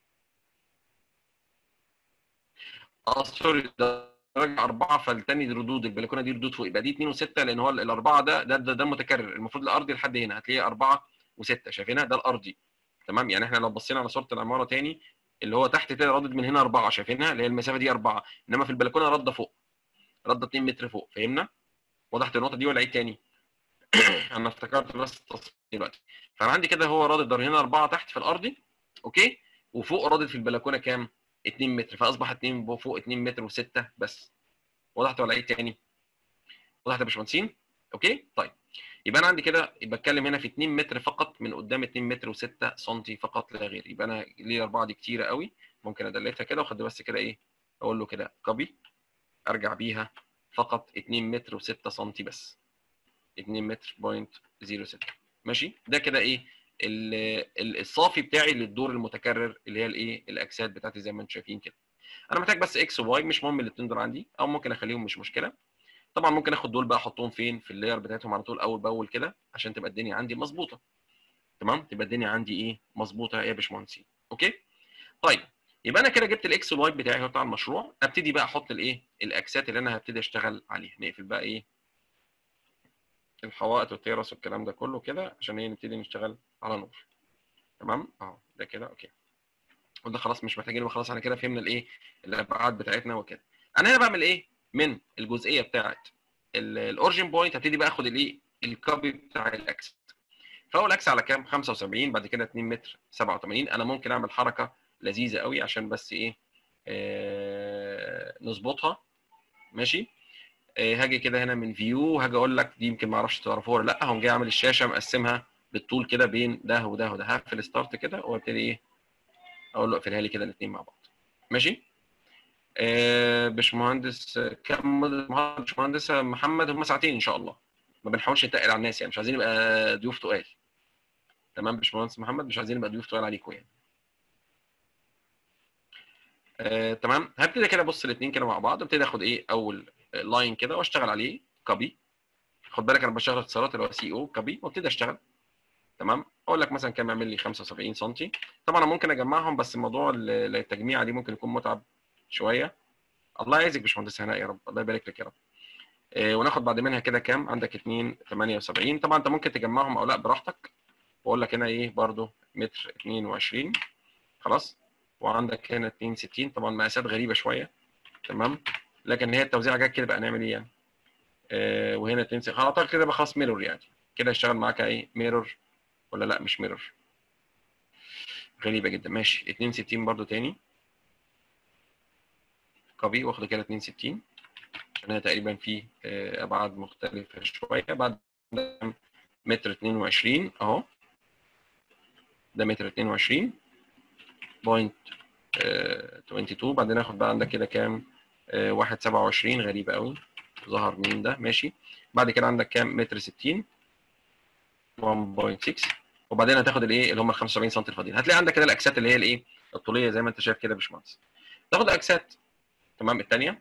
اه سوري ده راجع اربعه. فالتاني دي ردود البلكونه دي ردود فوق، يبقى دي اتنين و6 لان هو الاربعه ده ده ده, ده متكرر. المفروض الارضي لحد هنا هتلاقيه اربعه و6 شايفينها؟ ده الارضي. تمام. يعني احنا لو بصينا على صوره العماره تاني اللي هو تحت كده ردد من هنا اربعه شايفينها اللي هي المسافه دي اربعه، انما في البلكونه رده فوق، رده اتنين متر فوق. فهمنا؟ وضحت النقطه دي ولا عيد تاني؟ انا افتكرت بس التصميم دلوقتي. فانا عندي كده هو راد الدار هنا اربعه تحت في الارضي. اوكي. وفوق رادت في البلكونه كام؟ اتنين متر، فاصبح اتنين فوق اتنين متر و6 بس. وضحت ولا ايه تاني؟ وضحت يا باشمهندسين؟ اوكي طيب، يبقى انا عندي كده بتكلم هنا في اتنين متر فقط من قدام، اتنين متر و6 سم فقط لا غير. يبقى انا ليه اربعه دي كتيره قوي، ممكن ادلتها كده واخد بس كده ايه، اقول له كده كوبي، ارجع بيها فقط اتنين متر و6 سم بس، اتنين متر بوينت صفر ستة. ماشي، ده كده ايه الصافي بتاعي للدور المتكرر اللي هي الايه الاجساد بتاعتي زي ما انتم شايفين كده. انا محتاج بس اكس وواي، مش مهم الاثنين دول عندي، او ممكن اخليهم مش مشكله. طبعا ممكن اخد دول بقى احطهم فين في اللاير بتاعتهم على طول اول باول كده عشان تبقى الدنيا عندي مظبوطه. تمام، تبقى الدنيا عندي ايه مظبوطه يا باشمهندسين. اوكي طيب، يبقى انا كده جبت الاكس والواي بتاعي بتاع المشروع. ابتدي بقى احط الايه الاكسات اللي انا هبتدي اشتغل عليها. نقفل بقى ايه الحوائط والتيرس والكلام ده كله كده عشان ايه نبتدي نشتغل على نور. تمام اهو ده كده اوكي، وده خلاص مش محتاجين، خلاص احنا كده فهمنا الايه الابعاد بتاعتنا وكده. انا هنا بعمل ايه من الجزئيه بتاعت الاوريجن بوينت، هبتدي بقى اخد الايه الكوبي بتاع الاكس. فاول اكس على كام؟ خمسة وسبعين، بعد كده اتنين متر سبعة وتمانين. انا ممكن اعمل حركه لذيذه قوي عشان بس ايه آه نظبطها. ماشي، آه هاجي كده هنا من فيو، هاجي اقول لك دي يمكن ما اعرفش تعرفوها ولا لا، هقوم جاي اعمل الشاشه مقسمها بالطول كده بين ده وده وده. هقفل ستارت كده وابتدي ايه اقول له اقفلها لي كده الاثنين مع بعض. ماشي، آه باشمهندس كم باشمهندس محمد؟ هم ساعتين ان شاء الله، ما بنحاولش نتقل على الناس يعني، مش عايزين نبقى ضيوف تقال. تمام باشمهندس محمد، مش عايزين نبقى ضيوف تقال عليكم يعني. آه تمام، هبتدي كده ابص الاثنين كده مع بعض، ابتدي اخد ايه اول لاين كده واشتغل عليه كوبي. خد بالك انا بشتغل اختصارات اللي هو سي او كوبي، وابتدي اشتغل. تمام، اقول لك مثلا كام يعمل لي خمسة وسبعين سم. طبعا انا ممكن اجمعهم، بس موضوع التجميع دي ممكن يكون متعب شويه. الله يعزك يا باشمهندس هناء، يا رب الله يبارك لك يا رب. آه وناخد بعد منها كده كام؟ عندك اتنين تمانية وسبعين. طبعا انت ممكن تجمعهم او لا براحتك، واقول لك هنا ايه برده متر اتنين وعشرين خلاص. وعندك هنا اتنين ستين، طبعا مقاسات غريبه شويه. تمام، لكن هي التوزيع جت كده بقى نعمل ايه يعني. آه وهنا اتنين ستين خلاص كده بقى خلاص ميرور يعني، كده اشتغل معاك ايه ميرور ولا لا مش ميرور؟ غريبه جدا. ماشي، اتنين ستين برده تاني كوبي، واخد كده اتنين وستين عشان هي تقريبا في آه ابعاد مختلفه شويه. بعد متر اتنين وعشرين اهو، ده متر اتنين وعشرين بوينت اتنين وعشرين. بعدين اخد بقى عندك كده كام؟ آه واحد سبعة وعشرين. غريبه قوي، ظهر مين ده؟ ماشي، بعد كده عندك كام؟ متر ستين واحد فاصلة ستة. وبعدين هتاخد الايه اللي هم ال خمسة وسبعين سم الفاضيين. هتلاقي عندك كده الاكسات اللي هي الايه الطوليه زي ما انت شايف كده يا باشمهندس. تاخد الاكسات تمام الثانيه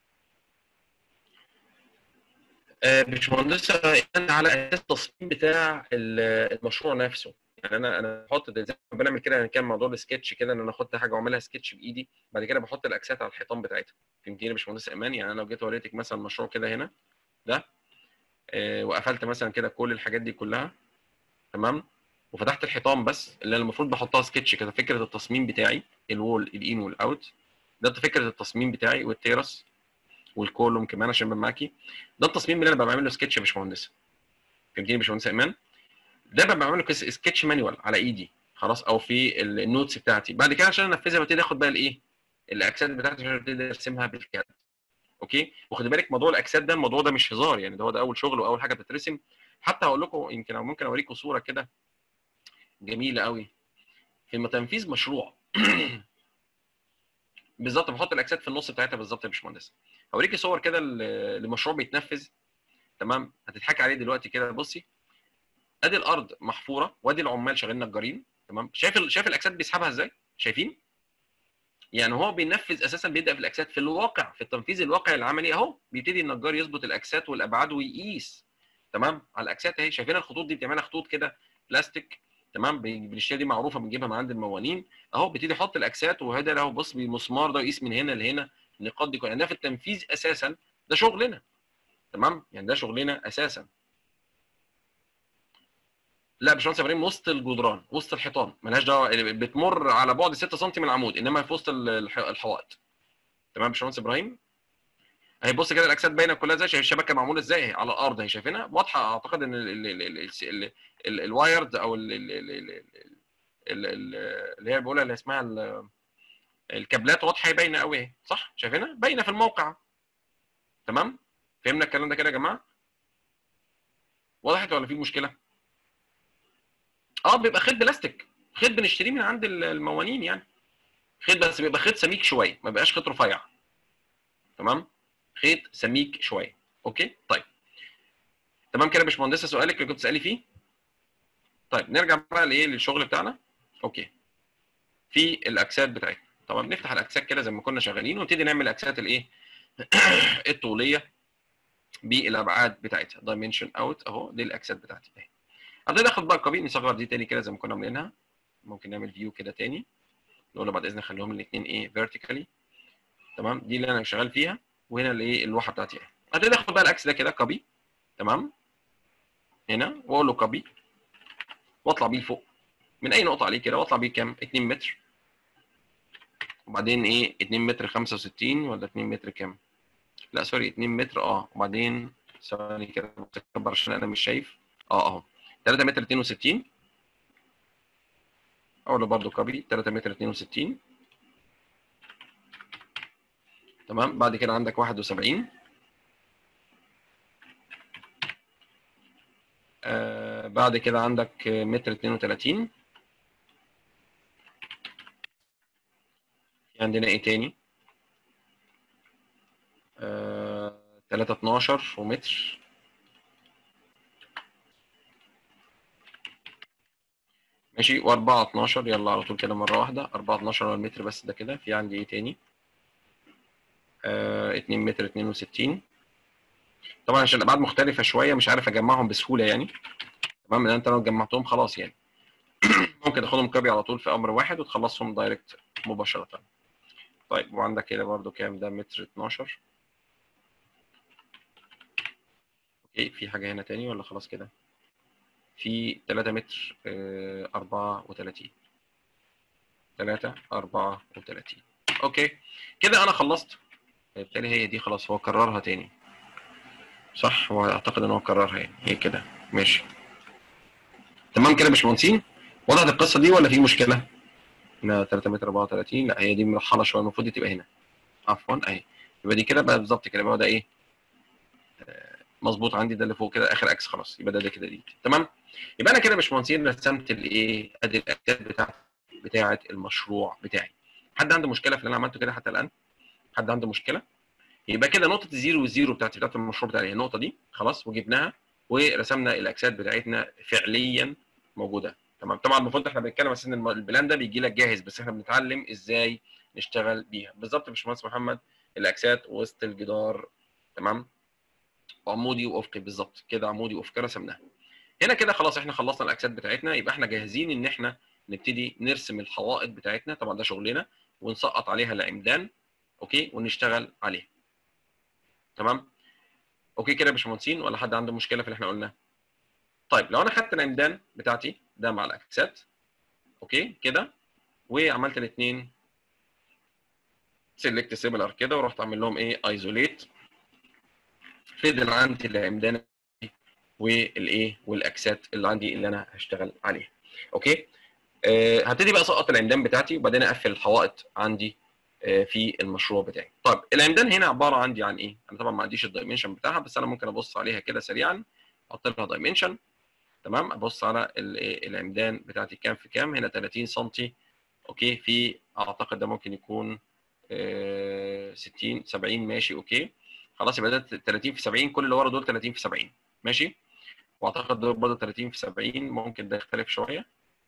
آه باشمهندس على اساس التصميم بتاع المشروع نفسه. يعني انا انا بحط زي ما بنعمل كده يعني، كان موضوع السكتش كده ان انا اخد حاجه واعملها سكتش بايدي، بعد كده بحط الاكسات على الحيطان بتاعتها. فهمتني يا باشمهندس ايمان؟ يعني انا لو جيت وريتك مثلا مشروع كده هنا ده آه وقفلت مثلا كده كل الحاجات دي كلها تمام، وفتحت الحيطان بس اللي انا المفروض بحطها سكتش كده. فكره التصميم بتاعي الوول الان والاوت، ده فكره التصميم بتاعي، والتيرس والكولوم كمان عشان ابقى معاكي. ده التصميم اللي انا ببقى بعمل له سكتش يا باشمهندس. فهمتني يا باشمهندس ايمان؟ ده ببقى بعمل له سكتش مانيوال على ايدي خلاص، او في النوتس بتاعتي. بعد كده عشان انفذها ببتدي اخد بقى الايه الاكسات بتاعتي عشان ابتدي ارسمها بالكاد. اوكي، وخد بالك موضوع الاكسات ده الموضوع ده مش هزار يعني، ده هو ده اول شغل واول حاجه بتترسم. حتى هقول لكم يمكن او ممكن اوريكم صوره كده جميله قوي في تنفيذ مشروع. بالظبط بحط الاكسات في النص بتاعتها بالظبط يا باشمهندس. هوريكي صور كده لمشروع بيتنفذ تمام، هتضحكي عليه دلوقتي كده. بصي، ادي الارض محفوره وادي العمال شغالين نجارين تمام. شايف ال... شايف الاكسات بيسحبها ازاي؟ شايفين؟ يعني هو بينفذ اساسا، بيبدا في الاكسات في الواقع، في التنفيذ الواقعي العملي اهو. بيبتدي النجار يظبط الاكسات والابعاد ويقيس تمام على الاكسات اهي. شايفين الخطوط دي؟ بتعملها خطوط كده بلاستيك تمام، بنشتري دي معروفه بنجيبها من عند الموالين اهو. بيبتدي يحط الاكسات وهذا اهو، بص بالمسمار ده يقيس من هنا لهنا النقاط دي كلها. ده في التنفيذ اساسا، ده شغلنا تمام، يعني ده شغلنا اساسا. لا باشمهندس ابراهيم، وسط الجدران وسط الحيطان، ملهاش دعوه، بتمر على بعد ستة سم من العمود، انما في وسط الحوائط. تمام يا باشمهندس ابراهيم؟ اهي بص كده الاجساد باينه كلها ازاي، شايف الشبكه معموله ازاي على الارض اهي، شايفينها واضحه. اعتقد ان الوايرد او اللي هي بقولها اللي اسمها الكابلات واضحه باينه قوي اهي، صح؟ شايفينها باينه في الموقع. تمام؟ فهمنا الكلام ده كده يا جماعه؟ وضحت ولا في مشكله؟ اه بيبقى خيط بلاستيك، خيط بنشتريه من عند الموانين يعني، خيط بس بيبقى خيط سميك شويه، ما بيبقاش خيط رفيع. تمام؟ خيط سميك شويه. اوكي؟ طيب تمام كده يا باشمهندسه، سؤالك اللي كنت تسالي فيه. طيب نرجع بقى لايه، للشغل بتاعنا. اوكي، في الاكسات بتاعتنا. طبعا نفتح الاكسات كده زي ما كنا شغالين ونبتدي نعمل الاكسات الايه الطوليه بالابعاد بتاعتها. دايمنشن اوت اهو، دي الاكسات بتاعتي اهي. هبتدي اخد بقى القبيل، نصغر دي تاني كده زي ما كنا عاملينها. ممكن نعمل فيو كده تاني، نقول له بعد اذنك خليهم الاثنين ايه فيرتيكالي. تمام؟ دي اللي انا شغال فيها، وهنا الايه اللوحه بتاعتي اهي. هبتدي اخد بقى الاكس ده كده كوبي. تمام؟ هنا واقول له كوبي، واطلع بيه لفوق من اي نقطه عليه كده، واطلع بيه كام؟ اتنين متر. وبعدين ايه، اتنين متر خمسة وستين ولا اتنين متر كام؟ لا سوري اتنين متر اه. وبعدين ثواني كده بكبر عشان انا مش شايف. اه اهو تلاتة متر اتنين وستين. اقول له برده كوبي تلاتة متر اتنين وستين. تمام؟ بعد كده عندك واحد وسبعين. آه بعد كده عندك متر اتنين وتلاتين. في عندنا ايه تاني؟ آه تلاتة اتناشر ومتر. ماشي، و4 اتناشر. يلا على طول كده مره واحده، اربعة اتناشر هو المتر بس ده كده. في عندي ايه تاني؟ آه اتنين متر اتنين وستين. طبعا عشان الابعاد مختلفه شويه مش عارف اجمعهم بسهوله يعني. تمام؟ ان انت لو جمعتهم خلاص يعني ممكن تاخدهم كوبي على طول في امر واحد وتخلصهم دايركت مباشره. طيب وعندك كده برده كام؟ ده متر اتناشر. اوكي، في حاجه هنا تاني ولا خلاص كده؟ في تلاتة متر آه اربعة وتلاتين. تلاتة اربعة وتلاتين. اوكي كده انا خلصت. بالتالي هي دي خلاص، هو كررها تاني صح؟ هو اعتقد ان هو كررها يعني، هي كده ماشي. تمام كده يا باشمهندسين؟ وضحت القصه دي ولا في مشكله؟ هنا تلاتة متر اربعة وتلاتين. لا هي دي مرحله شويه، المفروض دي تبقى هنا. عفوا اهي. يبقى دي كده بقى بالظبط كده، يبقى ده ايه مظبوط عندي. ده اللي فوق كده اخر اكس خلاص، يبقى ده ده كده دي. تمام؟ يبقى انا كده يا باشمهندسين رسمت الايه، ادي الاكتات بتاعت بتاعه المشروع بتاعي. حد عنده مشكله في اللي انا عملته كده حتى الان؟ حد عنده مشكله؟ يبقى كده نقطه الزيرو والزيرو بتاعتي بتاعت المشروع بتاعي، النقطه دي خلاص، وجبناها ورسمنا الاكسات بتاعتنا فعليا موجوده. تمام؟ طبعا المفروض احنا بنتكلم بس ان البلان ده بيجي لك جاهز، بس احنا بنتعلم ازاي نشتغل بيها بالظبط يا باشمهندس محمد. الاكسات وسط الجدار. تمام؟ وعمودي وافقي بالظبط كده، عمودي وافقي رسمناها. هنا كده خلاص احنا خلصنا الاكسات بتاعتنا، يبقى احنا جاهزين ان احنا نبتدي نرسم الحوائط بتاعتنا. طبعا ده شغلنا، ونسقط عليها العمدان. اوكي، ونشتغل عليها. تمام؟ اوكي كده يا باشمهندسين، ولا حد عنده مشكله في اللي احنا قلناه؟ طيب لو انا خدت العمدان بتاعتي ده مع الاكسات اوكي كده، وعملت الاثنين سيلكت سيميلر كده، ورحت اعمل لهم ايه ايزوليت، فضل عندي العمدان والايه والاكسات اللي عندي اللي انا هشتغل عليها. اوكي آه هبتدي بقى اسقط العمدان بتاعتي، وبعدين اقفل الحوائط عندي آه في المشروع بتاعي. طيب العمدان هنا عباره عندي عن ايه؟ انا طبعا ما عنديش الدايمنشن بتاعها، بس انا ممكن ابص عليها كده سريعا، احط لها دايمنشن. تمام؟ ابص على العمدان بتاعتي كام في كام. هنا تلاتين سم. اوكي، في اعتقد ده ممكن يكون آه ستين سبعين. ماشي اوكي خلاص، يبقى ده تلاتين في سبعين، كل اللي ورا دول تلاتين في سبعين. ماشي، واعتقد دول برضه تلاتين في سبعين، ممكن ده يختلف شويه.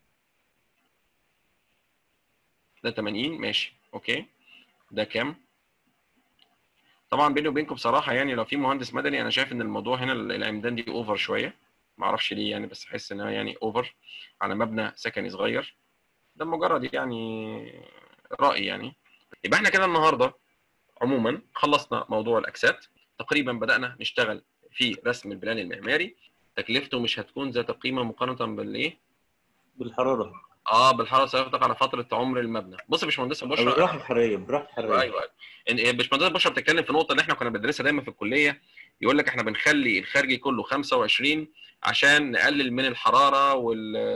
ده تمانين. ماشي اوكي. ده كام؟ طبعا بيني وبينكم بصراحه يعني، لو في مهندس مدني انا شايف ان الموضوع هنا العمدان دي اوفر شويه، ما اعرفش ليه يعني، بس احس انها يعني اوفر على مبنى سكني صغير. ده مجرد يعني راي يعني. يبقى احنا كده النهارده عموما خلصنا موضوع الاكسات، تقريبا بدانا نشتغل في رسم البلان المعماري. تكلفته مش هتكون ذات قيمه مقارنه بالايه؟ بالحراره. اه بالحراره، سيطلق على فتره عمر المبنى. بص يا باشمهندس بشرى، بالراحه الحراريه، بالراحه ايوه الحراريه. ايوه ايوه باشمهندس بشرى بتتكلم في نقطه اللي احنا كنا بندرسها دايما في الكليه. يقول لك احنا بنخلي الخارجي كله خمسة وعشرين عشان نقلل من الحراره وال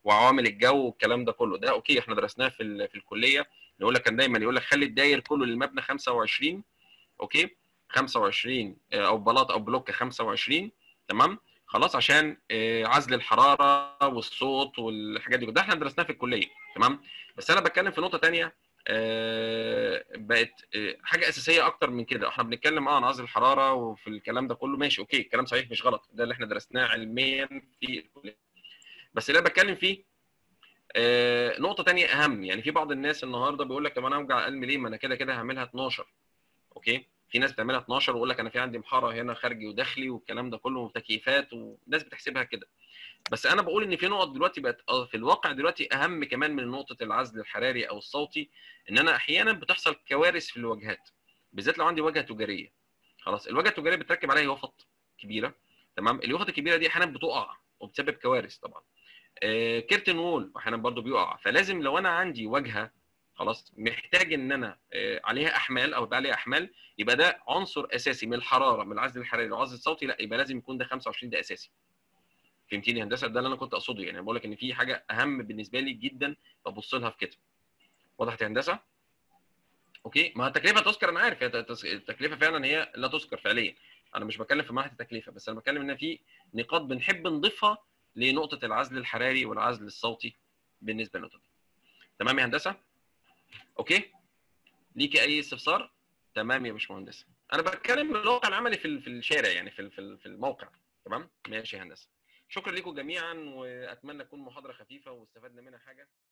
وعوامل الجو والكلام ده كله، ده اوكي احنا درسناه في ال... في الكليه. يقول لك كان دايما يقول لك خلي الداير كله للمبنى خمسة وعشرين، اوكي، خمسة وعشرين او بلاط او بلوك خمسة وعشرين، تمام، خلاص، عشان عزل الحراره والصوت والحاجات دي، ده احنا درسناه في الكليه، تمام. بس انا بتكلم في نقطه ثانيه بقت حاجه اساسيه اكتر من كده. احنا بنتكلم اه عن عزل الحراره وفي الكلام ده كله، ماشي، اوكي، الكلام صحيح مش غلط، ده اللي احنا درسناه علميا في الكليه. بس اللي انا بتكلم فيه آه نقطه ثانيه اهم. يعني في بعض الناس النهارده بيقول لك طب انا اوجع قلبي ليه، ما انا كده كده هعملها اتناشر، اوكي. في ناس بتعملها اتناشر ويقول لك انا في عندي محاره هنا خارجي وداخلي والكلام ده كله وتكييفات، وناس بتحسبها كده. بس انا بقول ان في نقط دلوقتي بقت في الواقع دلوقتي اهم كمان من نقطه العزل الحراري او الصوتي، ان انا احيانا بتحصل كوارث في الواجهات، بالذات لو عندي واجهه تجاريه. خلاص، الواجهه التجاريه بتركب عليها يافط كبيره، تمام. اليافط الكبيره دي احيانا بتقع وبتسبب كوارث طبعا. آه كيرتن وول احيانا برضو بيقع. فلازم لو انا عندي واجهه خلاص محتاج ان انا آه عليها احمال او يبقى عليها احمال، يبقى ده عنصر اساسي من الحراره، من العزل الحراري والعزل الصوتي، لا يبقى لازم يكون ده خمسة وعشرين، ده اساسي. فهمتيني يا هندسه؟ ده اللي انا كنت اقصده. يعني بقول لك ان في حاجه اهم بالنسبه لي جدا ببص لها في كده. وضحت يا هندسه؟ اوكي. ما التكلفه تذكر، انا عارف التكلفه فعلا هي لا تذكر فعليا. انا مش بتكلم في مرحله التكلفه، بس انا بتكلم ان في نقاط بنحب نضيفها لنقطه العزل الحراري والعزل الصوتي بالنسبه للنقطه دي. تمام يا هندسه؟ اوكي. ليكي اي استفسار؟ تمام يا باشمهندس. انا بتكلم من الواقع العملي في في الشارع، يعني في في الموقع. تمام، ماشي يا هندسه. شكرا لكم جميعا، واتمنى تكون محاضره خفيفه واستفدنا منها حاجه.